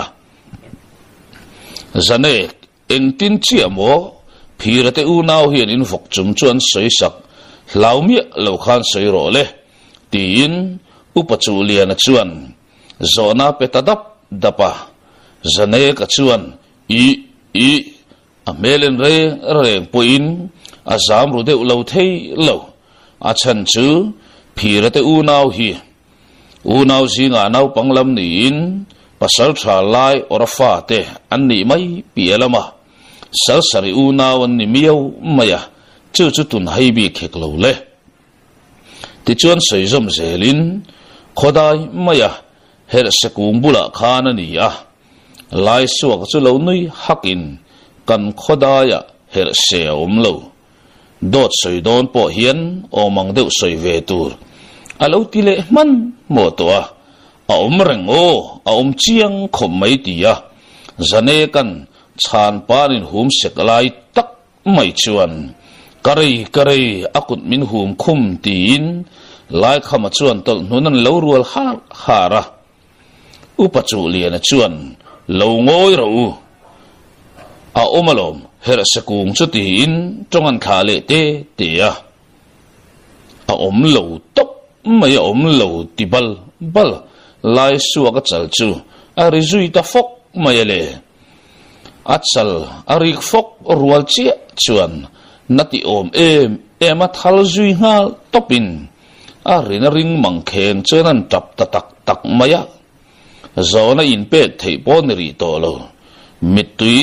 zane eng tin chi amo phirate u naw hian in vok chum chuan soi sak hlaumi lo khan soi ro le tin upachu lian chuan zona petadap dapa zane ka chuan i i amelen re reng poin azam ru de lo thei lo a chan chu phirate u naw hi u naw zinga naw panglam ni in pasal tha lai orafa te an ni mai pialama sal sari u naw an ni miau maya chu chu tun hai bi khek lo le ti chuan sei zom zelin khodai maya her sekung bula khana ni a lai suak chu lo nui hakin kan khodaya her se om lo dot soi don po hian o mang deuh soi ve tur alo tile man mo to a om reng o a om chiang khom mai tia zane kan chan parin hum seklai tak mai chuan karei karei akut min hum khum tin lai khama chuan tol nunan lo rual har hara upachu lian chuan lo ngoi ro a omalom her sekung chutin tongan khale te te a a om lo tok mai om lo tibal bal lai suaka chal chu a rizui ta fok mai le achal arik fok rual chia chuan nati om em em a thal zui ngal topin arin ring mangkhen chuan tap tatak tak maya zona in pe thei pon ri to lo mitui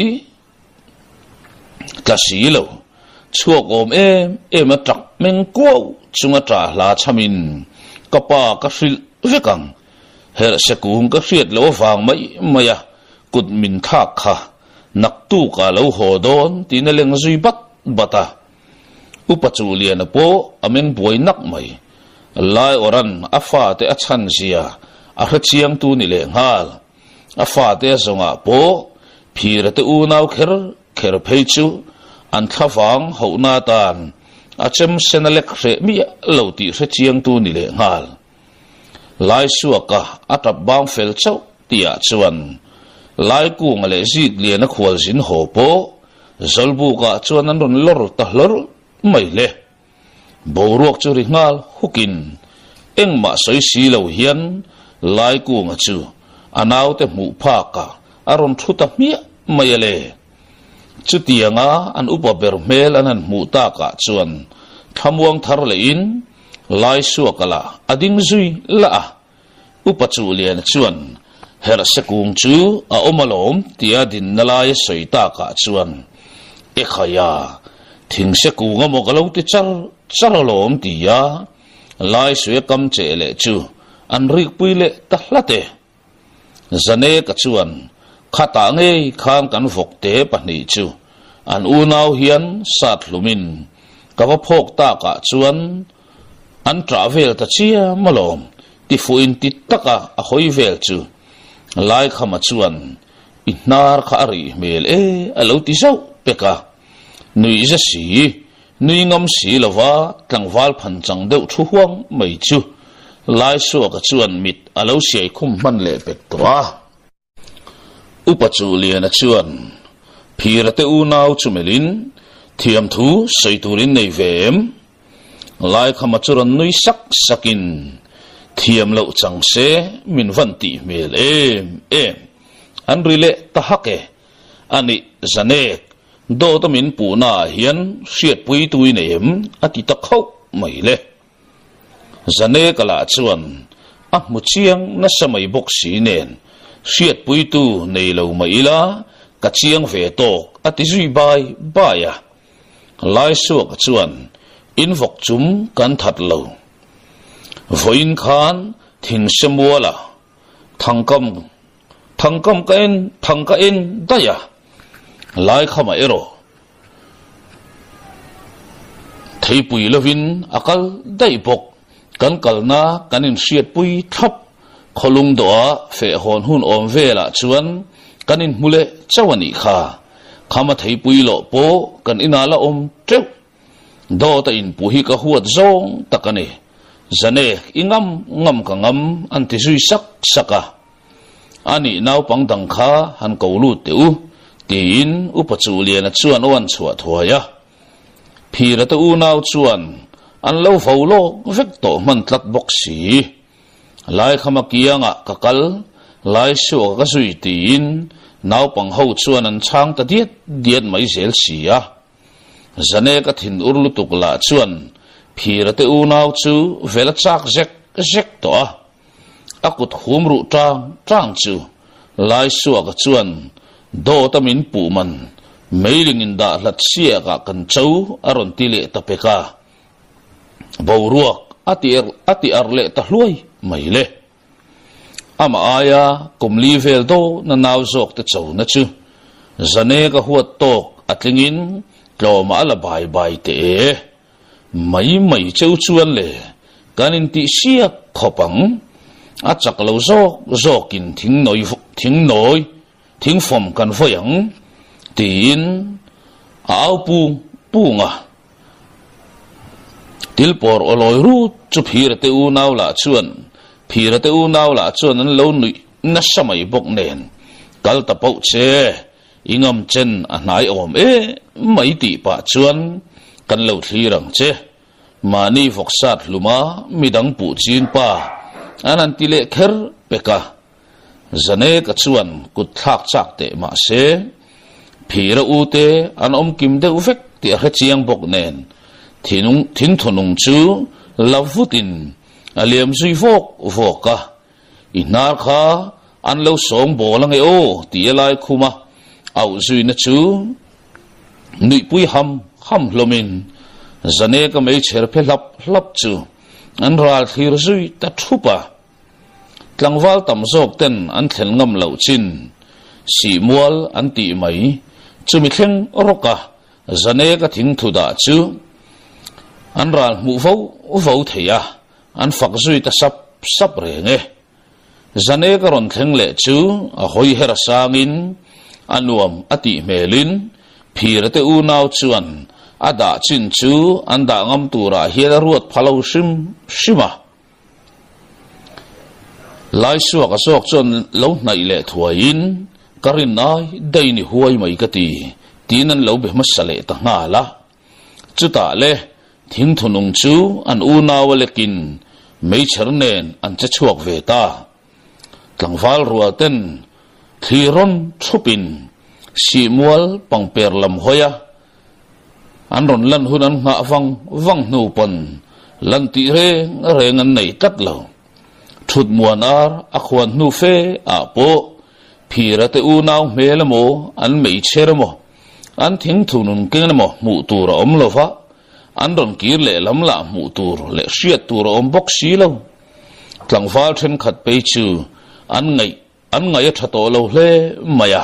kasilo chuak om em em a trak meng ko chunga tra la chamin kapa ka hril vekang her sekung ka hriat lo wang mai maya kut min thak kha nak tu ka lo hodon tinaleng zui bat bata upachu lian po amen boi nak mai lai oran afa te achan sia a hriang tu ni le ngal afa te zonga po phira te u nau kher kher pheichu an thawang hona tan achem senalek re mi lo ti hriang tu ni le ngal lai suaka atap bang fel chau tia chuan lai ku ngale zik lian a khwal zin ho po zolbu ka chuan an ron lor ta lor mai le boruak chu ri ngal hukin engma soi si lo hian lai ku nga chu anau te mu pha ka aron thuta mi mai le chu tianga an upa ber mel anan mu ta ka chuan thamuang thar le in lai suakala ading zui la upa chu lian chuan her sekung chu a omalom tia din nalai soita ka chuan e khaya thing sekung mo galo ti char charalom tia lai sue kam che le chu an rik puile ta hlate zane ka chuan khata nge khang kan vok te pani chu an unau hian sat lumin ka va phok ta ka chuan an travel ta chia malom ti fuin ti taka a hoi vel chu lai khama chuan inar kha ari mel e alo ti zau peka nui za si nui ngam si lova tlangwal phan chang deuh thu huang mai chu lai so ka chuan mit alo siai khum man le pek towa upachu lian a chuan phirate u nau chumelin thiam thu soiturin nei vem lai khama churan nui sak sakin thiam lo chang se min van ti mel em em an rile ta hake ani zanek do ta min pu na hian hriat pui tui nem ati ta khau mai le zanek ala chuan a mu chiang na samai bok si nen hriat pui tu nei lo mai la ka chiang ve tok ati zui bai baya lai suak chuan in vok chum kan that lo voin khan thing semuala thangkam thangkam kain thangka in daya lai khama ero thei pui lovin akal dai bok kan kalna kanin hriat pui thap kholung doa fe hon hun om vela chuan kanin mule chawani kha khama thei pui lo po kan inala om treu do ta in puhi ka huat zong takani zane ingam ngam ka ngam anti zui sak saka ani nau pang dang kha han ko lu teu tin upachu lian a chuan wan chhuat thuaya phira ta u nau chuan an lo fo lo vek to man tlat bok si lai khama kianga kakal lai su ka zui tin nau pang ho chuan an chang ta diet diet mai zel sia zane ka thin urlu tukla chuan phira te u nau chu vela chak zek zek to a akut humru tang tang chu lai su ka chuan do tamin pu man mailing in da lat sia ka kan chau aron tile tapeka boruak ati er ati arle ta hluai mai le ama aya kumli vel do na naw zok te chau na chu zane ka huat tok atlingin tloma ala bai bai te mai mai cheu chuan le kanin ti sia khopang a chak lo zok zokin thing noi thing noi thing fom kan foyang tin au pu punga tilpor oloi ru chu phir te u naw la chuan phir te u naw la chuan an lo nui na samai bok nen kal ta pau che ingam chen a nai om e mai ti pa chuan kan lo thirang che mani foksat luma midang pu chin pa anan tile kher peka zane ka chuan kut thak chak te ma se phira ute an om kim de uvek ti a chiang bok nen thinung thin thunung chu lavutin aliam zui vok voka inar kha an lo song bolang e o ti lai khuma au zui na chu nui pui ham ham lomin zane ka mai cher phe lap lap chu an ral thir zui ta thupa tlangwal tam zok ten an thel ngam lo chin si mual an ti mai chumi thleng roka zane ka thing thu da chu an ral mu vo vo theya an fak zui ta sap sap re nge zane ka ron thleng le chu a hoi hera sangin anuam ati melin phirate u naw chuan ada chin chu anda ngam tura hial ruat phalo sim sima lai suak asok chon lo nai le thuain karin nai daini huai mai kati tinan lo be masale ta ngala chuta le thing thunung chu an u naw lekin mei chernen an cha chuak ve ta tlangwal ruaten thiron thupin si mual pangper lam hoya an ron lan hun an nga vang vang nu pon lan ti re reng an nei kat lo thut muan ar akhwan nu fe a po phirate u naw melamo an mei cheramo an thing thunun kenamo mu tur om lova an ron kir le lam la mu tur le hriat tur om bok si lo tlangwal then khat pe chu an ngai an ngai a thato lo hle maya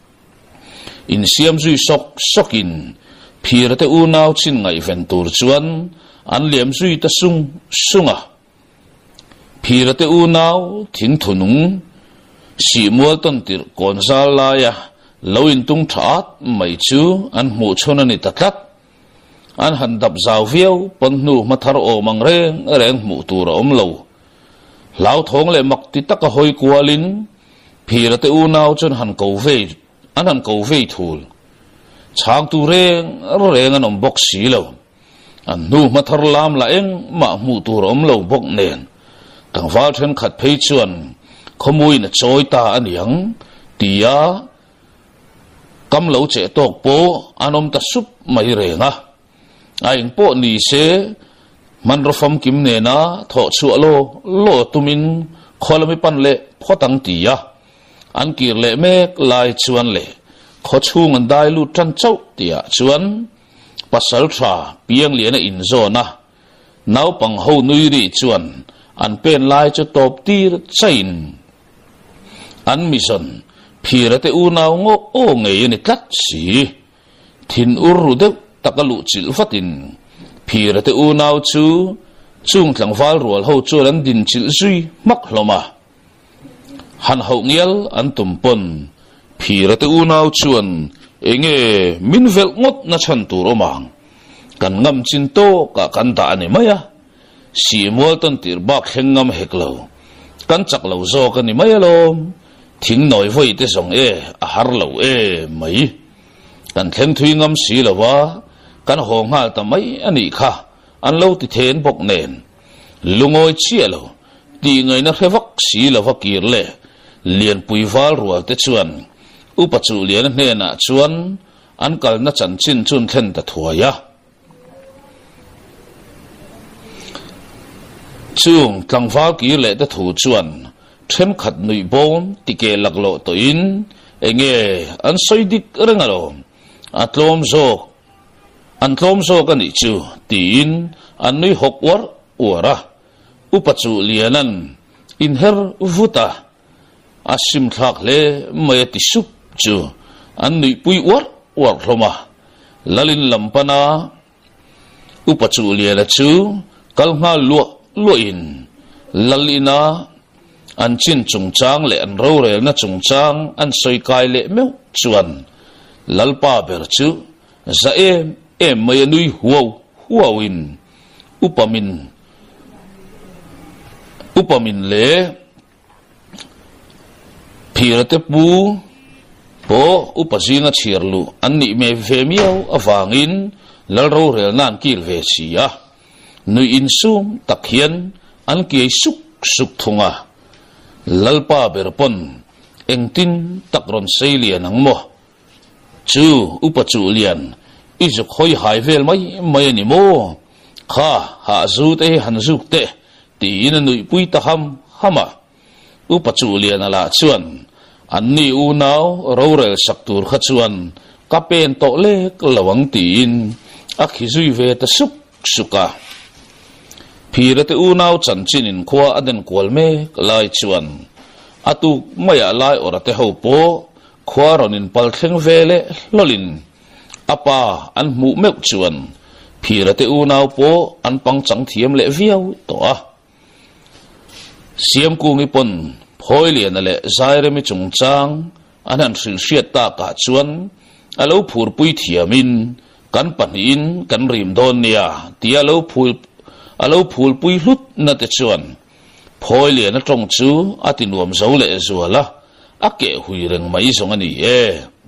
in siam zui sok sokin phirate u naw chin ngai ven tur chuan an liam zui ta sung sunga phirate u naw thing thunung si mual ton tir kon zal la ya loin tung that mai chu an mu chona ni tatlat an han dap zaw viau pon nu mathar o mangre reng mu tur om lo lau thong le mak ti tak a hoi kwalin phirate u naw chon han ko ve an han ko ve thul chang tu reng reng an om bok si lo an nu mathar lam la eng ma mu tur om lo bok nen tang wal then khat phei chuan khomui na choi ta aniang tia kam lo che tok po anom ta sup mai renga aing po ni se man ro fam kim ne na tho chu lo lo tumin kholami pan le photang tia an kir le mek lai chuan le kho chung an dai lu tran chau tia chuan pasal tha piang lian in zona naw pang ho nui ri chuan an pen lai chu top tir chain an mission phirate u naw ngo o ngei ni tlat si thin uru de takalu chil fatin phirate u naw chu chung tlangwal rual ho chuan an din chil zui mak hloma han ho ngial an tumpon phirate u naw chuan enge minvel ngot na chan tur omang kan ngam chin to ka kan da ani maya si mual ton tir bak hengam heklo kan chak lo zo kan ni maya lom thing noi voi te song e a har lo e mai kan thlen thui ngam si lawa kan hong hal ta mai ani kha an lo ti then bok nen lungoi chielo ti ngai na khewak si lawa kir le lian puiwal rual te chuan upachu lian hne na chuan an kal na chan chin chun thlen ta thuaya chung tlangwal kir le ta thu chuan them khat nui bon tike laklo to in enge an soidik rengalo atlom zo an tlom zo kan ni chu tin an nui hok war ora upachu lianan in her vuta asim thak le mai ti sup chu an nui pui war war hloma lalin lampana upachu liana chu kalnga lu lu in lalina an chin chung chang le an ro rel na chung chang an soi kai le meu chuan lalpa ber chu za em em mai nui huau huawin upamin upamin le phirate pu po upajinga chirlu anni me vemiau awangin lalro rel nan kil ve chia nui insum takhian an ki suk suk thunga lalpa berpon engtin takron seilia nangmo chu upa chu lian izuk hoi hai vel mai mai ni mo kha ha zu te han zuk te ti na nui pui ta ham hama upa chu lian ala chuan anni u nau rorel saktur kha chuan kapen to le lawang tin akhi zui ve ta suk suka phirate u nau chan chin in khwa aden kwal me lai chuan atu maya lai orate ho po khwa ronin pal thleng vele lolin apa an mu mek chuan phirate u nau po an pang chang thiam le viau to a siam ku ngi pon phoi lian le zaire mi chung chang anan sil siat ta ka chuan alo phur pui thiamin kan panin kan rim don nia ti alo phul alo phul pui hlut na te chuan phoi lian na tong chu atinuam zo le zuala ake hui reng mai zong ani e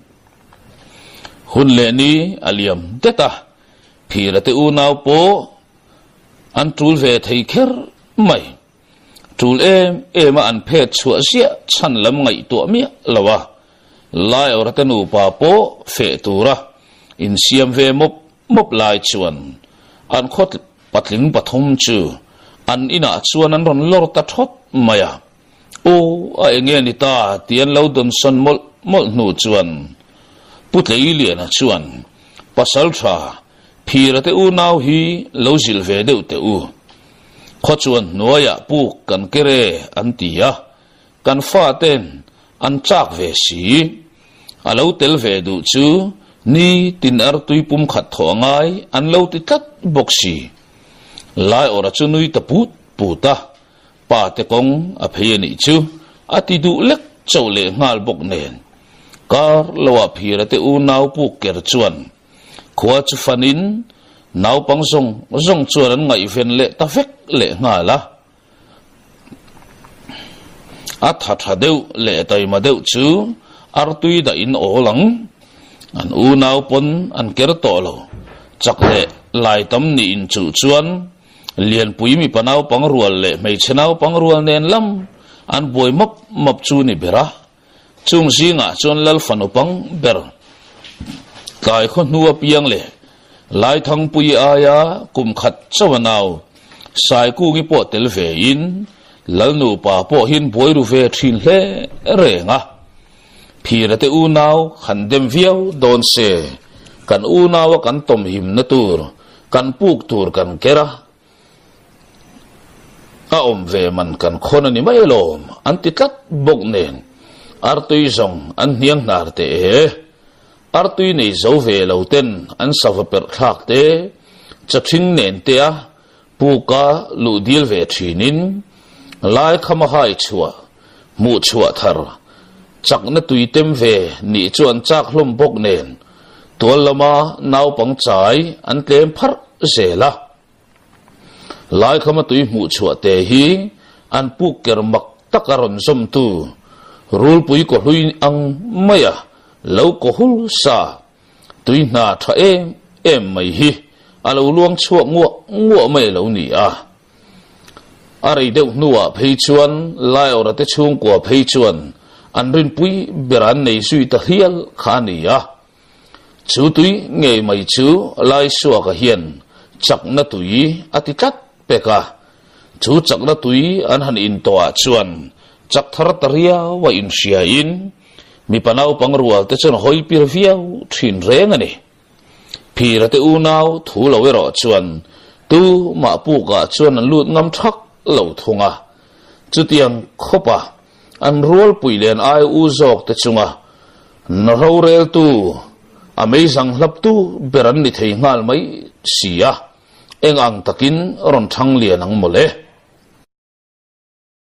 hun le ni aliam deta phirate u nau po an tul ve thei kher mai tul em em an phet chua sia chan lam ngai to mi lawa lai orate nu pa po fe tura in siam ve mop mop lai chuan an khot patling pathum chu an ina chuan an ron lor ta thot maya o a enge ni ta tian lo don son mol mol nu chuan putlei lian a chuan pasal tha phirate u nau hi lo zil ve deu te u kho chuan noya pu kan kere an tia kan fa ten an chak ve si alo tel ve du chu ni tin ar tui pum khat thongai an lo ti tat boxi lai ora chu nui ta put puta pa te kong a phei ni chu ati du lek chole ngal bok nen kar lawa phirate u nau pu ker chuan khwa chu fanin nau pang song zong chuan an ngai ven le ta vek le ngala a tha tha deu le tai ma deu chu ar tui da in olang an u nau pon an ker to lo chak le lai tam ni in chu chuan lian pui mi panau pang rual le mei chenau pang rual nen lam an boi mop mop chu ni bera chung zinga chon lal fanu pang ber kai kho nuwa piang le lai thang pui aya kum khat chawanau sai ku ngi po tel ve in lal nu pa po hin boi ru ve thin hle renga phirate u nau khan dem viau don se kan u nau kan tom him na tur kan puk tur kan kera a om ve man kan khona ni mai lom an ti tat bok nen ar tui zong an hiang nar te e ar tui nei zo ve lo ten an sawa per thak te chaching nen te a puka lu dil ve thinin lai khama hai chua mu chua thar chak na tui tem ve ni chuan chak hlom bok nen tol lama nau pang chai an tlem phar zela lai khama tui mu chua te hi an puk ker mak takaron som tu rul pui ko hlui ang maya lo ko hul sa tui na tha em em mai hi alo luang chuak ngua ngua mai lo ni a ari deuh nuwa phei chuan lai ora te chung ko phei chuan an rin pui beran nei sui ta hial kha ni a chu tui nge mai chu lai suwa ka hian chak na tui ati tat peka chu chak na tui an han in to a chuan chak thar taria wa in sia in mi panau pangrual te chon hoi pir viau thin reng ani phirate u nau thu lo ero chuan tu ma pu ka chuan an lut ngam thak lo thunga chutiang khopa an rol puilen ai u zok te chunga na ro rel tu amazing hlap tu beran ni thei ngal mai sia eng ang takin ron thang lian ang mole